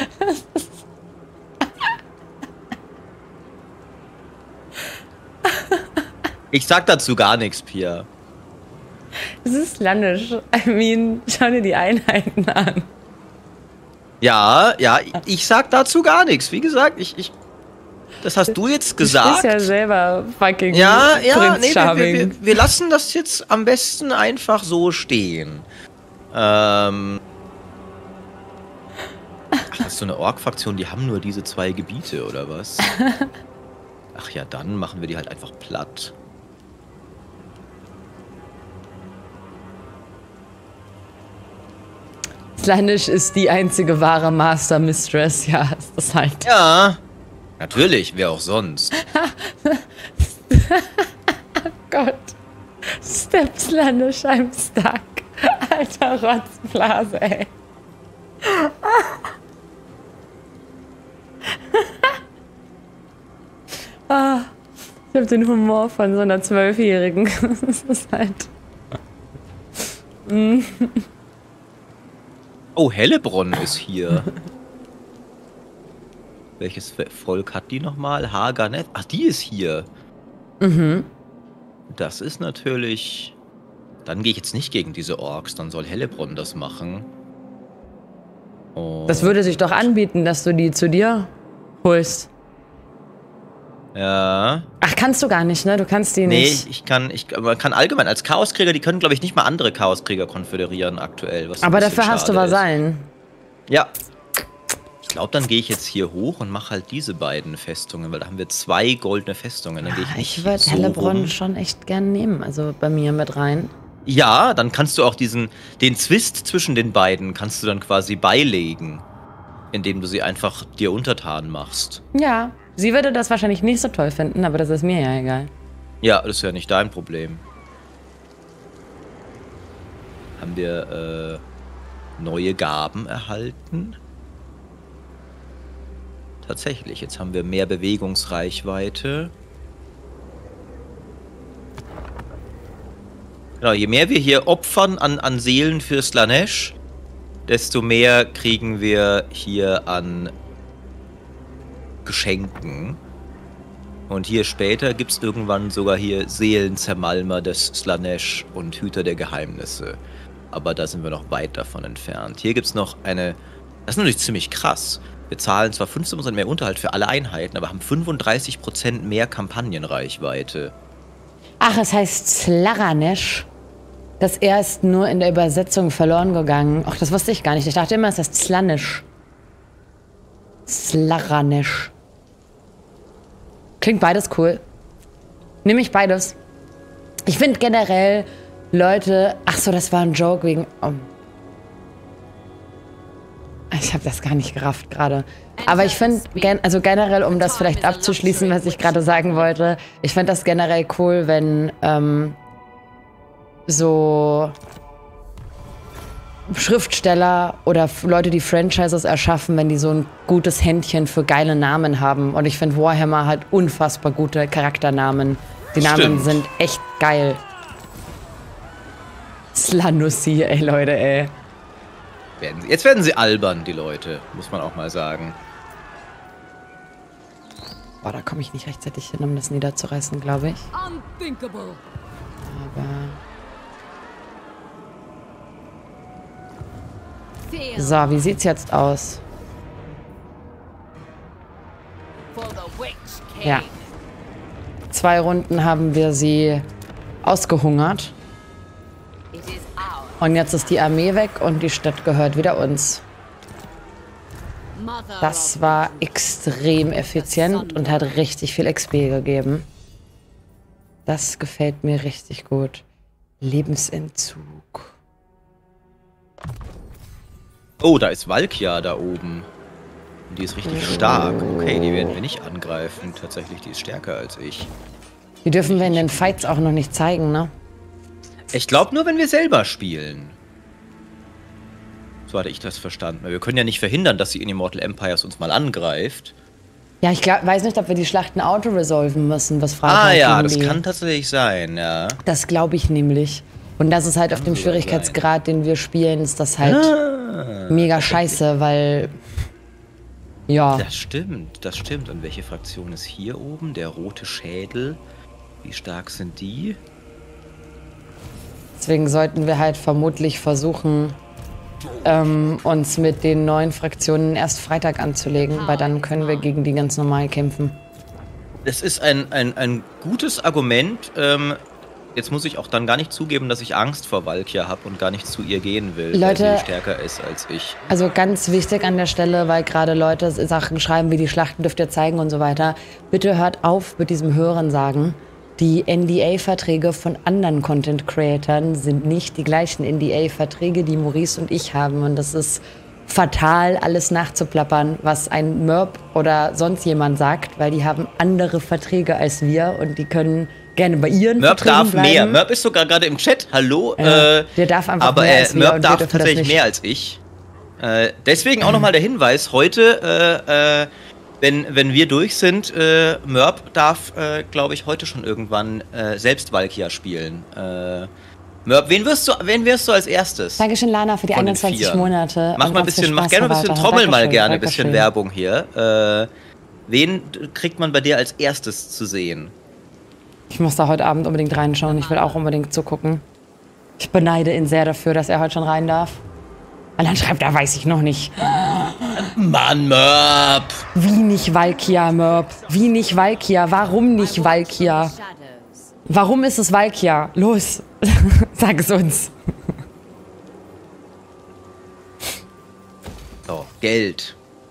Ich sag dazu gar nichts, Pia. Es ist Slaanesh. I mean, schau dir die Einheiten an. Ja, ich sag dazu gar nichts. Wie gesagt, Das hast du jetzt Du bist gesagt. ja selber fucking Ja, Prinz nee, Charming. wir lassen das jetzt am besten einfach so stehen. Ach, das ist so eine Ork-Fraktion, die haben nur diese 2 Gebiete, oder was? Ach ja, dann machen wir die halt einfach platt. Slanish ist die einzige wahre Master Mistress, ja, ist das halt. Ja, natürlich, wer auch sonst. Gott. Step Slanish, I'm stuck. Alter Rotzblase, ey. Ich hab den Humor von so einer 12-Jährigen. Das ist halt. Oh, Hellebronn ist hier. Welches Volk hat die nochmal? Haganeth? Ach, die ist hier. Das ist natürlich... Dann gehe ich jetzt nicht gegen diese Orks, dann soll Hellebronn das machen. Das würde sich doch anbieten, dass du die zu dir holst. Ja. Ach, kannst du gar nicht, ne? Du kannst die Nee, nicht. man kann allgemein als Chaoskrieger, die können, glaube ich, nicht mal andere Chaoskrieger konföderieren aktuell. Was Aber ein bisschen dafür hast du schade ist. Vasallen. Ja. Ich glaube, dann gehe ich jetzt hier hoch und mache halt diese beiden Festungen, weil da haben wir 2 goldene Festungen. Dann gehe ich nicht Ich würde so Hellebronn rum. schon echt gern nehmen, also bei mir mit rein. Ja, dann kannst du auch den Zwist zwischen den beiden kannst du dann quasi beilegen, indem du sie einfach dir untertan machst. Ja, sie würde das wahrscheinlich nicht so toll finden, aber das ist mir ja egal. Ja, das ist ja nicht dein Problem. Haben wir neue Gaben erhalten? Tatsächlich, jetzt haben wir mehr Bewegungsreichweite. Genau, je mehr wir hier opfern an Seelen für Slaanesh, desto mehr kriegen wir hier an Geschenken. Und hier später gibt es irgendwann sogar hier Seelenzermalmer des Slaanesh und Hüter der Geheimnisse. Aber da sind wir noch weit davon entfernt. Hier gibt es noch eine... Das ist natürlich ziemlich krass. Wir zahlen zwar 15% mehr Unterhalt für alle Einheiten, aber haben 35% mehr Kampagnenreichweite. Ach, es heißt Slaranesh. Das R ist nur in der Übersetzung verloren gegangen. Ach, das wusste ich gar nicht. Ich dachte immer, es heißt Slanish. Slaranesh. Klingt beides cool. Nehme ich beides. Ich finde generell Leute... Ach so, das war ein Joke wegen... Oh. Ich habe das gar nicht gerafft gerade. Aber ich finde, also generell, um das vielleicht abzuschließen, was ich gerade sagen wollte, ich finde das generell cool, wenn so Schriftsteller oder Leute, die Franchises erschaffen, wenn die so ein gutes Händchen für geile Namen haben. Und ich finde, Warhammer hat unfassbar gute Charakternamen. Die Namen Stimmt. sind echt geil. Slanussi, ey Leute, ey. Jetzt werden sie albern, die Leute, muss man auch mal sagen. Boah, da komme ich nicht rechtzeitig hin, um das niederzureißen, glaube ich. Unthinkable. Aber Feel so, wie sieht's jetzt aus? for the Witch King. Ja. 2 Runden haben wir sie ausgehungert. It is ours. Und jetzt ist die Armee weg und die Stadt gehört wieder uns. Mother Das war extrem effizient und hat richtig viel XP gegeben. Das gefällt mir richtig gut. Lebensentzug. Oh, da ist Valkia da oben. Und die ist richtig stark. Okay, die werden wir nicht angreifen. Tatsächlich, die ist stärker als ich. Die dürfen wir in den Fights auch noch nicht zeigen, ne? Ich glaube nur, wenn wir selber spielen. So hatte ich das verstanden. Weil wir können ja nicht verhindern, dass sie in Immortal Empires uns mal angreift. Ja, ich weiß nicht, ob wir die Schlachten auto-resolven müssen, was Freitag Ah ja, irgendwie- das kann tatsächlich sein, ja. Das glaube ich nämlich. Und das ist halt auf dem sogar Schwierigkeitsgrad, den wir spielen, ist das halt mega scheiße, weil... Ja, Das stimmt, das stimmt. Und welche Fraktion ist hier oben? Der rote Schädel. Wie stark sind die? deswegen sollten wir halt vermutlich versuchen, uns mit den neuen Fraktionen erst Freitag anzulegen, weil dann können wir gegen die ganz normal kämpfen. Es ist ein gutes Argument. Jetzt muss ich auch dann gar nicht zugeben, dass ich Angst vor Valkyria habe und gar nicht zu ihr gehen will, Leute, weil sie stärker ist als ich. Also ganz wichtig an der Stelle, weil gerade Leute Sachen schreiben, wie die Schlachten dürft ihr zeigen und so weiter. Bitte hört auf mit diesem Hörensagen. Die NDA-Verträge von anderen Content-Creatern sind nicht die gleichen NDA-Verträge, die Maurice und ich haben. Und das ist fatal, alles nachzuplappern, was ein Merp oder sonst jemand sagt, weil die haben andere Verträge als wir und die können gerne bei ihren Merp Verträgen darf bleiben. mehr. Merp ist sogar gerade im Chat. Hallo. Der darf einfach aber mehr als wir Merp und wir darf dürfen das tatsächlich nicht. mehr als ich. Deswegen auch nochmal der Hinweis. Heute, wenn wir durch sind, Merp darf, glaube ich, heute schon irgendwann selbst Valkyria spielen. Merp, wen wirst du als erstes? Dankeschön, Lana, für die Von den 21 Vieren. Monate. Mach und mal ein ganz viel bisschen, mach Spaß gerne ein bisschen, weiter. trommel mal Dankeschön, gerne ein Dankeschön. bisschen Werbung hier. Wen kriegt man bei dir als erstes zu sehen? Ich muss da heute Abend unbedingt reinschauen. Ich will auch unbedingt zugucken. Ich beneide ihn sehr dafür, dass er heute schon rein darf. Und dann schreibt er, weiß ich noch nicht. Mann, Merp! Wie nicht Valkyria, Merp? Wie nicht Valkyria? Warum nicht Valkyria? Shadows. Warum ist es Valkyria? Los, sag es uns. So, Geld.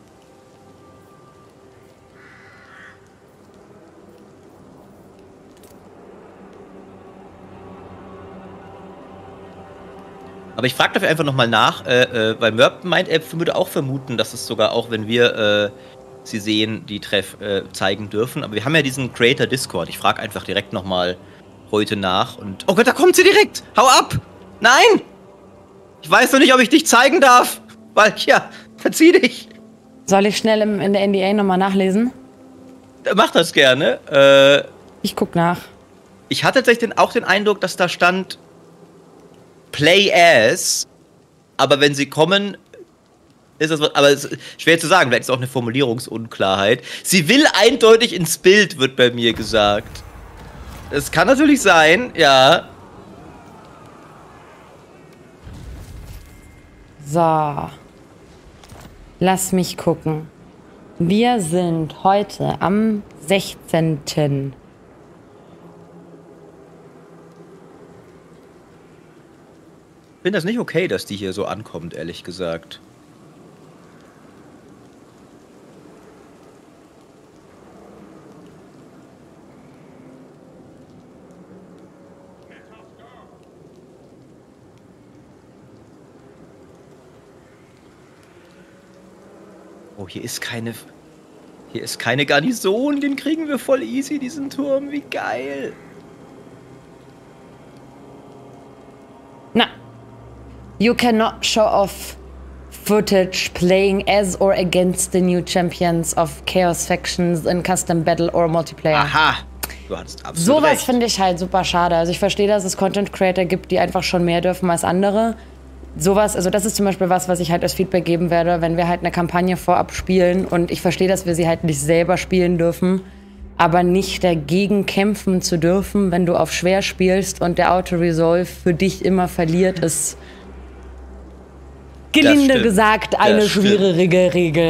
Aber ich frage dafür einfach nochmal nach, weil Merp meint, er würde auch vermuten, dass es sogar auch, wenn wir sie sehen, die Treff zeigen dürfen. Aber wir haben ja diesen Creator Discord. Ich frage einfach direkt nochmal heute nach. Und oh Gott, da kommt sie direkt! Hau ab! Nein! Ich weiß noch nicht, ob ich dich zeigen darf. Valkyria, verzieh dich! Soll ich schnell in der NDA nochmal nachlesen? Mach das gerne. Ich guck nach. Ich hatte tatsächlich auch den Eindruck, dass da stand Play as, aber wenn sie kommen, ist das was, aber es ist schwer zu sagen, vielleicht ist auch eine Formulierungsunklarheit. Sie will eindeutig ins Bild, wird bei mir gesagt. Es kann natürlich sein, ja. So. Lass mich gucken. Wir sind heute am 16. Ich finde das nicht okay, dass die hier so ankommt, ehrlich gesagt. Oh, hier ist keine Garnison, den kriegen wir voll easy, diesen Turm, wie geil. Na. You cannot show off footage playing as or against the new champions of Chaos Factions in Custom Battle or Multiplayer. Aha, du hattest absolut Sowas recht. finde ich halt super schade. Also ich verstehe, dass es Content Creator gibt, die einfach schon mehr dürfen als andere. Sowas, also das ist zum Beispiel was ich halt als Feedback geben werde, wenn wir halt eine Kampagne vorab spielen und ich verstehe, dass wir sie halt nicht selber spielen dürfen, aber nicht dagegen kämpfen zu dürfen, wenn du auf schwer spielst und der Auto-Resolve für dich immer verliert, ist gelinde stimmt. gesagt eine Das stimmt. schwierige Regel.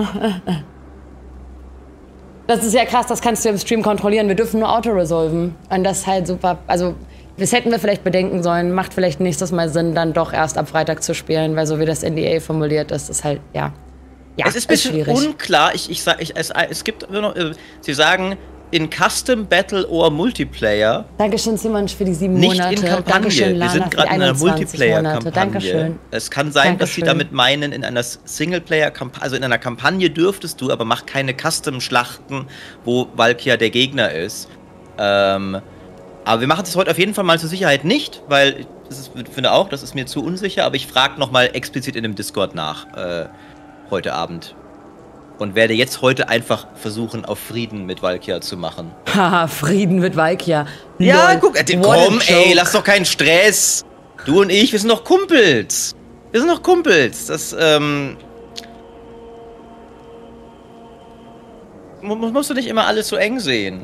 Das ist ja krass, das kannst du im Stream kontrollieren. Wir dürfen nur Auto-resolven. Und das ist halt super. Also, das hätten wir vielleicht bedenken sollen. Macht vielleicht nächstes Mal Sinn, dann doch erst ab Freitag zu spielen, weil so wie das NDA formuliert ist, ist halt, ja. Ja, Es ist ein bisschen schwierig. unklar. Es gibt immer noch, sie sagen, in Custom Battle or Multiplayer, Dankeschön, Simon, für die 7 nicht Monate. in Kampagne. Dankeschön, Wir Lana, sind für die gerade in einer 21 Monate. Multiplayer-Kampagne. Dankeschön. Es kann sein, dass sie Dankeschön. damit meinen, in einer Singleplayer-Kampagne, also in einer Kampagne dürftest du, aber mach keine Custom-Schlachten, wo Valkyria der Gegner ist. Aber wir machen das heute auf jeden Fall mal zur Sicherheit nicht, weil ich finde auch, das ist mir zu unsicher, aber ich frage nochmal explizit in dem Discord nach, heute Abend. Und werde jetzt heute einfach versuchen, auf Frieden mit Valkyria zu machen. Haha, Frieden mit Valkyria. Ja, Lol. guck, What a komm, ey, joke. lass doch keinen Stress. Du und ich, wir sind doch Kumpels. Wir sind doch Kumpels. Das, musst du nicht immer alles so eng sehen.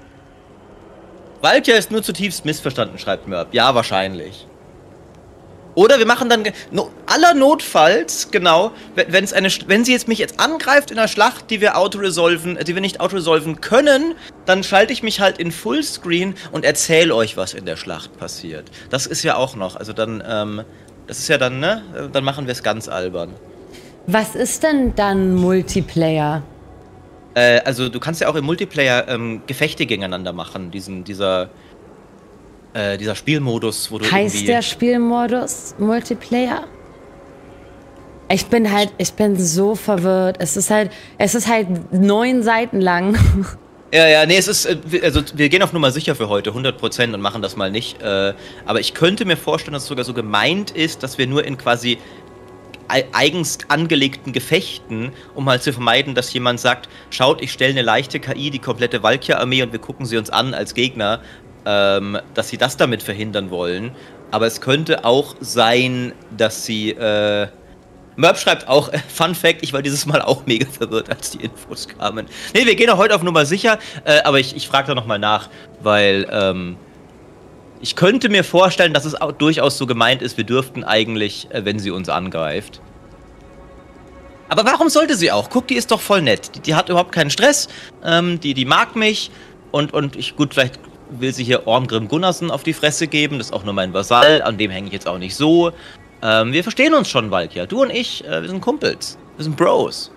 Valkyria ist nur zutiefst missverstanden, schreibt Merp. Ja, wahrscheinlich. Oder wir machen dann allernotfalls, genau, wenn sie mich jetzt angreift in einer Schlacht, die wir nicht autoresolven können, dann schalte ich mich halt in Fullscreen und erzähle euch, was in der Schlacht passiert. Das ist ja auch noch, also dann, das ist ja dann, ne, dann machen wir es ganz albern. Was ist denn dann Multiplayer? Also du kannst ja auch im Multiplayer Gefechte gegeneinander machen, dieser Spielmodus, wo du Heißt der Spielmodus Multiplayer? Ich bin so verwirrt. Es ist halt 9 Seiten lang. Ja, nee, es ist, also wir gehen auf Nummer sicher für heute, 100% und machen das mal nicht. Aber ich könnte mir vorstellen, dass es sogar so gemeint ist, dass wir nur in quasi eigens angelegten Gefechten, um halt zu vermeiden, dass jemand sagt, schaut, ich stelle eine leichte KI, die komplette Valkyrie-Armee und wir gucken sie uns an als Gegner, dass sie das damit verhindern wollen. Aber es könnte auch sein, dass sie... Merp schreibt auch, Fun Fact, ich war dieses Mal auch mega verwirrt, als die Infos kamen. Nee, wir gehen auch heute auf Nummer sicher, aber ich frage da nochmal nach, weil ich könnte mir vorstellen, dass es auch durchaus so gemeint ist, wir dürften eigentlich, wenn sie uns angreift. Aber warum sollte sie auch? Guck, die ist doch voll nett. Die hat überhaupt keinen Stress, die mag mich und gut, vielleicht will sie hier Ormgrim Gunnarsson auf die Fresse geben, das ist auch nur mein Vasall, an dem hänge ich jetzt auch nicht so. Wir verstehen uns schon, Valkia. Du und ich, wir sind Kumpels. Wir sind Bros.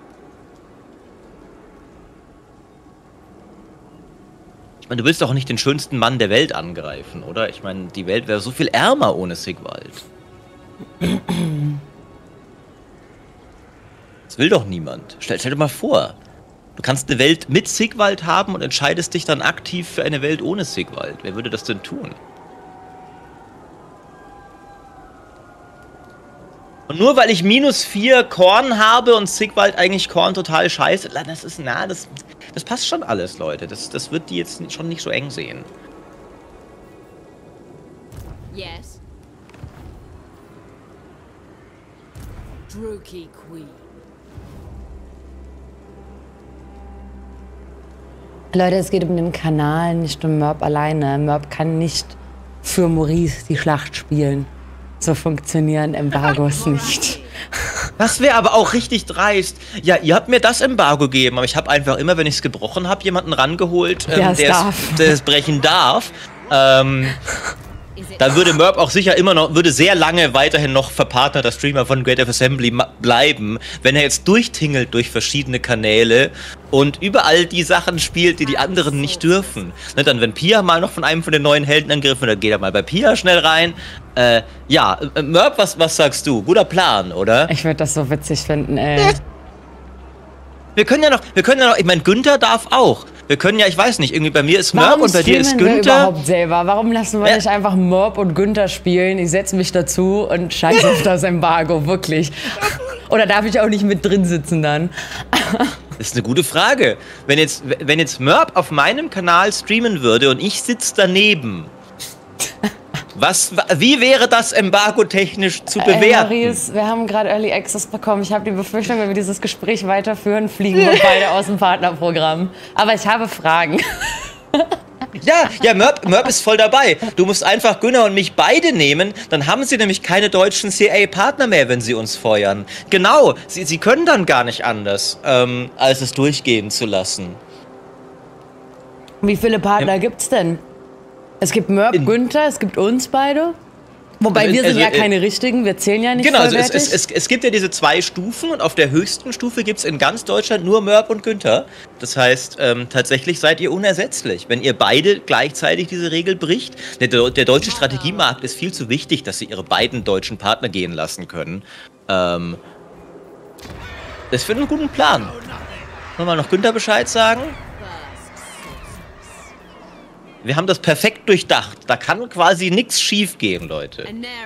Ich meine, du willst doch auch nicht den schönsten Mann der Welt angreifen, oder? Ich meine, die Welt wäre so viel ärmer ohne Sigvald. Das will doch niemand. Stell dir mal vor, du kannst eine Welt mit Sigvald haben und entscheidest dich dann aktiv für eine Welt ohne Sigvald. Wer würde das denn tun? Und nur weil ich -4 Korn habe und Sigvald eigentlich Korn total scheiße, das passt schon alles, Leute. Das wird die jetzt schon nicht so eng sehen. Yes. Druki Queen. Leute, es geht um den Kanal, nicht um Merp alleine. Merp kann nicht für Maurice die Schlacht spielen. So funktionieren Embargos nicht. Das wäre aber auch richtig dreist. Ja, ihr habt mir das Embargo gegeben, aber ich habe einfach immer, wenn ich es gebrochen habe, jemanden rangeholt, der es brechen darf. Dann würde Merp auch sicher würde sehr lange weiterhin noch verpartnerter Streamer von Great F Assembly bleiben, wenn er jetzt durchtingelt durch verschiedene Kanäle und überall die Sachen spielt, die die anderen nicht dürfen. Ne, dann, wenn Pia mal noch von einem von den neuen Helden angegriffen wird, dann geht er mal bei Pia schnell rein. Merp, was sagst du? Guter Plan, oder? Ich würde das so witzig finden, ey. Wir können ja noch, ich meine, Günther darf auch. Wir können ja, ich weiß nicht, irgendwie bei mir ist Merp und bei dir ist Günther. Überhaupt selber? Warum lassen wir nicht einfach Merp und Günther spielen? Ich setze mich dazu und scheiße auf das Embargo, wirklich. Oder darf ich auch nicht mit drin sitzen dann? Das ist eine gute Frage. Wenn jetzt Merp auf meinem Kanal streamen würde und ich sitze daneben, wie wäre das Embargo technisch zu bewerten? Maurice, wir haben gerade Early Access bekommen. Ich habe die Befürchtung, wenn wir dieses Gespräch weiterführen, fliegen wir beide aus dem Partnerprogramm. Aber ich habe Fragen. Ja, Merp ist voll dabei. Du musst einfach Gunnar und mich beide nehmen, dann haben sie nämlich keine deutschen CA-Partner mehr, wenn sie uns feuern. Genau, sie können dann gar nicht anders, als es durchgehen zu lassen. Wie viele Partner gibt's denn? Es gibt Merp, Günther, es gibt uns beide. Wobei wir sind ja keine richtigen, wir zählen ja nicht. Genau, also es gibt ja diese 2 Stufen und auf der höchsten Stufe gibt es in ganz Deutschland nur Merp und Günther. Das heißt, tatsächlich seid ihr unersetzlich. Wenn ihr beide gleichzeitig diese Regel bricht, der deutsche Strategiemarkt ist viel zu wichtig, dass sie ihre beiden deutschen Partner gehen lassen können. Das wird einen guten Plan. Wollen wir mal noch Günther Bescheid sagen? Wir haben das perfekt durchdacht. Da kann quasi nichts schief gehen, Leute.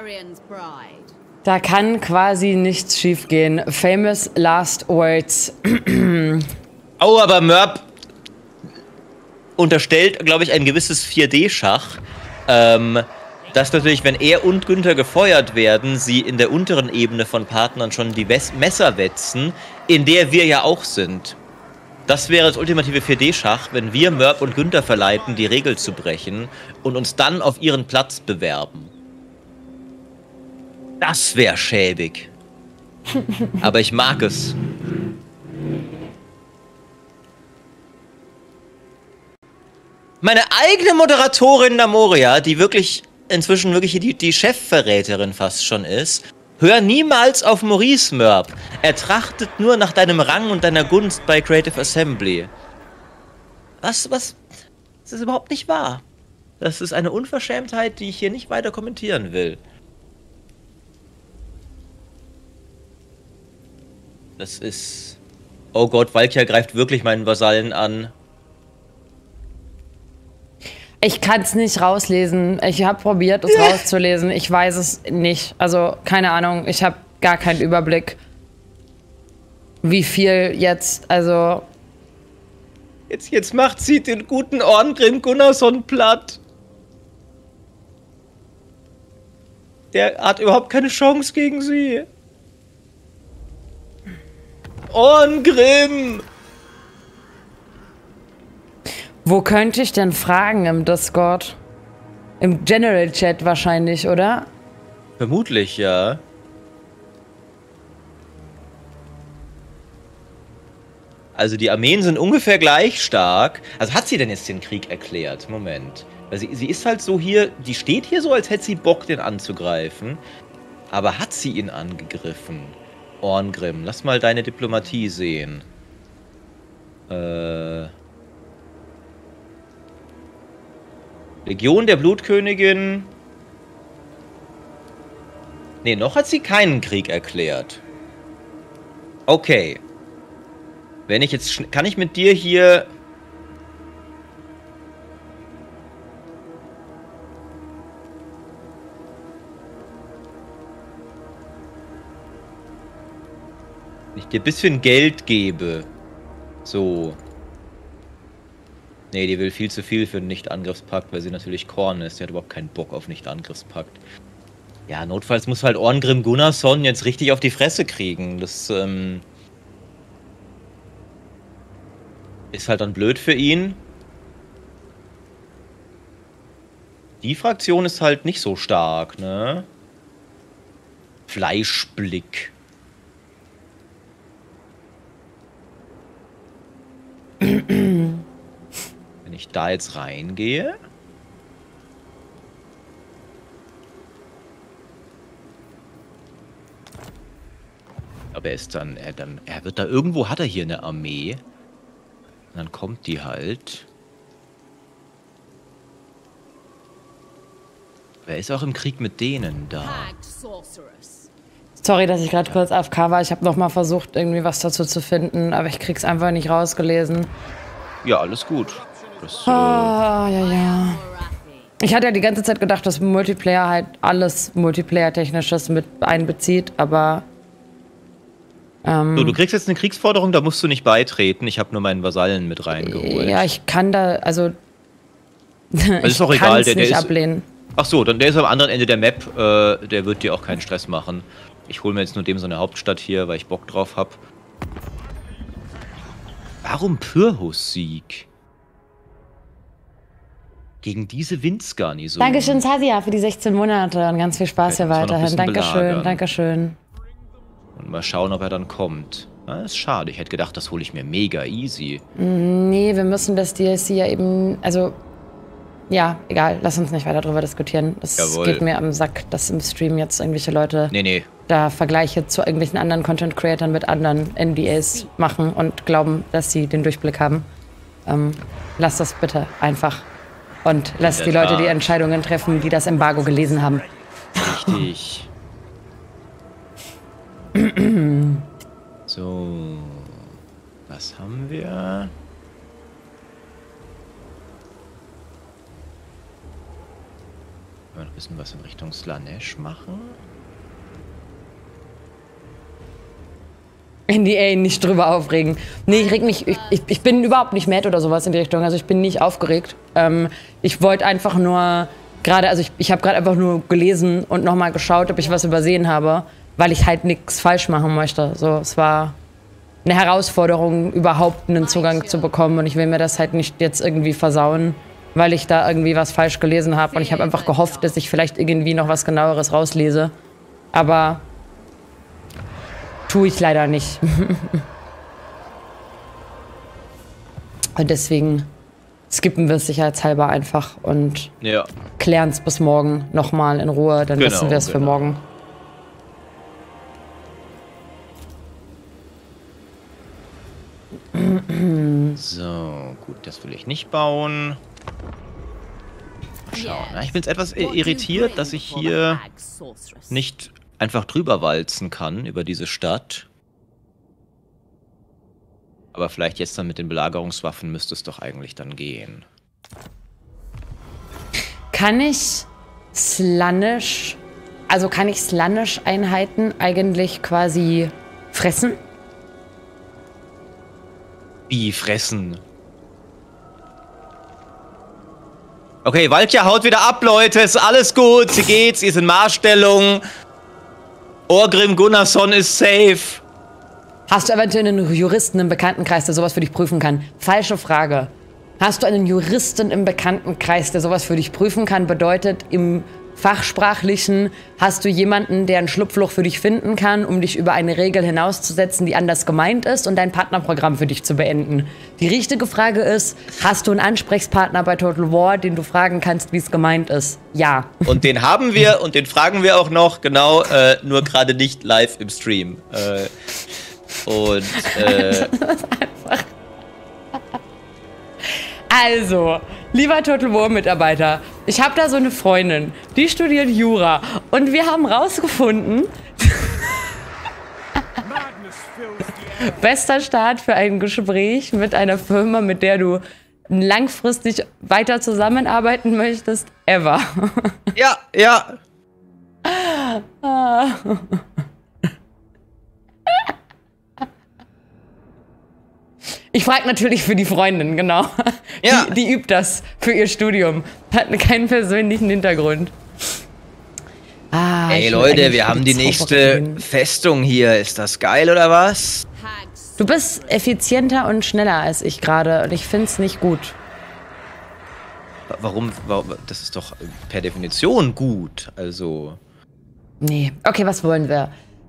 Da kann quasi nichts schief gehen. Famous last words. Oh, aber Merp unterstellt, glaube ich, ein gewisses 4D-Schach. Dass natürlich, wenn er und Günther gefeuert werden, sie in der unteren Ebene von Partnern schon die Messer wetzen, in der wir ja auch sind. Das wäre das ultimative 4D-Schach, wenn wir Merp und Günther verleiten, die Regel zu brechen und uns dann auf ihren Platz bewerben. Das wäre schäbig. Aber ich mag es. Meine eigene Moderatorin Namoria, die wirklich inzwischen wirklich die Chefverräterin fast schon ist, hör niemals auf Maurice Mörb. Er trachtet nur nach deinem Rang und deiner Gunst bei Creative Assembly. Was? Das ist überhaupt nicht wahr. Das ist eine Unverschämtheit, die ich hier nicht weiter kommentieren will. Das ist... Oh Gott, Valkia greift wirklich meinen Vasallen an. Ich kann es nicht rauslesen. Ich habe probiert, es rauszulesen. Ich weiß es nicht. Also, keine Ahnung. Ich habe gar keinen Überblick, wie viel jetzt, also... Jetzt macht sie den guten Orngrim Gunnarsson platt. Der hat überhaupt keine Chance gegen sie. Orngrim! Wo könnte ich denn fragen im Discord? Im General Chat wahrscheinlich, oder? Vermutlich, ja. Also die Armeen sind ungefähr gleich stark. Also hat sie denn jetzt den Krieg erklärt? Moment. Also sie ist halt so hier, die steht hier so, als hätte sie Bock, den anzugreifen. Aber hat sie ihn angegriffen? Orngrim, lass mal deine Diplomatie sehen. Legion der Blutkönigin. Nee, noch hat sie keinen Krieg erklärt. Okay. Wenn ich jetzt... Kann ich mit dir hier... Wenn ich dir ein bisschen Geld gebe. So. Nee, die will viel zu viel für einen Nicht-Angriffspakt, weil sie natürlich Korn ist. Die hat überhaupt keinen Bock auf Nicht-Angriffspakt. Ja, notfalls muss halt Orngrim Gunnarsson jetzt richtig auf die Fresse kriegen. Das, ist halt dann blöd für ihn. Die Fraktion ist halt nicht so stark, ne? Fleischblick. Wenn ich da jetzt reingehe... Aber er ist dann, er wird da irgendwo, hat er hier eine Armee. Und dann kommt die halt. Wer ist auch im Krieg mit denen da? Sorry, dass ich gerade kurz AFK war. Ich habe noch mal versucht, irgendwie was dazu zu finden, aber ich krieg's einfach nicht rausgelesen. Ja, alles gut. Das, ja. Ich hatte ja die ganze Zeit gedacht, dass Multiplayer halt alles Multiplayer-Technisches mit einbezieht, aber... So, du kriegst jetzt eine Kriegsforderung, da musst du nicht beitreten. Ich habe nur meinen Vasallen mit reingeholt. Ja, ich kann da, also... Das ist auch egal, der nicht ist... ablehnen. Ach so, dann der ist am anderen Ende der Map. Der wird dir auch keinen Stress machen. Ich hole mir jetzt nur dem so eine Hauptstadt hier, weil ich Bock drauf habe. Warum Pyrrhus-Sieg? Gegen diese Windsgarnison. Dankeschön, Sadia, für die 16 Monate und ganz viel Spaß hier weiterhin. Dankeschön, Dankeschön. Und mal schauen, ob er dann kommt. Das ist schade, ich hätte gedacht, das hole ich mir mega easy. Nee, wir müssen das DLC ja eben, also... Ja, egal, lass uns nicht weiter drüber diskutieren. Das geht mir am Sack, dass im Stream jetzt irgendwelche Leute da Vergleiche zu irgendwelchen anderen Content-Creatern mit anderen NDAs machen und glauben, dass sie den Durchblick haben. Lass das bitte einfach. Und lass die Leute die Entscheidungen treffen, die das Embargo gelesen haben. Richtig. So. Was haben wir? Noch ein bisschen was in Richtung Slaanesh machen. NDA nicht drüber aufregen. Nee, ich reg mich, ich bin überhaupt nicht mad oder sowas in die Richtung. Also ich bin nicht aufgeregt. Ich wollte einfach nur gerade, also ich habe gerade einfach nur gelesen und nochmal geschaut, ob ich was übersehen habe, weil ich halt nichts falsch machen möchte. So, es war eine Herausforderung, überhaupt einen Zugang zu bekommen und ich will mir das halt nicht jetzt irgendwie versauen, weil ich da irgendwie was falsch gelesen habe und ich habe einfach gehofft, dass ich vielleicht irgendwie noch was Genaueres rauslese. Aber tue ich leider nicht. Und deswegen skippen wir es sicherheitshalber einfach und klären es bis morgen nochmal in Ruhe. Dann wissen wir es für morgen. So, gut, das will ich nicht bauen. Mal schauen. Ja, ich bin jetzt etwas irritiert, dass ich hier nicht einfach drüber walzen kann über diese Stadt. Aber vielleicht jetzt dann mit den Belagerungswaffen müsste es doch eigentlich dann gehen. Kann ich Slaanesh-Einheiten eigentlich quasi fressen? Wie fressen? Okay, Valkja haut wieder ab, Leute. Ist alles gut. Sie geht's. Ihr ist in Marschstellung. Orgrim Gunnarsson ist safe. Hast du eventuell einen Juristen im Bekanntenkreis, der sowas für dich prüfen kann? Falsche Frage. Hast du einen Juristen im Bekanntenkreis, der sowas für dich prüfen kann? Bedeutet im Fachsprachlichen, hast du jemanden, der ein Schlupfloch für dich finden kann, um dich über eine Regel hinauszusetzen, die anders gemeint ist und dein Partnerprogramm für dich zu beenden? Die richtige Frage ist, hast du einen Ansprechpartner bei Total War, den du fragen kannst, wie es gemeint ist? Ja. Und den haben wir und den fragen wir auch noch, genau, nur gerade nicht live im Stream. Also, lieber Total War Mitarbeiter, ich habe da so eine Freundin, die studiert Jura und wir haben rausgefunden, bester Start für ein Gespräch mit einer Firma, mit der du langfristig weiter zusammenarbeiten möchtest, ever. Ja, ja. Ich frage natürlich für die Freundin, genau. Ja. Die übt das für ihr Studium. Hat keinen persönlichen Hintergrund. Ey Leute, wir haben die nächste Festung hier. Ist das geil oder was? Du bist effizienter und schneller als ich gerade und ich find's nicht gut. Warum? Das ist doch per Definition gut. Also. Nee. Okay, was wollen wir?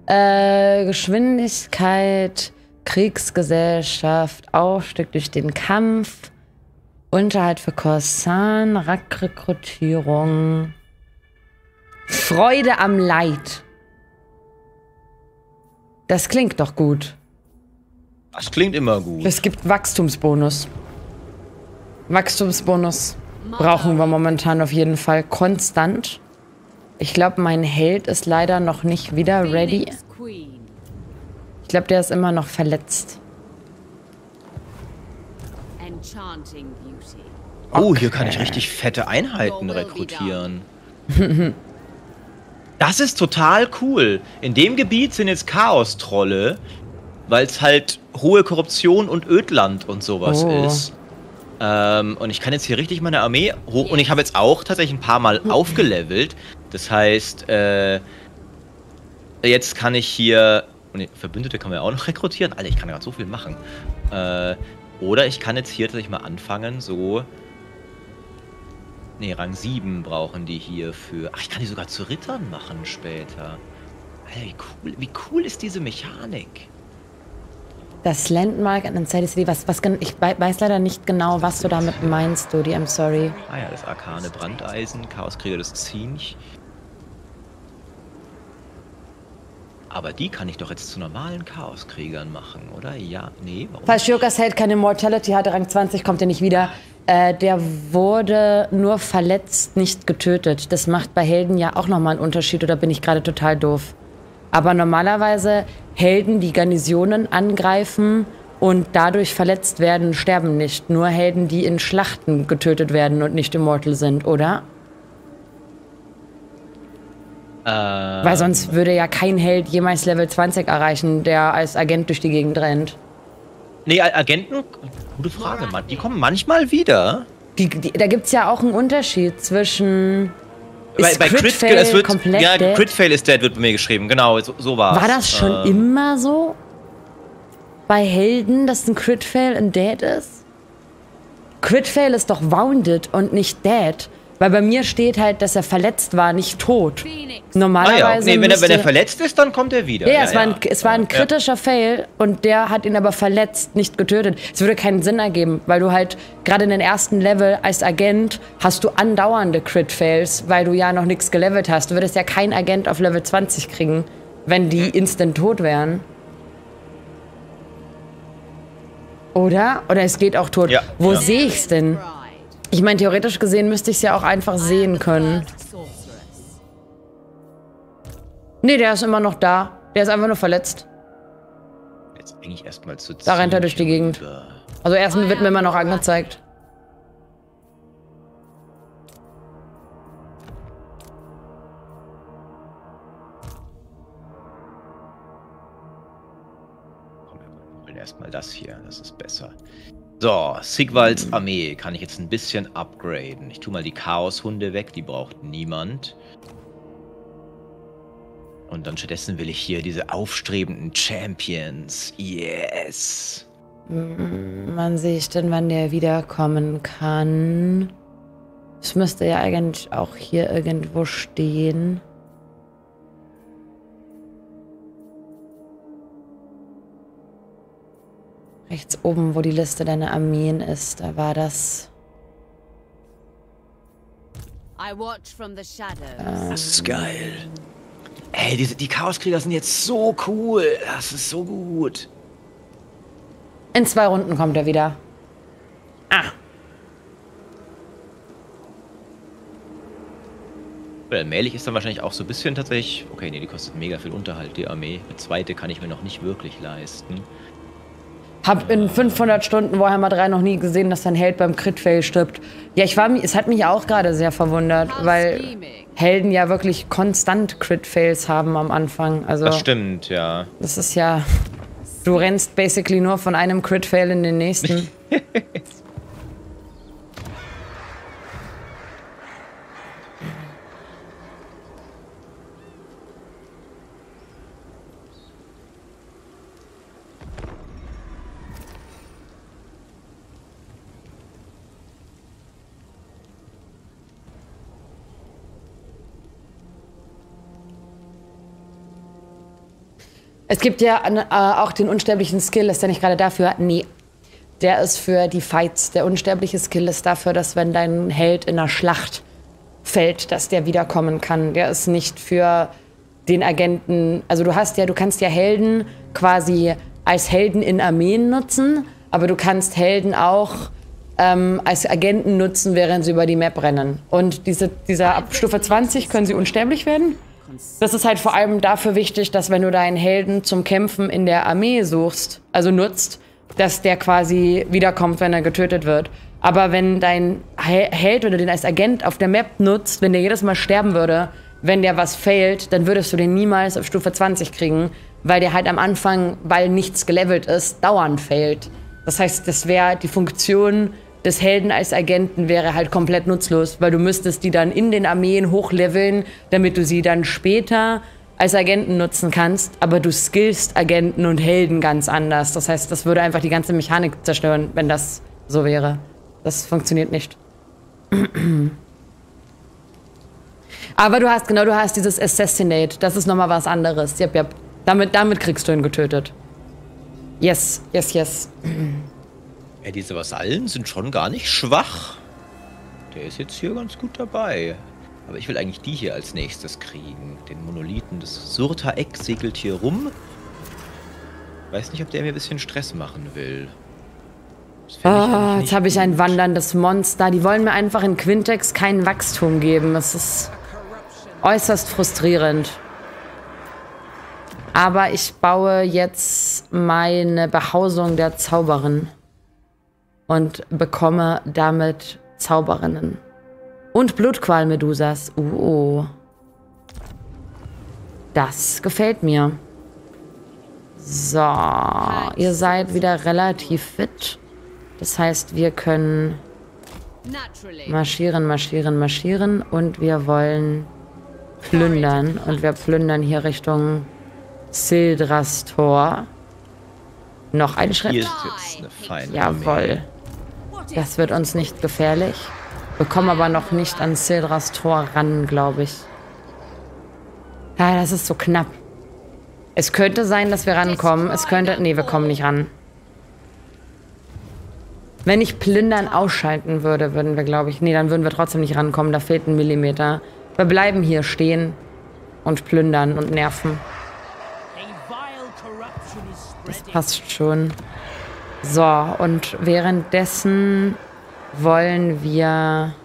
Geschwindigkeit, Kriegsgesellschaft, Aufstieg durch den Kampf, Unterhalt für Korsan, Rekrutierung, Freude am Leid. Das klingt doch gut. Das klingt immer gut. Es gibt Wachstumsbonus. Wachstumsbonus brauchen wir momentan auf jeden Fall konstant. Ich glaube, mein Held ist leider noch nicht wieder ready. Ich glaube, der ist immer noch verletzt. Oh, hier kann ich richtig fette Einheiten rekrutieren. Das ist total cool. In dem Gebiet sind jetzt Chaos-Trolle, weil es halt hohe Korruption und Ödland und sowas ist. Und ich kann jetzt hier richtig meine Armee hoch... Und ich habe jetzt auch tatsächlich ein paar Mal aufgelevelt. Das heißt, jetzt kann ich hier... Und Verbündete kann man ja auch noch rekrutieren. Alter, ich kann ja gerade so viel machen. Oder ich kann jetzt hier tatsächlich mal anfangen, so... Ne, Rang 7 brauchen die hier für... Ach, ich kann die sogar zu Rittern machen später. Alter, wie cool ist diese Mechanik? Das Landmark an Inside City, ich weiß leider nicht genau, was du damit meinst, Dodi, I'm sorry. Ah ja, das arkane Brandeisen, Chaoskrieger des Zinch. Aber die kann ich doch jetzt zu normalen Chaoskriegern machen, oder? Ja, nee, warum? Falls Shiokas Held keine Immortality hatte, Rang 20, kommt er nicht wieder. Der wurde nur verletzt, nicht getötet. Das macht bei Helden ja auch nochmal einen Unterschied, oder bin ich gerade total doof? Aber normalerweise Helden, die Garnisonen angreifen und dadurch verletzt werden, sterben nicht. Nur Helden, die in Schlachten getötet werden und nicht immortal sind, oder? Weil sonst würde ja kein Held jemals Level 20 erreichen, der als Agent durch die Gegend rennt. Nee, Agenten, gute Frage, Mann. Die kommen manchmal wieder. Da gibt's ja auch einen Unterschied zwischen... Bei Crit-Fail, es wird komplett ja, dead? Crit-Fail ist dead, wird bei mir geschrieben. Genau, so war es. War das schon immer so? Bei Helden, dass ein Crit-Fail ein Dead ist? Crit-Fail ist doch wounded und nicht dead. Weil bei mir steht halt, dass er verletzt war, nicht tot. Phoenix. Normalerweise. Nee, wenn er müsste- verletzt ist, dann kommt er wieder. Ja, es war ein kritischer Fail und der hat ihn aber verletzt, nicht getötet. Es würde keinen Sinn ergeben, weil du halt gerade in den ersten Level als Agent hast du andauernde Crit-Fails, weil du ja noch nichts gelevelt hast. Du würdest ja keinen Agent auf Level 20 kriegen, wenn die instant tot wären. Oder? Oder es geht auch tot. Ja, Wo ja. sehe ich's denn? Pride. Ich meine, theoretisch gesehen müsste ich es ja auch einfach sehen können. First sorceress. Nee, der ist immer noch da. Der ist einfach nur verletzt. Jetzt eigentlich erstmal zu Da rennt er durch die Gegend. rüber. Also erstmal wird mir immer noch angezeigt. Komm, wir holen erstmal das hier. Das ist besser. So, Sigvalds Armee kann ich jetzt ein bisschen upgraden. Ich tue mal die Chaoshunde weg, die braucht niemand. Und dann stattdessen will ich hier diese aufstrebenden Champions. Yes. Wann sehe ich denn, wann der wiederkommen kann? Es müsste ja eigentlich auch hier irgendwo stehen. Rechts oben, wo die Liste deiner Armeen ist, da war das. I watch from the shadows. Das ist geil. Ey, die Chaoskrieger sind jetzt so cool. Das ist so gut. In 2 Runden kommt er wieder. Ah, Allmählich ist dann wahrscheinlich auch so ein bisschen tatsächlich... Okay, nee, die kostet mega viel Unterhalt, die Armee. Eine zweite kann ich mir noch nicht wirklich leisten. hab in 500 Stunden Warhammer 3 noch nie gesehen, dass ein Held beim Crit-Fail stirbt. Ja, es hat mich auch gerade sehr verwundert, weil Helden ja wirklich konstant Crit-Fails haben am Anfang. Also Das stimmt, ja. das ist ja... Du rennst basically nur von einem Crit-Fail in den nächsten. Es gibt ja auch den unsterblichen Skill. Ist der nicht gerade dafür? Nee. Der ist für die Fights. Der unsterbliche Skill ist dafür, dass wenn dein Held in einer Schlacht fällt, dass der wiederkommen kann. Der ist nicht für den Agenten. Also du kannst ja Helden quasi als Helden in Armeen nutzen, aber du kannst Helden auch als Agenten nutzen, während sie über die Map rennen. Und dieser ab Stufe 20 können sie unsterblich werden. Das ist halt vor allem dafür wichtig, dass wenn du deinen Helden zum Kämpfen in der Armee suchst, also nutzt, dass der quasi wiederkommt, wenn er getötet wird. Aber wenn dein Held oder den als Agent auf der Map nutzt, wenn der jedes Mal sterben würde, wenn der was failt, dann würdest du den niemals auf Stufe 20 kriegen, weil der halt am Anfang, weil nichts gelevelt ist, dauernd failt. Das heißt, das wäre die Funktion des Helden als Agenten wäre halt komplett nutzlos, weil du müsstest die dann in den Armeen hochleveln, damit du sie dann später als Agenten nutzen kannst, aber du skillst Agenten und Helden ganz anders. Das heißt, das würde einfach die ganze Mechanik zerstören, wenn das so wäre. Das funktioniert nicht. Aber du hast dieses Assassinate. Das ist nochmal was anderes. Yep. Damit kriegst du ihn getötet. Yes. Ja, diese Vasallen sind schon gar nicht schwach. Der ist jetzt hier ganz gut dabei. Aber ich will eigentlich die hier als nächstes kriegen. Den Monolithen. Das Surta-Eck segelt hier rum. Weiß nicht, ob der mir ein bisschen Stress machen will. Jetzt habe ich ein wanderndes Monster. Die wollen mir einfach in Quintex kein Wachstum geben. Das ist äußerst frustrierend. Aber ich baue jetzt meine Behausung der Zauberin. Und bekomme damit Zauberinnen. Und Blutqual-Medusas. Das gefällt mir. So, ihr seid wieder relativ fit. Das heißt, wir können marschieren. Und wir wollen plündern. Und wir plündern hier Richtung Sildras Tor. Noch ein Schritt. Hier ist jetzt eine feine Jawohl. Das wird uns nicht gefährlich. Wir kommen aber noch nicht an Sildras Tor ran, glaube ich. Ja, das ist so knapp. Es könnte sein, dass wir rankommen. Es könnte... Nee, wir kommen nicht ran. Wenn ich Plündern ausschalten würde, würden wir, glaube ich... Nee, dann würden wir trotzdem nicht rankommen. Da fehlt ein Millimeter. Wir bleiben hier stehen und plündern und nerven. Das passt schon. So, und währenddessen wollen wir...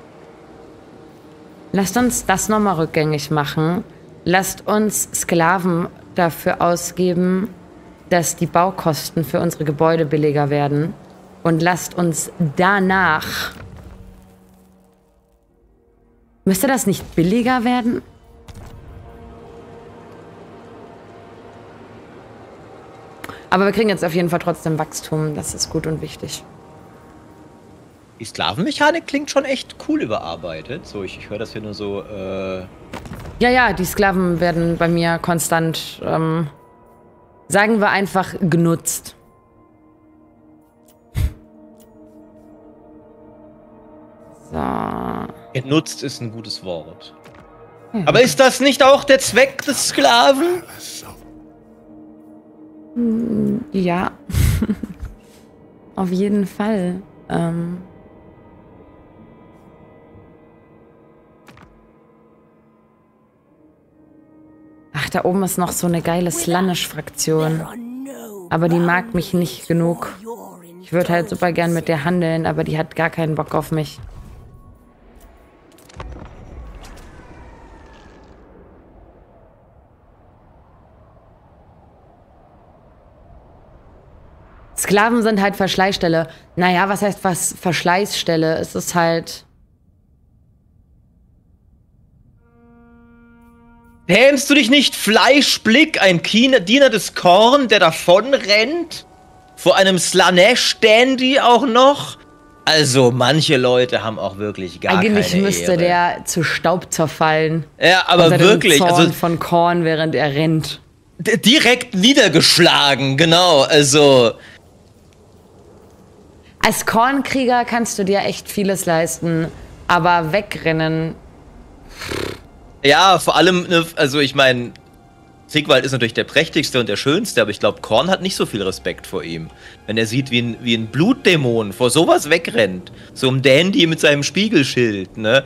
Lasst uns das nochmal rückgängig machen. Lasst uns Sklaven dafür ausgeben, dass die Baukosten für unsere Gebäude billiger werden. Und lasst uns danach... Müsste das nicht billiger werden? Aber wir kriegen jetzt auf jeden Fall trotzdem Wachstum. Das ist gut und wichtig. Die Sklavenmechanik klingt schon echt cool überarbeitet. So, ich höre das hier nur so, Ja, die Sklaven werden bei mir konstant, sagen wir einfach, genutzt. So. Genutzt ist ein gutes Wort. Aber ist das nicht auch der Zweck des Sklaven? Ja. Auf jeden Fall. Ach, da oben ist noch so eine geile Slaanesh-Fraktion. Aber die mag mich nicht genug. Ich würde halt super gern mit der handeln, aber die hat gar keinen Bock auf mich. Sklaven sind halt Verschleißstelle. Naja, was heißt was Verschleißstelle? Es ist halt... Hämst du dich nicht Fleischblick, ein Diener des Korn, der davon rennt? Vor einem Slaanesh-Dandy auch noch? Also, manche Leute haben auch wirklich gar keine Ehre. Eigentlich müsste der zu Staub zerfallen. Ja, aber unter wirklich. Dem Zorn also von Korn, während er rennt. Direkt niedergeschlagen, genau. Also... Als Kornkrieger kannst du dir echt vieles leisten, aber wegrennen... Ja, vor allem, also ich meine, Sigvald ist natürlich der prächtigste und der schönste, aber ich glaube, Korn hat nicht so viel Respekt vor ihm. Wenn er sieht, wie ein Blutdämon vor sowas wegrennt. So ein Dandy mit seinem Spiegelschild, ne?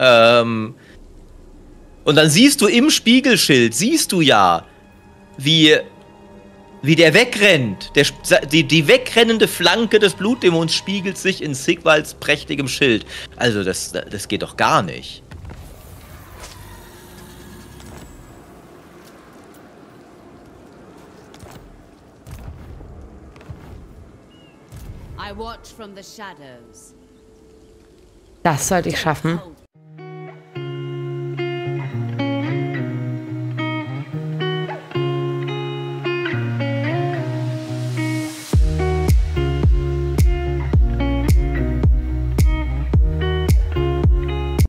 Und dann siehst du im Spiegelschild, siehst du ja, wie der wegrennt. Die wegrennende Flanke des Blutdämons spiegelt sich in Sigvalds prächtigem Schild. Also das geht doch gar nicht. I watch from the shadows. Das sollte ich schaffen. Hold